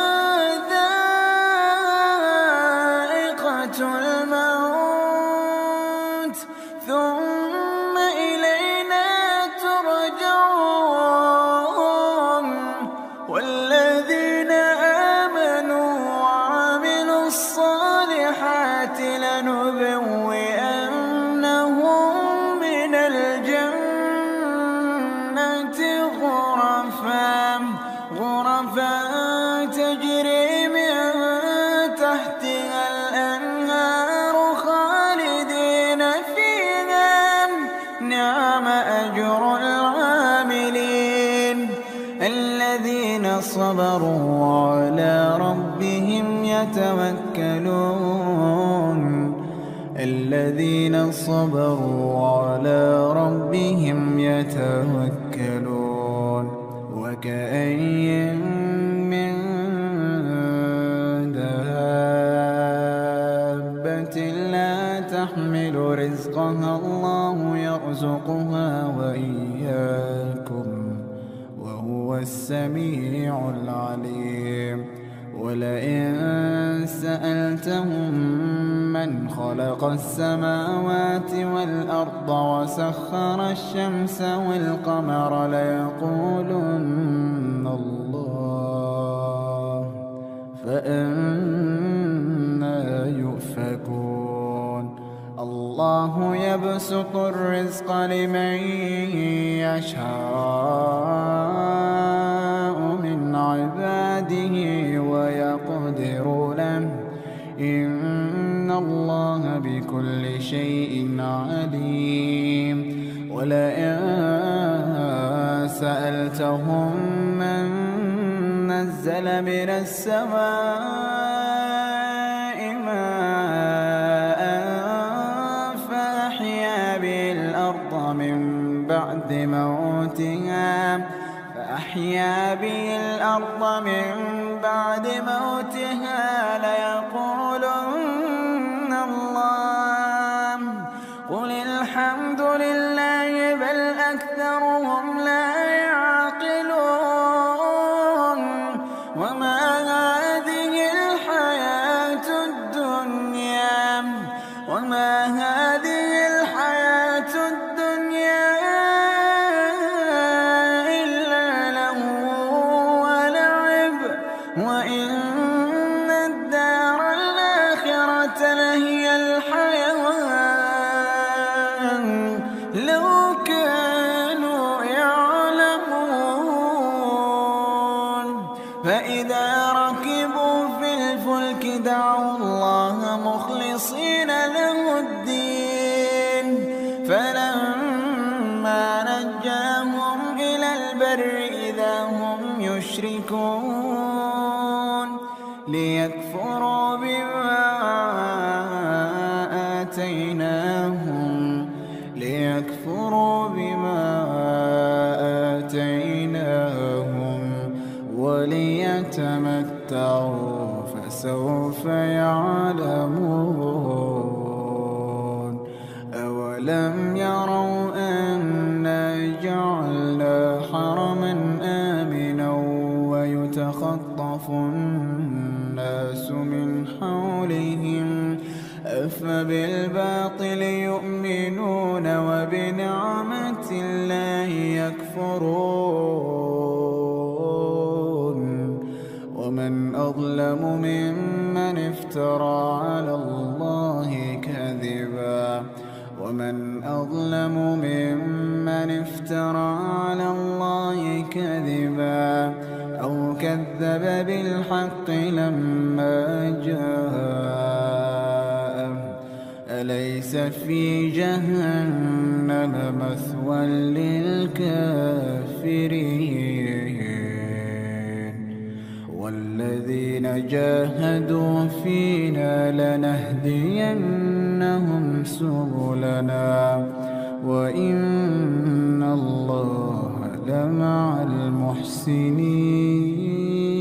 S2: ذائقة الموت ثم إلينا ترجعون والذين آمنوا وعملوا الصالحات لنبوئنهم من الجنة غرفا تجري من تحتها الأنهار خالدين فيها نعم أجر العاملين الذين صبروا وعلى ربهم يتوكلون وكأين من دابة لا تحمل رزقها الله يرزقها وإياكم وهو السميع العليم ولئن سألتهم من خلق السماوات والأرض وسخر الشمس والقمر ليقولن الله فأنى يؤفكون الله يبسط الرزق لمن يشاء من عباده ويقدر له إن
S1: الله بكل شيء عليم. ولئن سألتهم من نزل من السماء ماء فأحيا به الأرض من بعد موتها ليقولن الله. قل الحمد لله بل أكثرهم لا يعقلون. وما هذه الحياة الدنيا إلا لهو ولعب وإن الدار الآخرة لهي الحيوان لو كانوا يعلمون. فإذا ركبوا في الفلك دعوا الله مخلصين له الدين فلما نجاهم إلى البر إذا هم يشركون. ليكفروا بما آتيناهم وليتمتعوا فسوف يعلمون. أولم يروا أنا جعلنا حرما آمنا ويتخطف الناس من حولهم أفبالباطل يؤمنون وبنعمة الله يكفرون. ومن أظلم ممن افترى على الله كذبا أو كذب بالحق لما جاءه. أليس في جهنم مثوى للكافرين. والذين جاهدوا فينا لنهدينهم سبلنا وإن الله لمع المحسنين.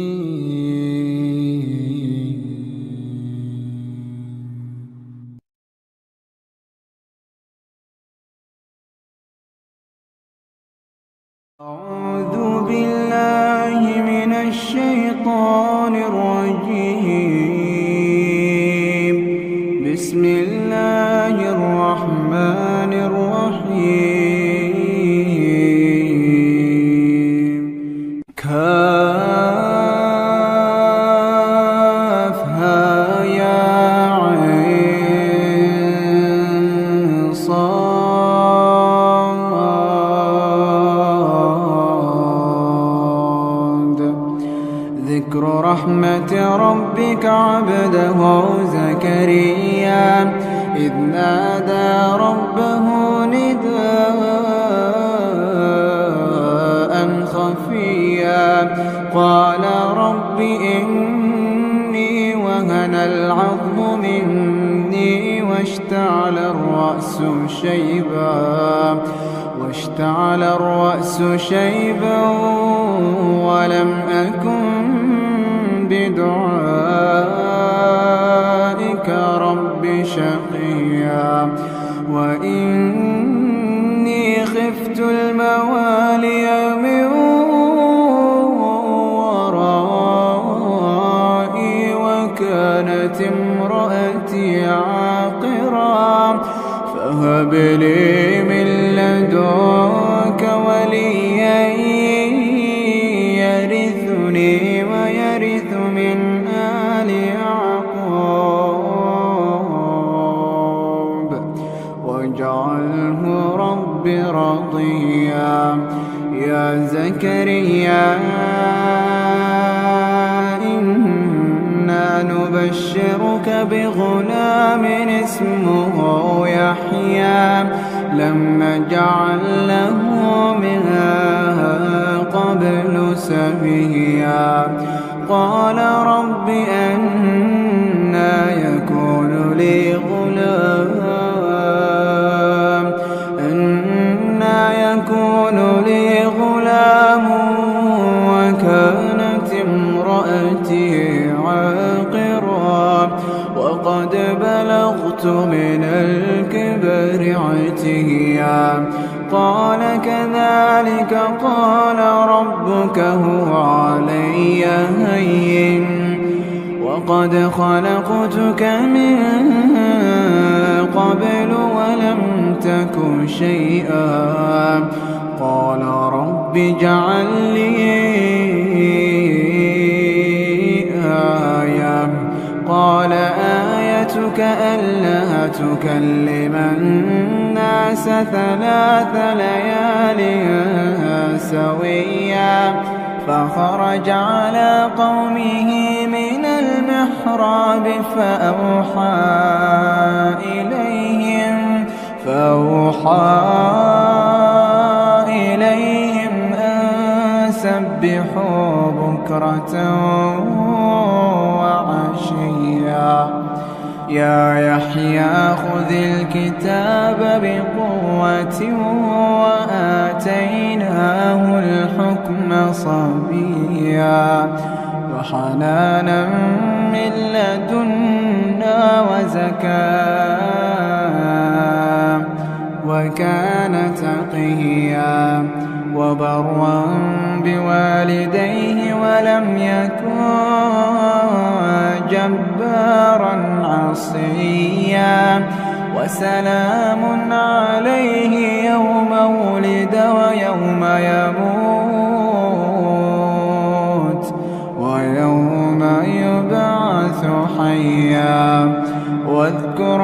S1: أعوذ بالله من الشيطان الرجيم. بسم الله الرحمن الرحيم. كافها يا عين صاد. ذكر رحمة ربك عبده زكريا إذ نادى ربه نداء خفيا قال رب إني وهن العظم مني واشتعل الرأس شيبا ولم أكن بدعائك رب شقيا. وإني خفت الموالي من ورائي وكانت امرأتي عاقرا فهب لي من لدنك وليا يرثني ويرث من آل يعقوب واجعله رب رضيا. يا زكريا إنا نبشرك بغلام اسمه يحيى لم نجعل له من قبل سميا قال رب أنى يكون لي غلام وكانت امرأتي عاقرا وقد بلغت من الكبر عتيا قال كذلك قال ربك هو علي هين وقد خلقتك من قبل ولم تك شيئا قال رب اجعل لي آية قال آيتك ألا تكلم الناس 3 ليال سويا فخرج على قومه من المحراب فأوحى إليهم أن سبحوا بكرة وعشيا يا يحيى خذ الكتاب بقوة وآتيناه الحكم صبيا وحنانا من لدنا وزكاة وكان تقيا وبرا بوالديه ولم يكن جبارا عصيا وسلام عليه يوم ولد ويوم يموت ويوم يبعث حيا واذكر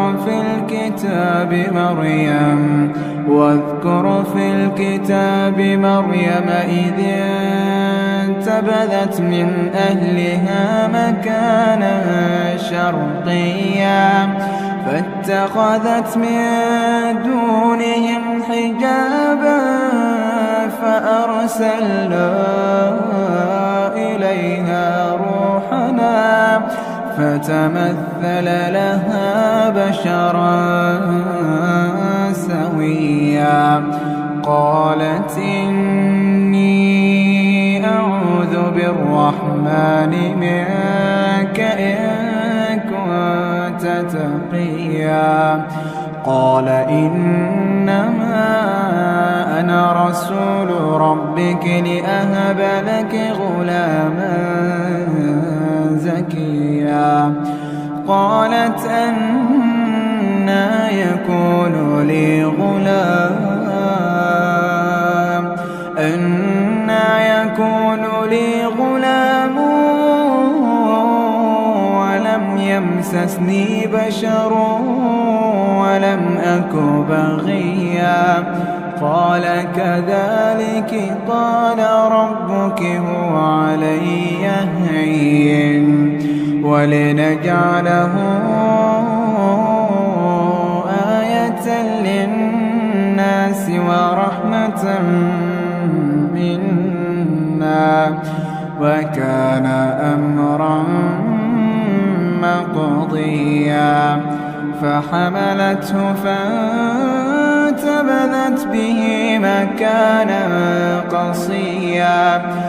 S1: في الكتاب مريم إذ انتبذت من أهلها مكانا شرقيا فاتخذت من دونهم حجابا فأرسلنا إليها روحنا فتمثل لها بشرا سويا قالت إني أعوذ بالرحمن منك إن كنت تقيا قال إنما أنا رسول ربك لأهب لك غلاما زكيا قالت أنى يكون لي غلام ولم يمسسني بشر ولم أك بغيا قال كذلك قال ربك هو علي هين ولنجعله آية للناس ورحمة منا وكان أمرا مقضيا فحملته فانتبذت به مكانا قصيا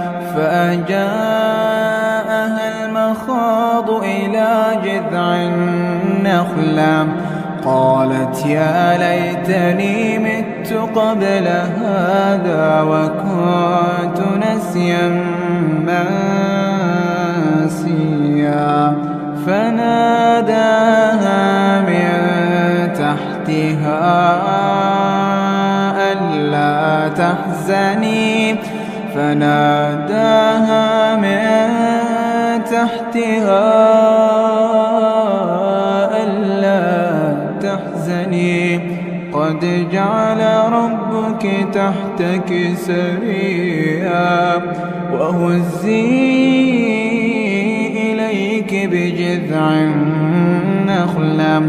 S1: فأجاءها المخاض إلى جذع النخلة قالت يا ليتني مت قبل هذا وكنت نسيا منسيا فناداها من تحتها ألا تحزني قد جعل ربك تحتك سريا وهزي إليك بجذع النخلة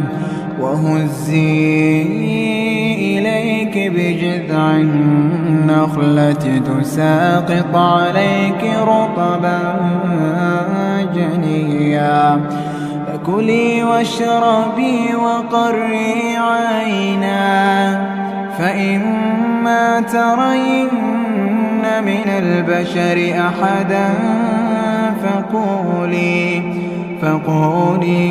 S1: تساقط عليك رطبا جنيا فكلي واشربي وقري عينا فإما ترين من البشر أحدا فقولي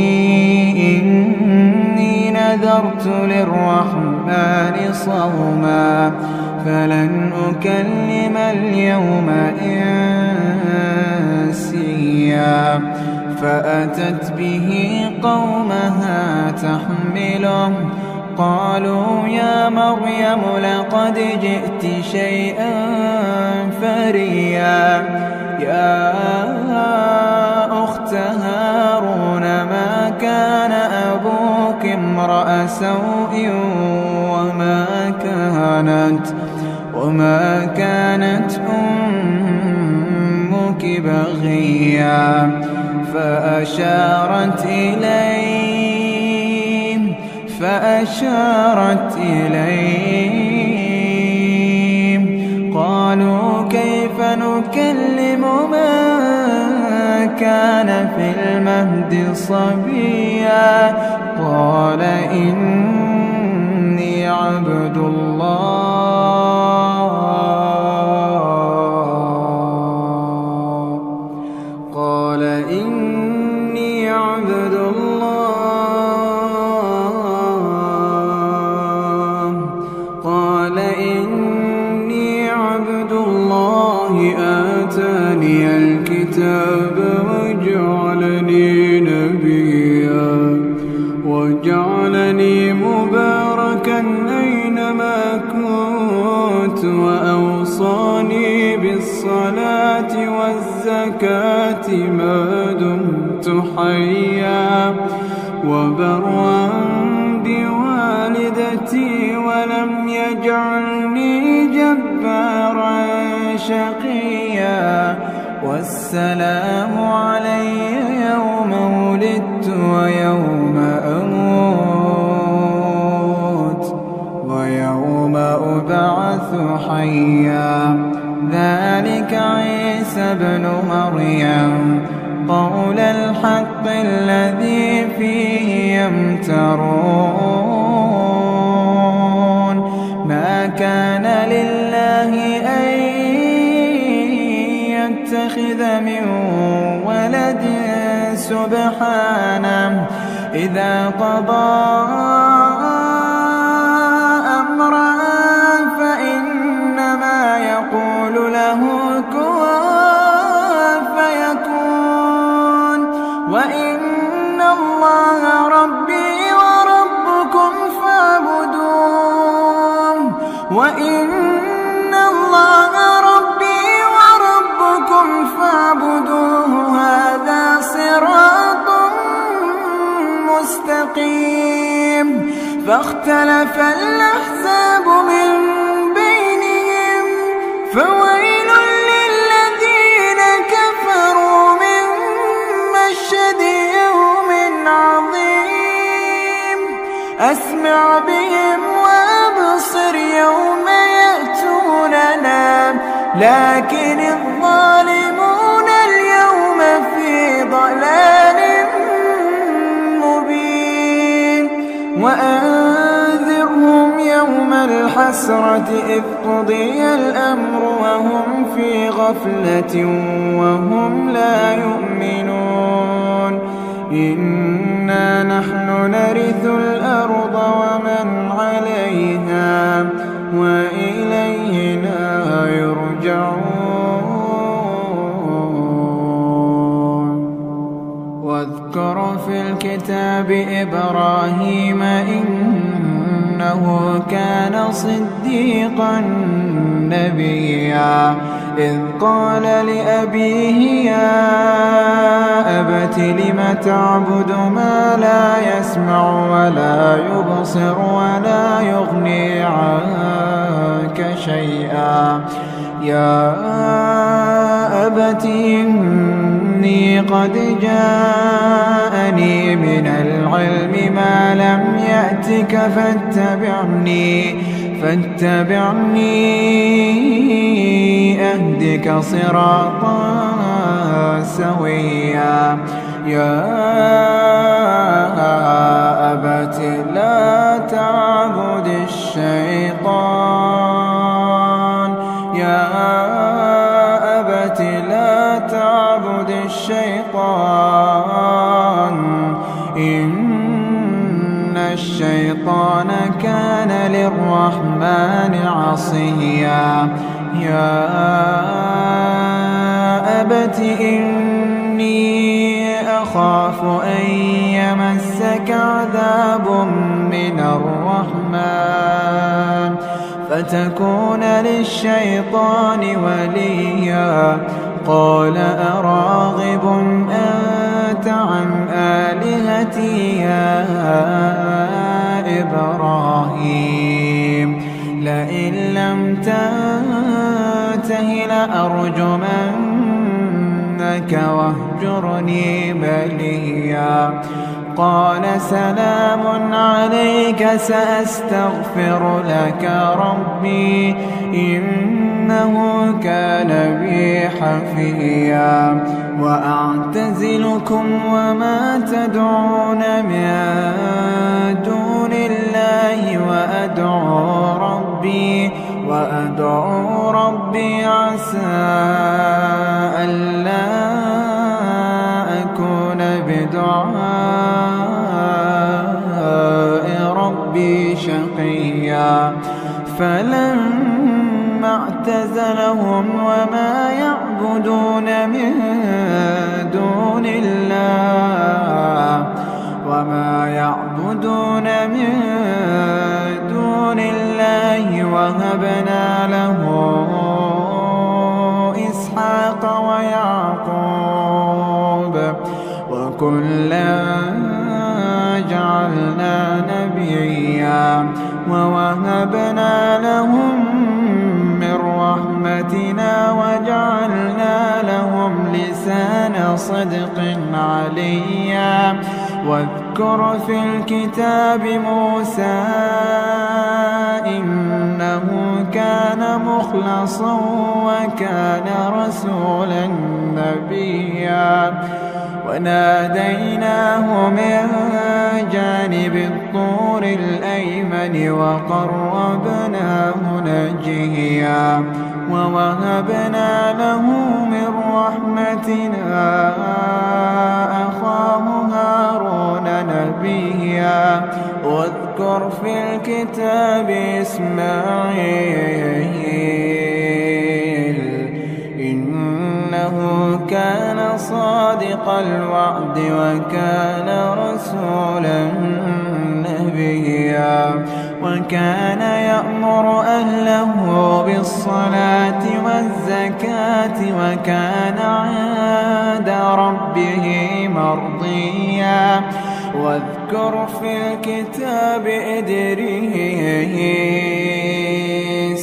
S1: إني نذرت للرحمن صوما فلن أكلم اليوم إنسيا فأتت به قومها تحمله قالوا يا مريم لقد جئت شيئا فريا يا أخت هارون ما كان أبوك امرأ سوء وما كانت أمك بغيا فأشارت إليه قالوا كيف نكلم من كان في المهد صبيا قال إني عبد الله آتاني الكتاب وجعلني مباركا أينما كنت وأوصاني بالصلاة والزكاة ما دمت حيا وبرا بوالدتي ولم يجعلني جبارا شقيا والسلام علي يوم ولدت ويوم أموت ويوم أبعث حيا ذلك عيسى ابن مريم قول الحق الذي فيه يمترون ما كان لله أن يتخذ من ولد سبحانه إذا قضى أمرا فإنما يقول له كن فيكون وإن الله ربي وربكم فاعبدوه هذا صراط مستقيم فاختلف الأحزاب من بينهم فويل للذين كفروا من مشهد يوم عظيم أسمع بهم وأبصر يوم يأتوننا لكن الظالمون اليوم في ضلال مبين وأنذرهم يوم الحسرة إذ قضي الأمر وهم في غفلة وهم لا يؤمنون إنا نحن نرث الأرض ومن عليها وإلينا يرجعون واذكر في الكتاب إبراهيم إنه كان صديقا نبيا إذ قال لأبيه يا أبت لم تعبد ما لا يسمع ولا يبصر ولا يغني عنك شيئا يا أبت إني إني قد جاءني من العلم ما لم يأتك فاتبعني أهدك صراطا سويا يا أبت لا تعبد الشيطان إن الشيطان كان للرحمن عصيا يا أبت إني أخاف أن يمسك عذاب من الرحمن فتكون للشيطان وليا قال أراغب أنت عن آلهتي يا إبراهيم لئن لم تنته لأرجمنك واهجرني مليا قال سلام عليك سأستغفر لك ربي إنه كان بي حفيا وأعتزلكم وما تدعون من دون الله وأدعو ربي عسى ألا أكون بدعاء ربي شقيا فلما اعتزلهم وما يعبدون من دون الله وهبنا له إسحاق ويعقوب وكلا جعلنا نبيا ووهبنا لهم من رحمتنا وجعلنا لهم لسان صدق عليا واذكر في الكتاب موسى إنه كان مخلصا وكان رسولا نبيا وناديناه من جانب الطور الأيمن وقربناه نجيا ووهبنا له من رحمتنا أخاه هارون نبيا واذكر في الكتاب إسماعيل إنه كان صادق الوعد وكان رسولا نبيا وكان يأمر أهله بالصلاة والزكاة وكان عند ربه مرضيا واذكر في الكتاب إدريس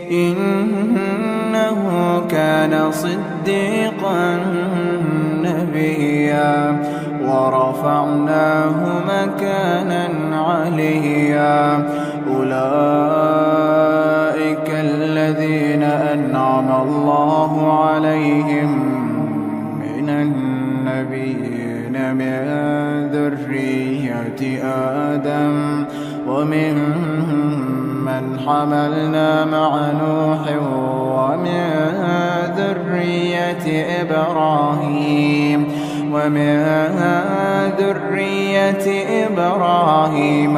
S1: إنه كان صديقا نبيا ورفعناه مكانا عليا أولئك الذين أنعم الله عليهم من النبيين من ذرية آدم ومن حملنا مع نوح ومن ذرية إبراهيم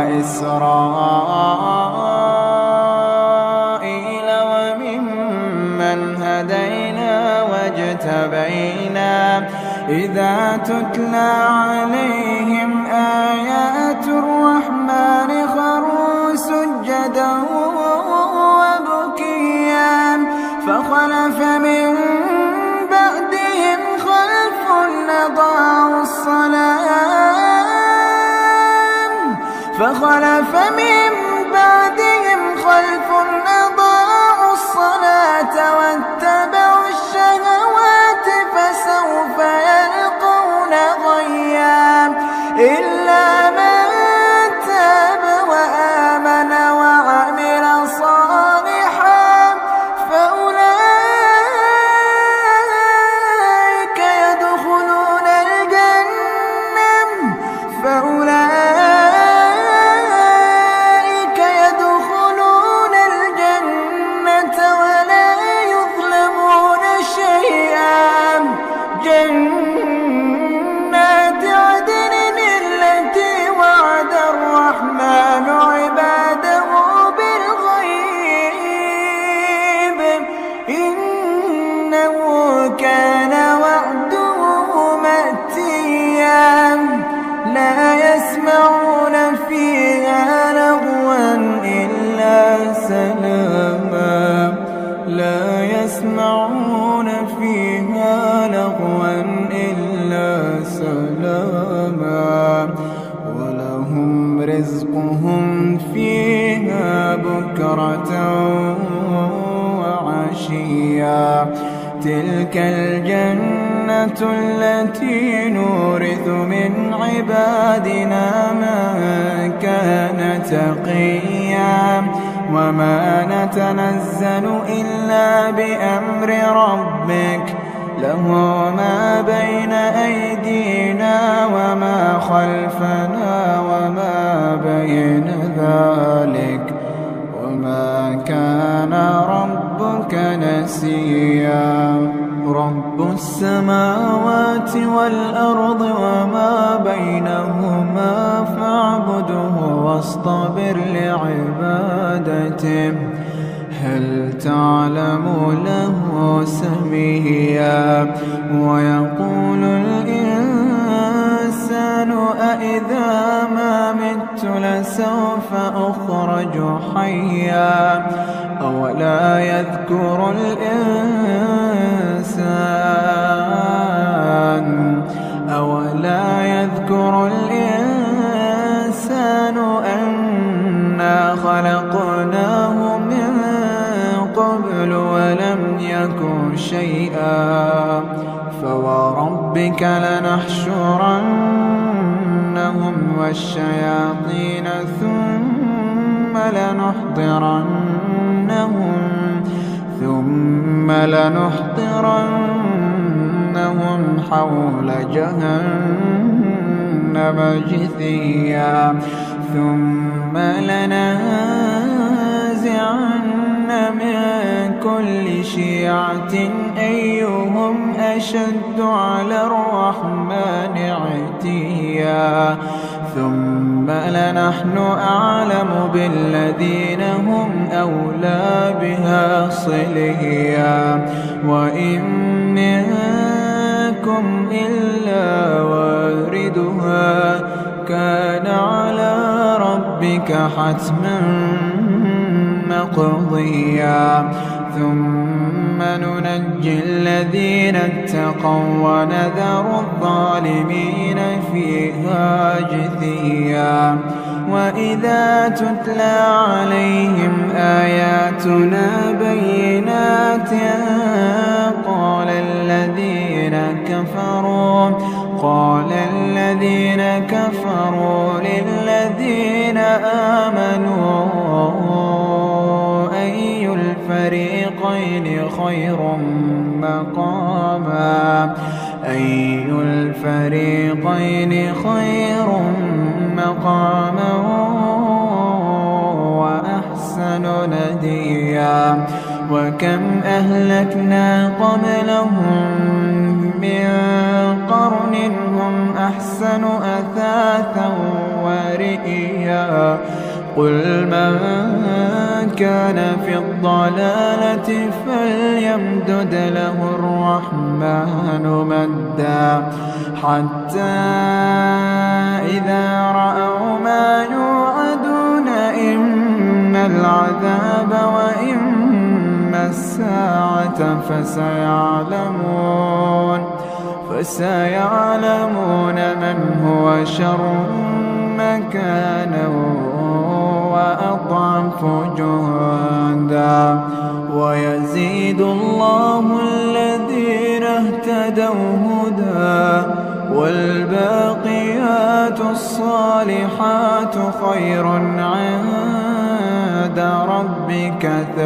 S1: وإسرائيل وممن هدينا واجتبينا إذا تتلى عليهم آيات الرحمن خروا سجدا وبكيا فخلف من بعدهم خلف أضاعوا الصلاة واتبعوا الشهوات فسوف
S2: يسمعون فيها لغوا إلا سلاما ولهم رزقهم فيها بكرة وعشيا تلك الجنة التي نورث من عبادنا من كان تقيا وما نتنزل إلا بأمر ربك له ما بين أيدينا وما خلفنا وما بين ذلك وما كان ربك نسيا رب السماوات والأرض وما بينهما فاعبده واصطبر لعبادته هل تعلم له سميا ويقول الإنسان أإذا ما مت لسوف أخرج حيا أولا يذكر الإنسان أنا خلقناه من قبل ولم يك شيئا فوربك لنحشرنهم والشياطين ثم لنحضرنهم حول جهنم جثيا ثم لننزعن من كل شيعة أيهم أشد على الرحمن عتيا ثم لنحن أعلم بالذين هم أولى بها صليا وإن منكم إلا واردها كان على ربك حتما مقضيا ثم ننجي الذين اتقوا ونذر الظالمين فيها جثيا وإذا تتلى عليهم آياتنا بينات قال الذين كفروا للذين آمنوا أي الفريقين خير مقاما وأحسن نديا وكم أهلكنا قبلهم من قرن هم أحسن أثاثا ورئيا قل من كان في الضلالة فليمدد له الرحمن مدا حتى إذا رأوا ما يوعدون إما العذاب وإما الساعة فسيعلمون من هو شر مكانا وأضعف جهدا ويزيد الله الذين اهتدوا هدى والباقيات الصالحات خير عند ربك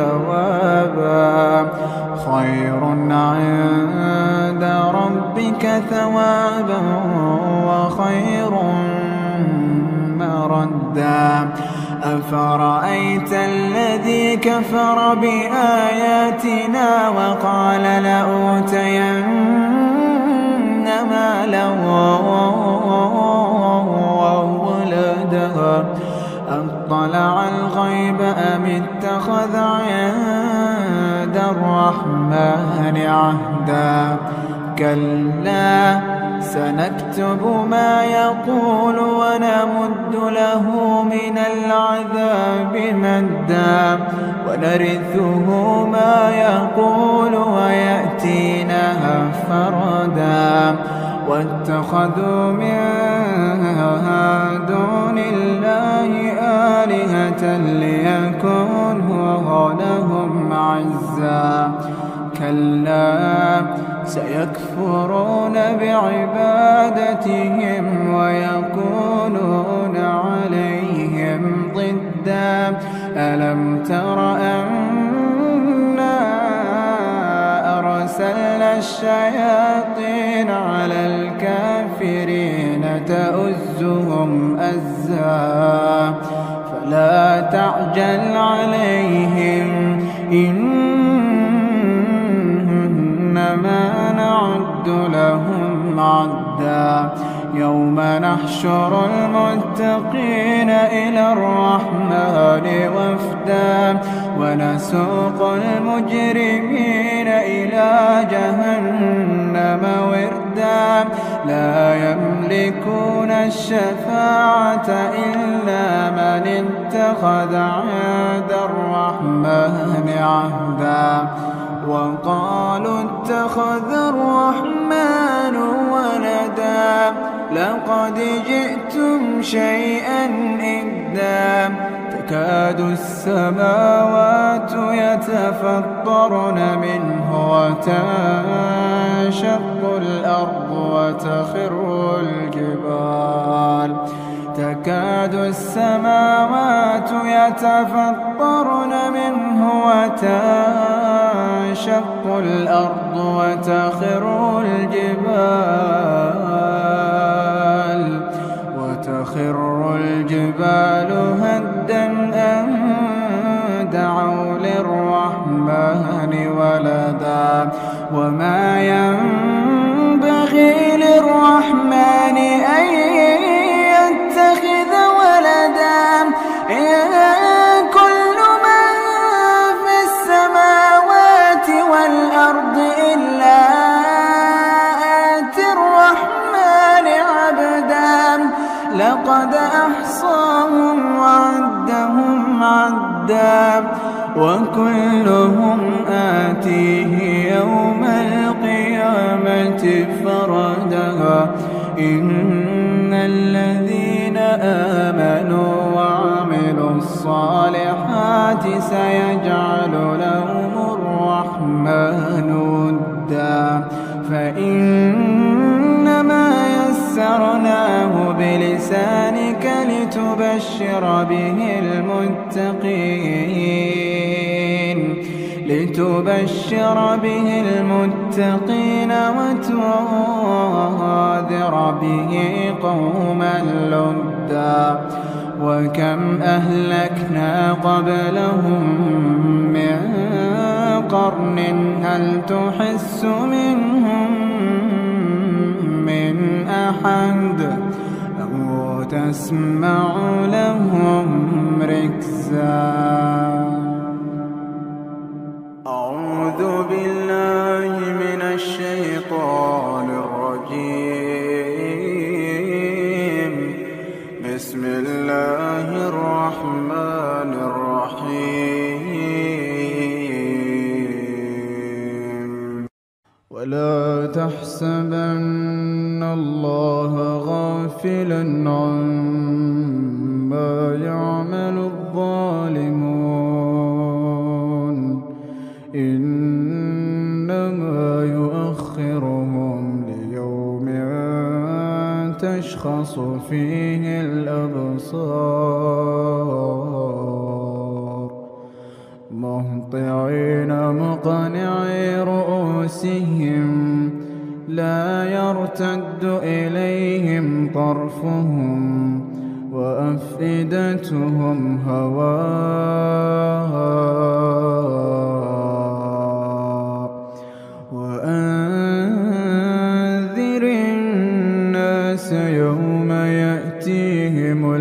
S2: ثوابا وخير مردا أفرأيت الذي كفر بآياتنا وقال لأوتين مالا وولدا أطلع الغيب أم اتخذ عند الرحمن عهدا كلا سنكتب ما يقول ونمد له من العذاب مدا ونرثه ما يقول ويأتينا فردا واتخذوا من دون الله آلهة ليكونوا لهم عزا كلا سيكفرون بعبادتهم ويكونون عليهم ضدا ألم تر أنا أرسلنا الشياطين على الكافرين تؤزهم أزا فلا تعجل عليهم إنما نعد لهم عدا يوم نحشر المتقين إلى الرحمن وفدا ونسوق المجرمين إلى جهنم وردا لا يملكون الشفاعة إلا من اتخذ عند الرحمن عهدا وقالوا اتخذ الرحمن ولدا لقد جئتم شيئا إدا تكاد السماوات يتفطرن منه وتنشق الأرض وتخر الجبال تكاد السماوات يتفطرن منه وتنشق الأرض وتخر الجبال هدا أن دعوا للرحمن ولدا وما ينبغي للرحمن أن يتخذ ولدا كل من في السماوات والأرض إلا آتي الرحمن عبدا لقد أحصاهم وعدهم عدا وكلهم آتيه يوم القيامة فردا إن الذين آمنوا وعملوا الصالحات سيجعل لهم الرحمن ودا فإنما يسرناه بلسانك لتبشر به المتقين وتنذر به قوما لدا وكم أهلكنا قبلهم من قرن هل تحس منهم من أحد أو تسمع لهم ركزا أعوذ بالله من الشيطان الرجيم بسم الله الرحمن الرحيم ولا تحسبن الله غافلا عما يعمل الظالمون إنما يؤخرهم ليوم تشخص فيه الأبصار مهطعين مقنعي رؤوسهم لا يرتد إليهم طرفهم وأفئدتهم هواء وأنذر الناس يوم يأتيهم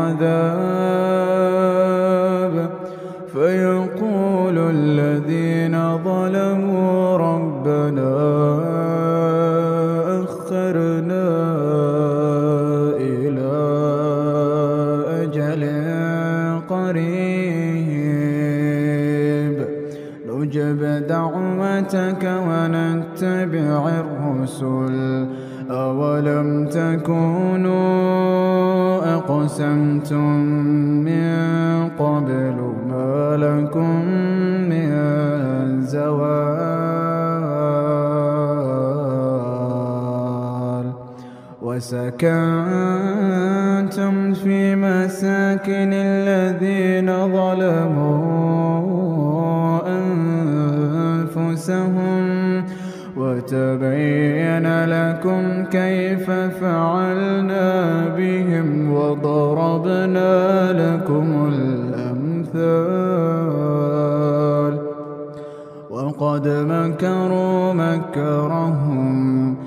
S2: العذاب فيقول الذين ظلموا ربنا أخرنا
S1: نجب دعوتك ونتبع الرسل أولم تكونوا أقسمتم من قبل ما لكم من زوال وسكنتم في مساكن الذين ظلموا أنفسهم وتبين لكم كيف فعلنا بهم وضربنا لكم الأمثال وقد مكروا مكرهم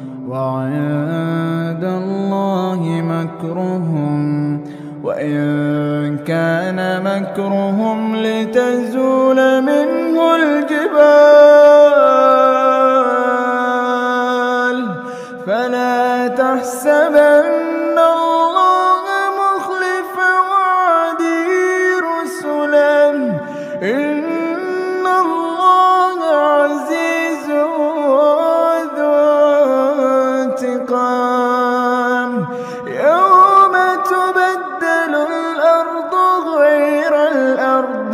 S1: وعند الله مكرهم وإن كان مكرهم لتزول منه الجبال فلا تحسبن الله مخلف وعده رسله إن الله عزيز ذو انتقام يوم تبدل الأرض غير الأرض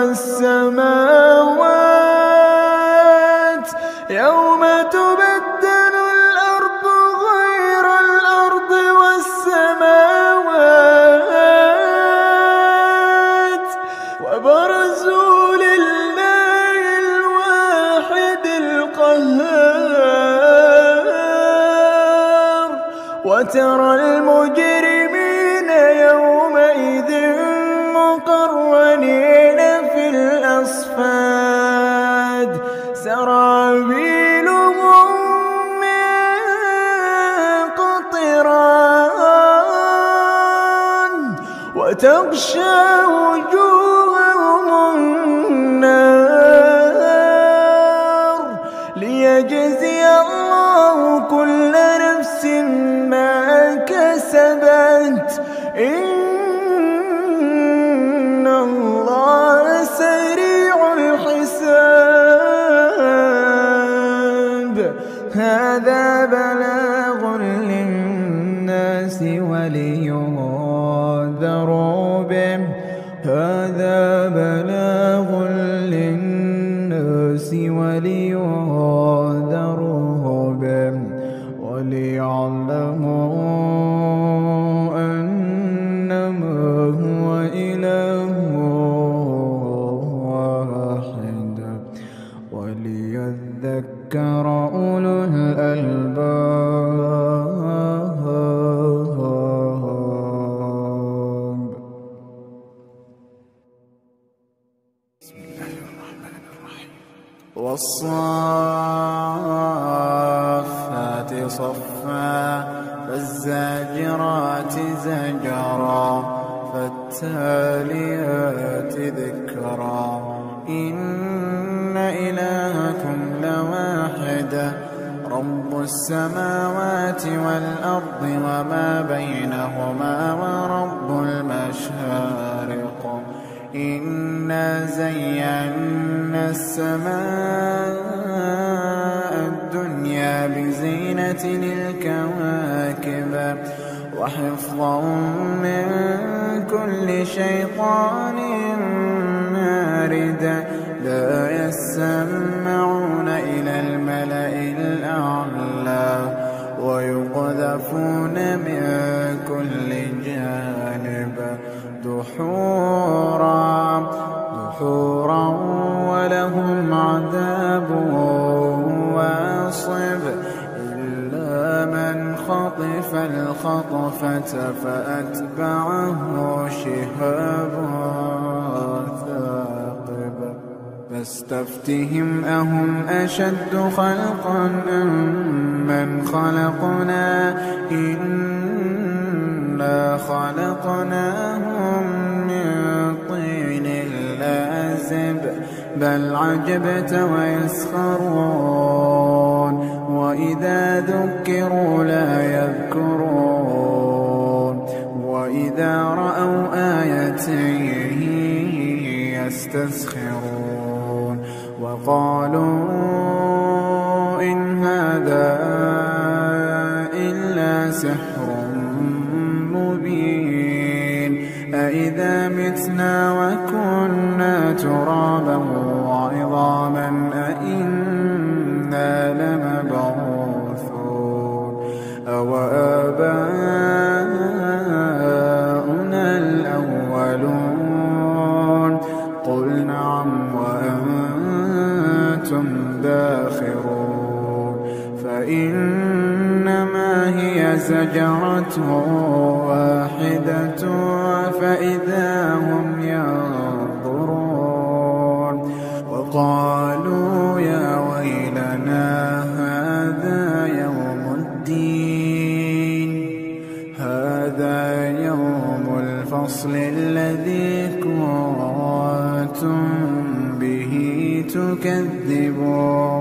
S1: والسماوات يوم تبدل الأرض غير الأرض والسماوات وبرزوا لله الواحد القهار وترى المجرمين يومئذ مقرنين في الأصفاد سرابيلهم من قطران وتغشى وجوههم النار ليجزي الله كل نفس ما كسبت إن الله سريع الحساب هذا بلاغ للناس ولينذروا به هذا بلاغ للناس ولينذروا به وليعلموا أنما هو إله واحد وليذكر أولو الألباب. بسم الله الرحمن الرحيم والصافات صفا فالزاجرات زجرا فالتاليات ذكرا إن إلهكم لواحد رب السماوات والأرض وما بينهما ورب المشارق إنا زينا السماء الدنيا بزينة الكواكب وحفظا من كل شيطان مارد لا يسمعون إلى الملأ الأعلى ويقذفون من كل جانب دحورا ولهم عذاب واصب إلا من خطف الخطفة فأتبعه شهاب ثاقب فاستفتهم أهم أشد خلقا أم من خلقنا إنا خلقناهم من طين لازب بل عجبت ويسخرون وإذا ذكروا لا يذكرون وإذا رأوا آية يستسخرون
S2: وقالوا إن هذا إلا سحر مبين أإذا متنا وكنا ترابا وعظاما أإنا لمبعوثون أوآباؤنا الأولون قل نعم وأنتم داخرون فإنما هي زجرة واحدة فإذا هم ينظرون وقالوا يا ويلنا هذا يوم الدين هذا يوم الفصل الذي كنتم به تكذبون